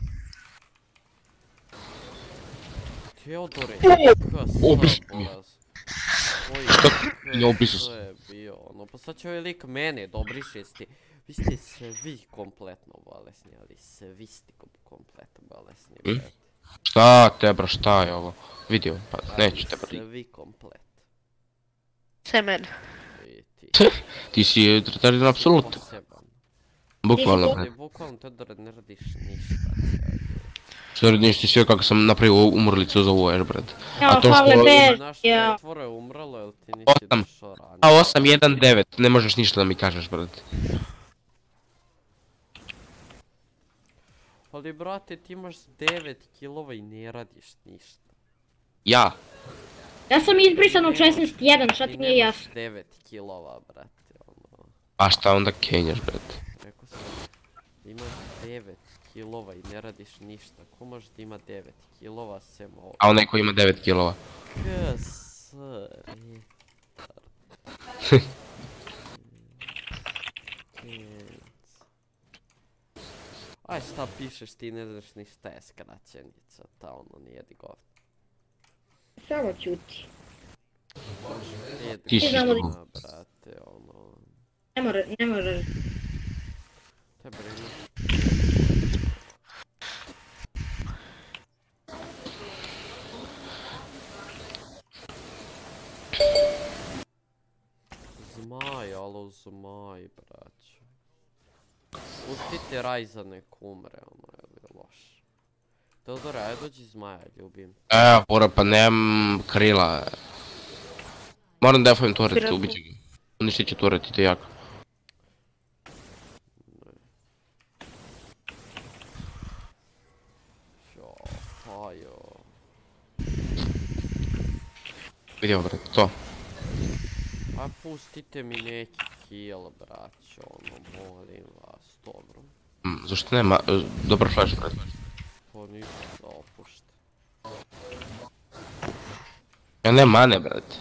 Teodore, Obis mi. Šta? Ja obisu To je bio ono, pa sad će ovaj lik mene dobriše sti. Vi ste svi kompletno bolesni, ali svi ste kompletno bolesni, brate. Šta te, bro, šta je ovo? Vidio, pa neću te, bro. Svi komplet. Semen. I ti. Ti si retardiran apsolutno. Poseban. Bukvalno, Ali brate. bukvalno Teodore ne radiš ništa. Što radiš ti sve kako sam napravio umrlicu za ovo, brate. Evo, to što- Pavle Ber, Naš ja. tvore je umrlo, jel ti nisi Osam. došao ranije? A 8-1-9, ne možeš ništa da mi kažeš, brate. Ali brate, ti imaš 9 kilova i ne radiš ništa. Ja. Ja sam izbrisan u 16.1, šta ti nije jasno? 9 kilova, brate, ono. A šta onda kenjaš, brate? Rekao sam, imaš 9 kilova i ne radiš ništa. Ko može da ima 9 kilova sem ovo? A onaj koji ima 9 kilova. Aj šta pišeš, ti ne znaš ni šta je skraćenica, ta ono nijedi govno. Samo ćuti. Nijedi Ti si govna, isto. brate, ono... Ne može. Te brini. Zmaj, alo zmaj, braćo. Pustite Rajza nek umre, ono je loš. Teodore, ajde dođi zmaja, ljubim. Bora, pa nemam krila. Moram da defujem turret, ubit ću ga. Uništit će turret i to jako. Jo, pajo. Vidio, brate, to. A pustite mi neki kill, braćo, ono, molim vas, dobro. Zašto nema, dobar flash, brate. To nisam da opušta. Ja nemam mane, brate.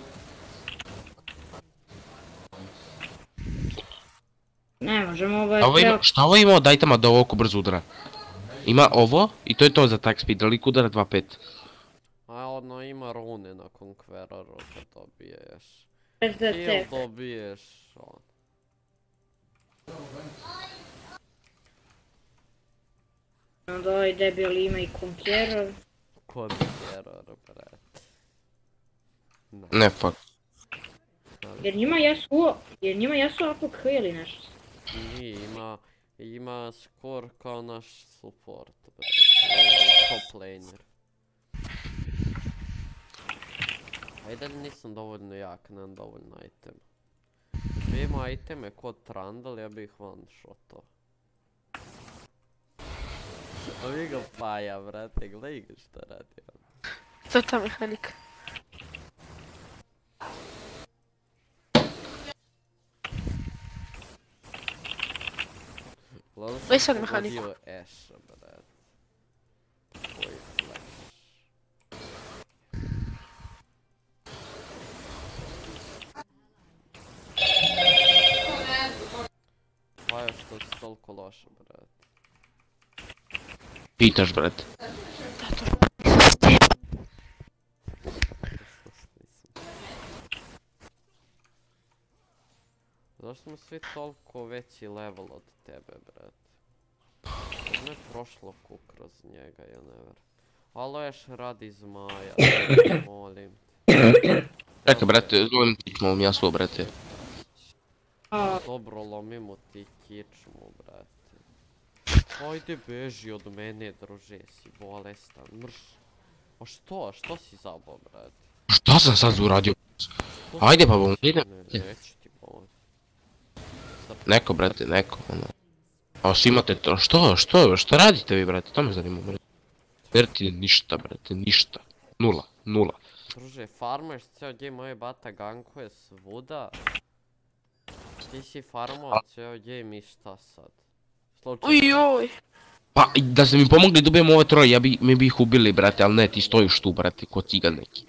Ne možemo, ovo A ovo je ima, treba... šta ovo ima od itema da ovako brzo udara? Ima ovo i to je to za attack speed, ali lik udara 2-5. A ono ima rune na Conqueroru kad dobiješ. SDC. Kill dobiješ, on. Onda ovaj debil ima i Conqueror. Conqueror, brate. Ne, fuck. Jer njima jesu APK ili nešto. Nije, ima skor kao naš support, brate, top laner. Ajde li nisam dovoljno jak, nemam dovoljno item. Da ima iteme kod Trundle, ja bih one shotao. Ovi ga paja, brate, gledaj ga šta radi. To je ta mehanika. Već sad mehaniku. Pogodio Asha, brate. Koji flash. Pa je što si toliko loša, brate. Pitaš, brate. Zašto smo svi toliko veći level od tebe, brate? Kako je prošlo kuk kroz njega, ja ne ver. Alo, ješ radi zmaja, molim. Čekaj, brate, zovem kičmu, ja svoj, brate. Dobro, lomimo ti kičmu, brate. Ajde, beži od mene, druže, si bolestan, mrš. A što si zabao, brate? Šta sam sad uradio? Ajde, pa bom, idem. Neću ti pomoći. Neko, brate, neko, ono. A svi imate to, šta radite vi, brate, to me zanima, brate. Jer ti ništa, brate, ništa. Nula. Druže, farmaš ceo game, moj bata gankuje svuda. Ti si farmao ceo game i šta sad? Ujoj. Pa, da ste mi pomogli da ubijem ove troje, mi bi ih ubili, brate, ali ne, ti stojiš tu, brate, ko cigan neki.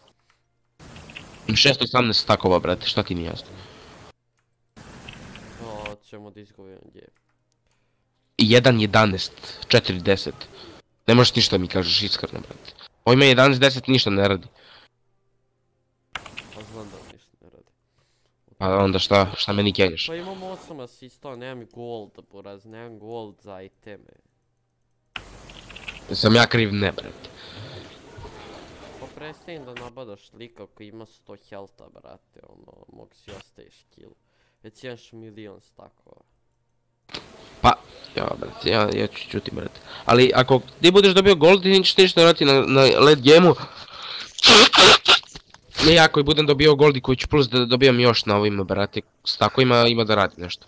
618 stakova, brate, šta ti nije jasno? To ćemo da izgubimo game. 1-11, 4-10. Ne možeš ništa mi kažeš iskreno, brate. Ovo ima 11-10, ništa ne radi. Pa znam da ništa ne radi. Pa onda šta meni kenjaš? Pa imam 8 asista, nemam gold, buraz, nemam gold za iteme. Sam ja kriv, ne, brate. Pa prestajem da nabadaš lika koji ima 100 healtha, brate, ono, mogu si ostaješ kill. Već imaš milion stakova. Pa, ja, brate, ja ću čuti, brate. Ali ako ti budeš dobio gold, ti nećeš ništa raditi na late game-u. Ne, ja koji budem dobio gold i koji ću plus da dobijam još na ovim, brate, stakovima, ima da radi nešto.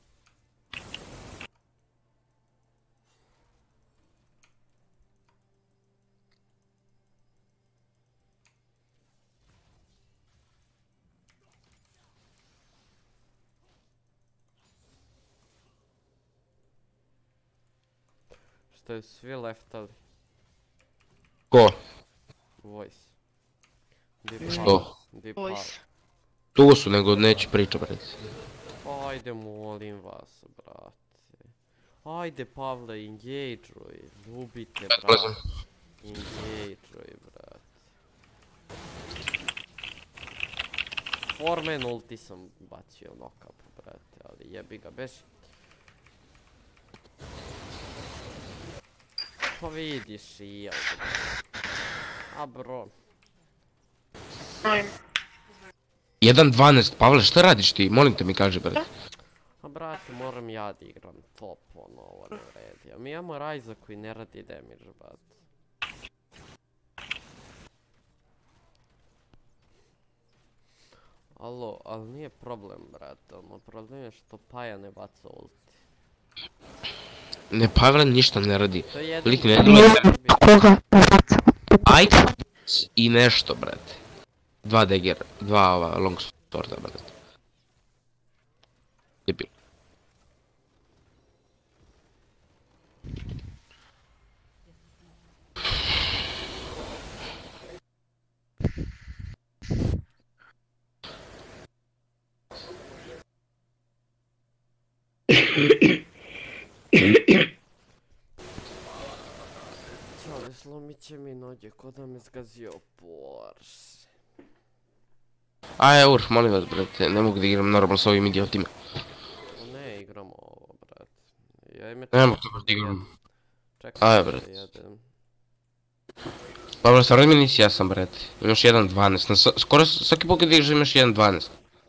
Što je svi leftali? Ko? Voice. Što? Voice. Tu su, nego neću pričat, brate. Ajde, molim vas, brate. Ajde, Pavle, engage-uj. Ljubite, brate. Engage-uj, brate. Foreman ulti sam bacio knock-up, brate, ali jebi ga, beži. Pa vidiš i jel. A bro. 1-12, Pavle, šta radiš ti? Molim te mi kaži, brate. A brate, moram ja da igram top, ono, ovo ne vredi. A mi imamo Ryza koji ne radi damage, brate. Alo, ali nije problem, brate, ono, problem je što Paja ne baca ulti. Ne, Pavle ništa ne radi. To je Lik ne jedini radi. Ajde i nešto, brate. 2 dagger, 2 long sworda, brate. Debil. Čale, slomit će mi noge ko da me zgazio Porsche. Aj, Urf, molim vas, brate, ne mogu da igram normalno s ovim idiotima. Ne igramo ovo, brate. Ja ime Ne mogu tako da igram. Čekaj, Aj, brate. Dobro, stvarno mi nisi jasan, brate. Imaš 1-12, skoro svaki put kad igraš imaš 1-12.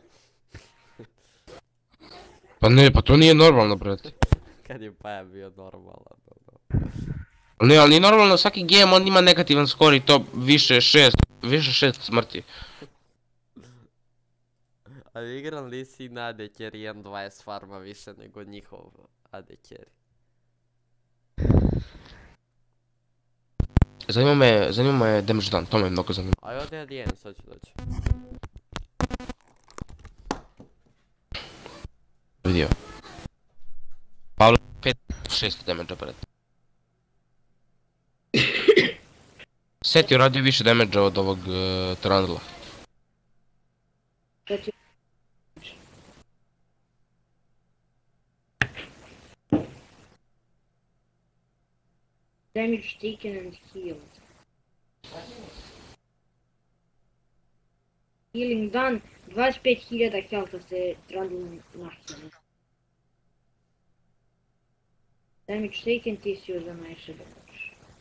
Pa ne, pa to nije normalno, brate. Kad je Paja bio normalan, Ne, ali nije normalno, svaki game on ima negativan skor i to više 6 smrti. Ali igram li si na AD carry 1.20 farma više nego njihov AD carry? Zanima me damage dan, to me mnogo zanima. Aj ode ADN, sad ću doći. Vidio. Pavle 5-6 damage-a, brate. Set je uradio više damage-a od ovog Trundla. Damage taken and healed. Healing done, 25.000 healtha se Trundle nahilo. Damage taken, ti si uzeo najviše damage.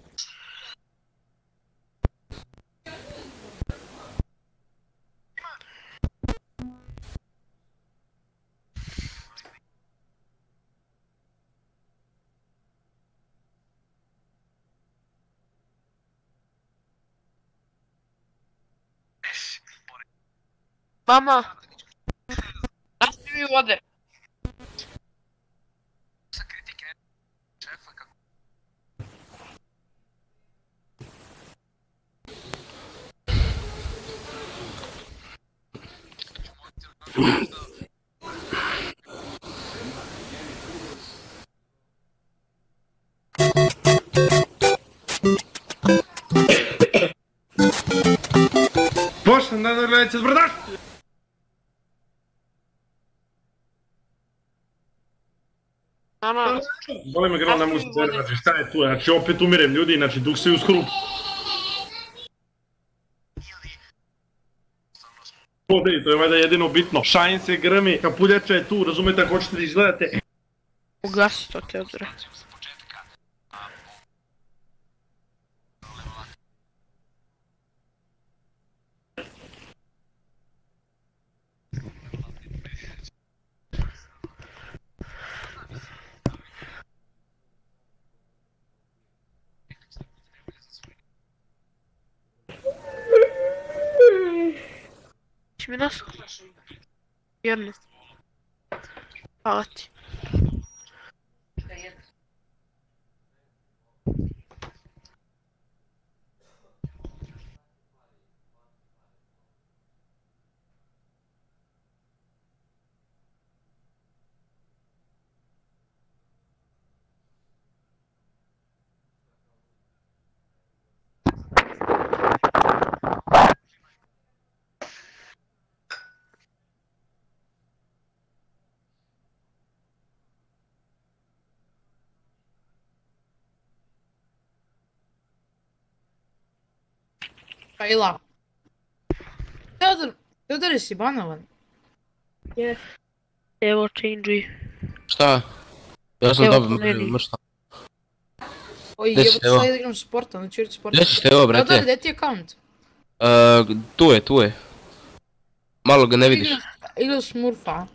Mama! Dajte mi vode! Pošto, nadal gledajte zbrdaš! Boli me grlo, ne mogu se cere, znači šta je tu, znači opet umirem ljudi, znači dok se uz hrup. To je valjda jedino bitno. Šajn se grmi, kapuljača je tu, razumete ako hoćete da izgledate. Ugasi to, Teodore. Će mi nas? Jedno. Hvala ti. Ila. Teodor, jesi banovan? Jes. Evo, change. Šta? Ja sam dobro mršta. Oj, Gdje evo si, ti evo? sad igram sporta, znači igrati sporta. Gdje ćeš evo, brate? Teodor, gdje ti je account? Tu je. Malo ga ne vidiš. Igra Smurfa.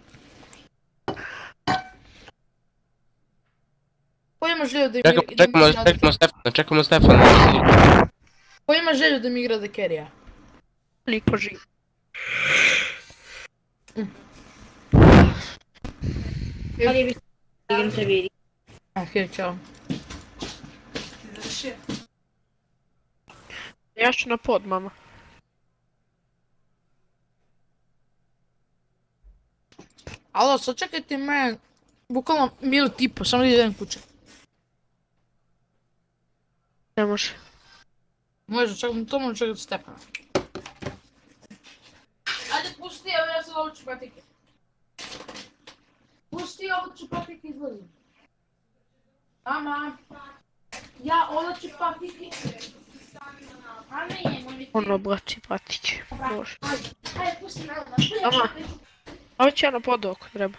Ko ima želju da mi Čekamo Stefana. Ko ima želju da mi igra da carry-a? Niko živ. Ali bi igram se vidi. Okej, čao. Ja ću na pod, mama. Alo, sačekajte me, bukvalno minut i po, samo da idem kuće. Ne može. Može, to možemo čekati Stefana. Ajde, pusti, evo ja sad ovo ću patike. Pusti, ovo ću patike izlazim. Mama, ja ovo ću patike. A ne, moj mi... On oblači patić. Može. Ajde, pusti me, Mama. Ovo ću ja na pod ako treba.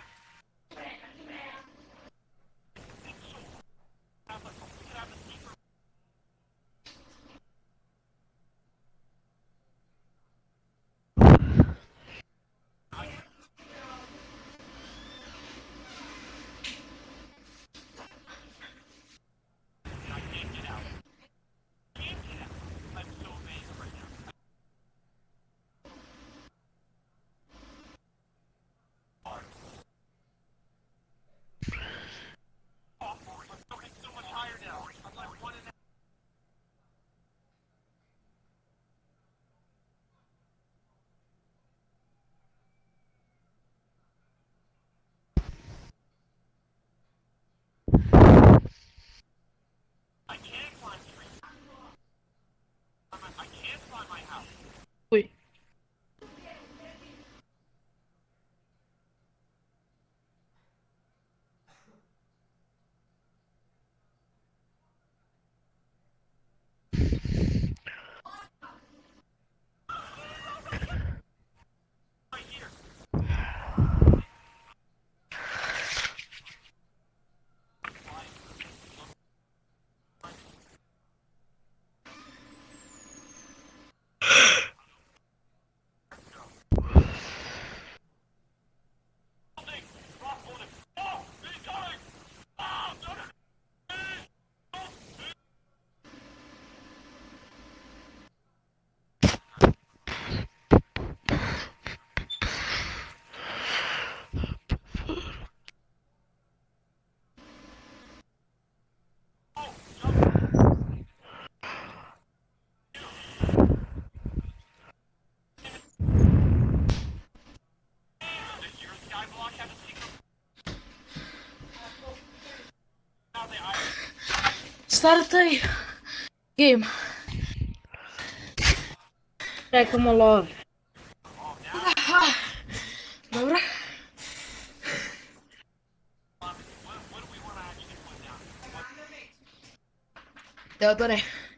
Startaj game. Čekamo lov. Dobro. Teodore.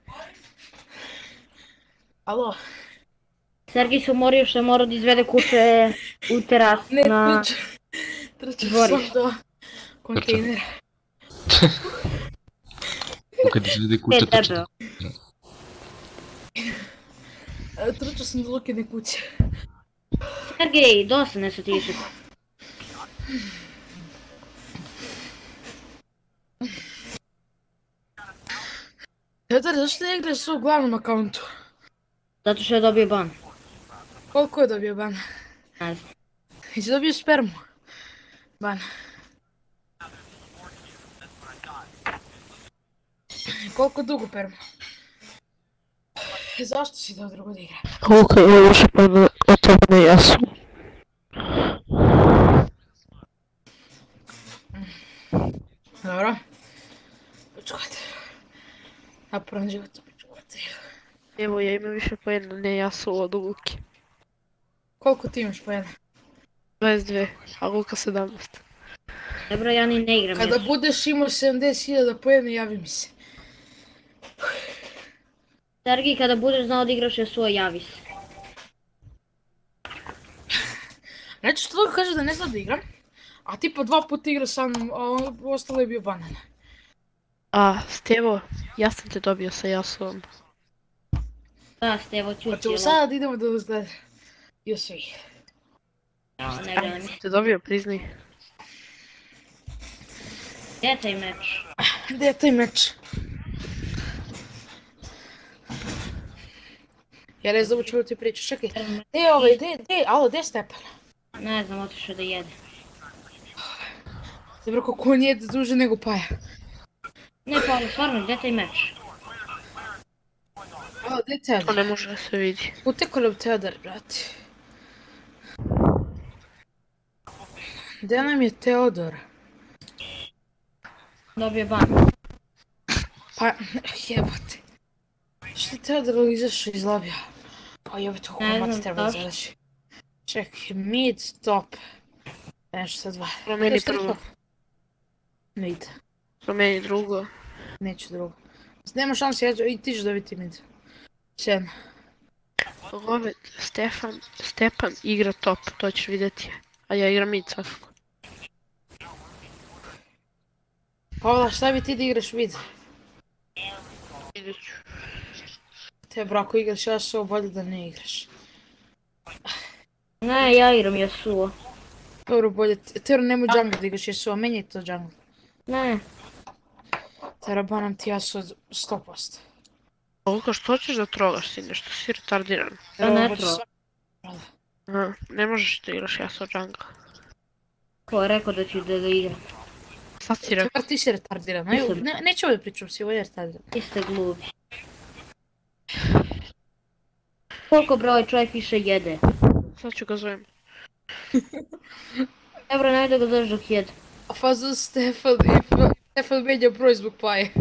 Alo. Sergij se umorio što je morao da izvede kuće u teras na Trčim dvorište. sam do kontejnera. Kad izvede kuća tebe. Trčao sam do Lukine kuće. Sergej, dosadne su ti više. Teodore, zašto ne igraš u glavnom akauntu? Zato što je dobio ban. Koliko je dobio ban? Ne znam. Jesi dobio spermu? Ban. Koliko dugo permu? Zašto si dao drugo da igra? Luka, ja više pa o tome ne jasno. Dobro. Počuvajte. Napravim život, počuvajte. Evo, ja imam više pa jedna ne jasno od Luki. Koliko ti imaš po jedna? 22, a Luka 17. Dobro, ja ni ne igram Kada još. budeš imao 70.000 po jedna, javi mi se. Sergij, kada budeš znao da igraš još svoj, javi se. Znači što Luka kaže da ne zna da igram, a ti po 2 puta igra sa mnom, a ostalo je bio banan. A, Stevo, ja sam te dobio sa Jasom. Da, Stevo, čuti. Hoćemo sada da idemo do zgleda. I svi. Ne gledam. Te dobio, priznaj. Gdje je taj meč? Gdje je taj meč? Ja ne znam o čemu ti pričaš, čekaj. Gdje je Stepan? Ne znam, otišao da jede. Dobro, kako on jede duže nego Paja. Ne, pa stvarno, gdje je taj meč? Gdje je To Teodor? ne može da se vidi. Uteko nam Teodor, brati. Gdje nam je Teodor? Dobio ban. Pa, jebote. Što je Teodor izašao iz lobija? Pa jebote, kako Ne mati znam, treba zašto? izaći. Čekaj, mid, top. Nešto sa 2. Promeni prvo. Mid. Promeni drugo. Neću drugo. Nema šanse, i ti ćeš dobiti mid. 7. Ove, Stepan igra top, to ćeš vidjeti. A ja igram mid svakako. Pavla, šta bi ti da igraš mid? Vidjet ću. Te bro, ako igraš Yasuo, bolje da ne igraš. Ne, ja igram Yasuo. Dobro, bolje. Tero, nemoj jungle da igraš Yasuo, meni je to jungle. Ne, Tero, banam ti Yasuo 100%. Luka, što ćeš da trogaš si nešto, si retardiran. ja ne hoćeš tro. Aha, ne možeš da igraš Yasuo jungle. Ko je rekao da ću da igram? Sad si rekao. Tero, ti si retardiran. Neću ovdje pričam, si ovdje retardiran. Ti ste glupi. Koliko broj čovjek više jede? Sad ću ga zovem. Dobro, nemoj da ga zoveš dok jede. A faza Stefan menja broj zbog Paje.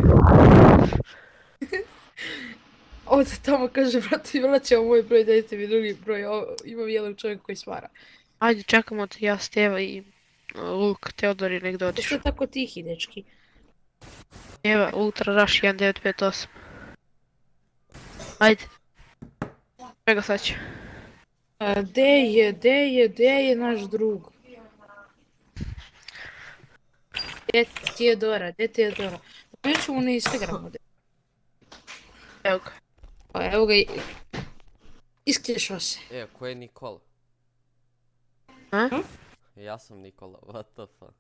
Ovdje tamo kaže, brate, vraćamo moj broj, dajte mi drugi broj, imam jedan čovjek koji smara. Ajde, čekamo te ja, Steva i Luk, Teodor je negdje Što otišao. je tako tihi, dečki? Evo, Ultra Rush 1958. Ajde. Čega sad će? Gdje je naš drug? Gdje ti je Dora? Napišemo ćemo na Instagramu. Evo ga. Pa evo ga, isklješao se. Ko je Nikola? A? Ja sam Nikola, what the fuck?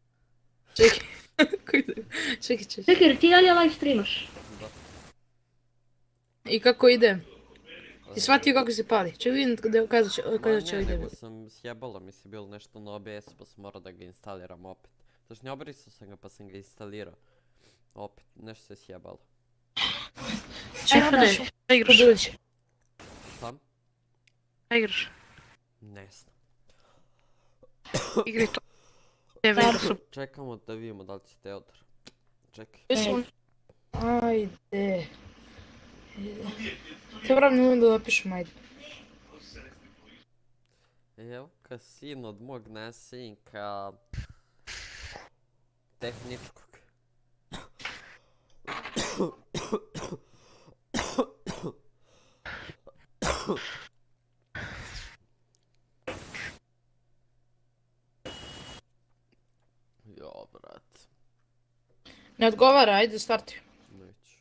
Čekaj. Čekaj, jer ti dalje live streamaš? I kako ide? Ti shvatio kako se pali? Čekaj vidim kada će ide. Nego sam sjebalo, mi si bilo nešto na OBS pa sam morao da ga instaliram opet. Znači ne obrisao sam ga pa sam ga instalirao. Opet, nešto se sjebalo. Stefane, šta igraš? Sam? Šta igraš? Ne znam. Igri to. Steva igra su. Čekamo da vidimo da li će Teodor. Čekaj. Ajde. Treba mi da napišem, ajde. Evo ka sin od mog nasljednika tehničkog. Jo, brat. Ne odgovara, ajde starti. Neću.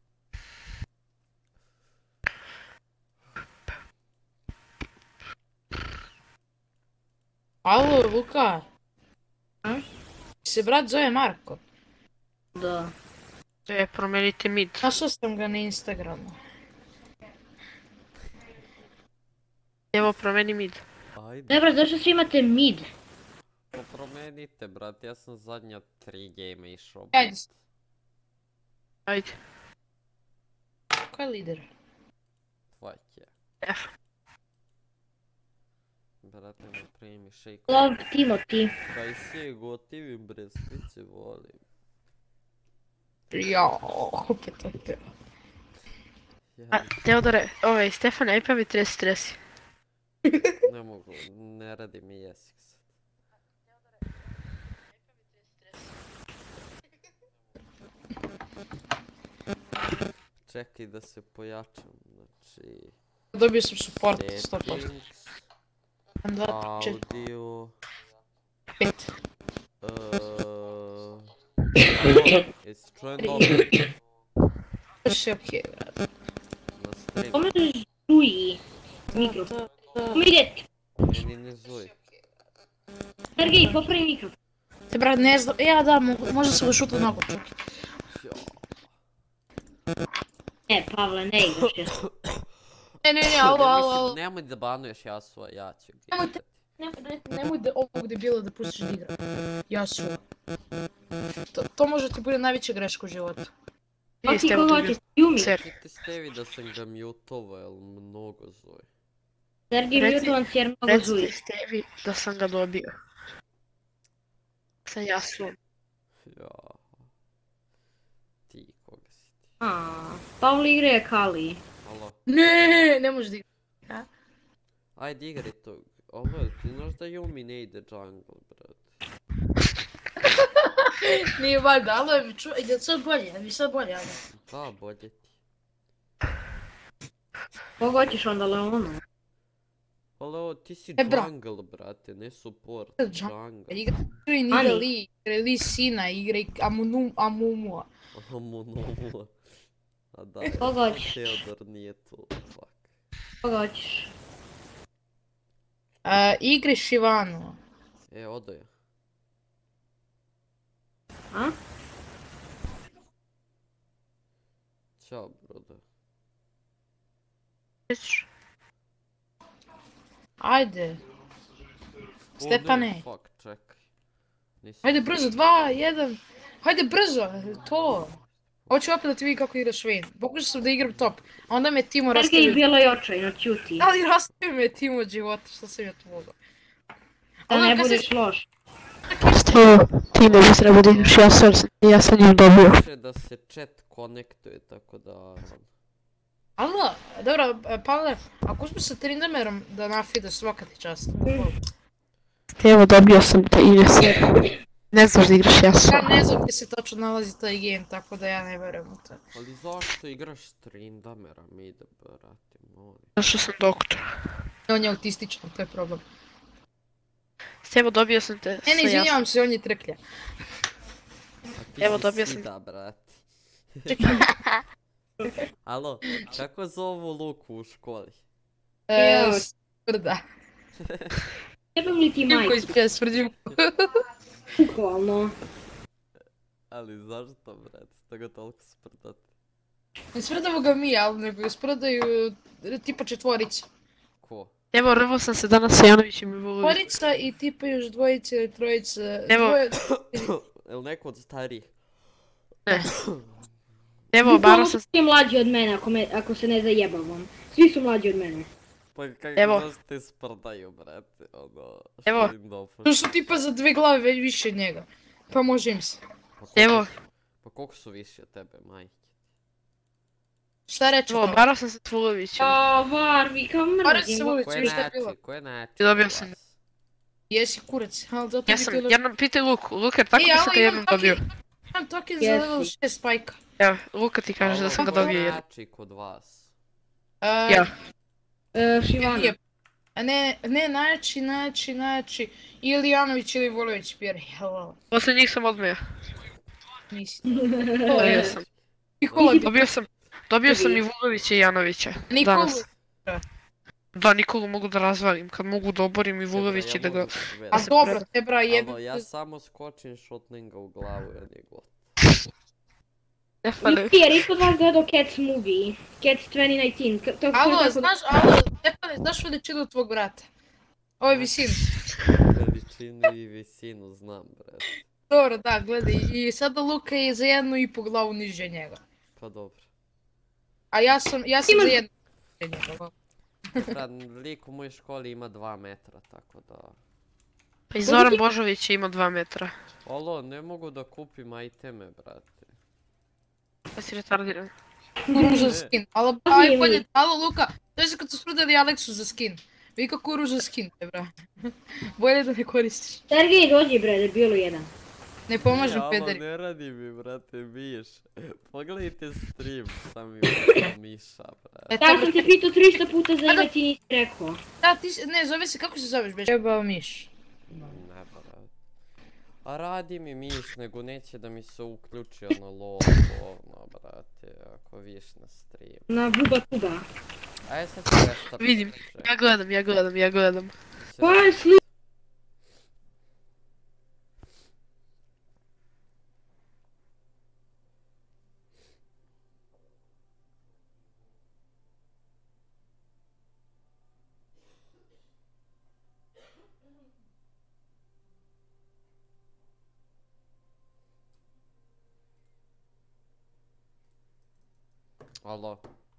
Alo, Luka. A? Se brat zove Marko. Da. Promijenite mid. Našao sam ga na Instagramu. Evo, promijeni mid. Ajde. Ne, brat, zašto svi imate mid? Pa promenite, brat, ja sam zadnja 3 game išao. Ajde. Ajde. Ko je lider? Tvajke. F. Brate, ne primi šejko. Love Timothy. Kaj si gotivim, bre, svice volim. Jao, opet to je. Teodore, Stefane, aj pa mi tresi. Ne mogu, ne radi mi jezik sad. Čekaj da se pojačam, znači... Dobio sam support 100%. Settings, 1, 2, 4, audio... 5. Jesi čujem dobro? Sve okej, brad. Na streamu. Pomeđeš Zuji. Mikrofon. Idete. Meni ne zuj. Sergej, popravi mikrofon. Te brat ne znam, ja da, možda se ga šuta nogu čak. Ne, Pavle, ne igraš je. Ne, alo. Nemoj da banuješ Yasuo, ja ću Nemojte. Nemoj da ovog debila da pustiš da igra. Yasuo. To može ti bude najveća greška u životu. Pa ti ko hoćeš, Yumi. Ti stevi da sam ga mutovao, jel mnogo zuj. Sergej, mutovan si jer mnogo Zuji. Recite Stevi da sam ga dobio. Sa Yasuom. Ja. Ti, koga si ti? Pavle igra je Kali. Alo. Ne može da igra. Ajde igri to. Ovo, ti znaš da Yumi ne ide jungle, brate. Nije valjda, alo, je sad bolje, alo. Da, bolje ti. Koga hoćeš onda, Leonu? Alo, ti si bra. jungle, brate, ne support. Jungle. Igra i Niga Lee, igra Lee Sina, igra i Amumua. Amunomua. A da, Koga hoćeš? Teodor nije tu, fuck. Koga hoćeš? Igri Shivanu. Odo je. A? Ćao, broda. Ajde. Stepane. Fuck, čekaj. Ajde brzo, 2, 1. Hajde brzo, to. Hoću opet da ti vidi kako igraš Vayne. Pokušao sam da igram top. A onda me Timo rastavio. Sergej bilo je očajno, ćuti. Ali rastavio me Timo od života, što sam ja to mogao. Da ne budeš loš. Timo bi trebao da igraš ja sam njim dobio. Može da se chat konektuje, tako da... Alo, dobro, Pavle, ako uspio sa Trindamerom da nafida svaka ti čast. Evo, dobio sam te igre se. Ne znaš da igraš Yasuo. Ja ne znam gdje se točno nalazi taj game, tako da ja ne verujem u to. Ali zašto igraš Trindamera, mi da brate, molim. Zašto sam doktor. On je autističan, to je problem. Evo, dobio sam te sa Ne, izvinjavam se, on je trklja. Evo, dobio sam. Da, brate. Čekaj. Alo, kako zovu Luku u školi? Sprda. Jebam li ti Ljubko majku? ispija smrđivku. Bukvalno. Ali zašto, brate, ste ga toliko sprdati? Ne sprdamo ga mi, ali nego sprdaju tipa četvorica. Ko? Evo, rvo sam se danas sa Janovićem i Vulovićem. Četvorica i tipa još dvojice ili trojice. Evo. Jel neko od starijih? Ne. Evo, baro sam... Svi mlađi od mene, ako se ne zajebavam. Svi su mlađi od mene. Pa Evo. kako zašto te sprdaju, brate, ono... Evo. To su tipa za 2 glave više od njega. Pa može im se. Evo. Pa koliko su više od tebe, majke? Šta reče to? Obarao sam se s Vulovićem. A, Varvi, kao Barao si se mrzim. Vulovićem, šta je bilo? Ko je način? Dobio sam. Jesi kurac, ali zato Ja bi sam, bilo... pitaj Luku, Luka, tako da sam ga jednom dobio. Imam token za level 6 spajka. Evo, Luka ti kaže da sam ga dobio jednom. Ko je način kod vas? Ja. Šivana. Ne, najjači. Ili Janović ili Vulović, Pjeri. Poslije njih sam odmeo. Nisi. Dobio sam. Nikola, Dobio sam i Vulovića i Janovića. Nikola. Danas. Da, Nikolu mogu da razvalim, kad mogu da oborim i Vulović i da ga... A dobro, te bra jebe. Alo, ja samo skočim, šutnem ga u glavu, jer je gotov. Ne fali. Jer ispod vas gledao Cats movie. Cats 2019. Alo, znaš veličinu tvog brata? Ovo je visinu. Veličinu i visinu znam, bre. Dobro, da, gledaj. I sada Luka je za 1,5 glavu niže njega. Pa dobro. A ja sam za 1 niže njega. Lik u mojoj školi ima 2 metra, tako da... Pa i Zoran Božović ima 2 metra. Alo, ne mogu da kupim iteme, brate. Pa si retardiran. Kuru za skin. Aj bolje, alo Luka, to je kad su sprudali Aleksu za skin. Vi kako kuru za skin, te bra. Bolje da ne koristiš. Sergej, dođi bre, debilu jedan. Ne pomažu pederi. Alo, ne radi mi, brate, miš. Pogledajte stream, sam mi miša, brate. Tako sam te pitao 300 puta za ime, ti nisi rekao. Da, ti ne, zove se, kako se zoveš beš? Jebao miš. Ne, brate. A radi mi miš, nego neće da mi se uključi ono logo, ono, brate, ako viš na stream. Na buba tuba. Aj sad ću restart. Vidim, ja gledam. Pa je sli... Alo.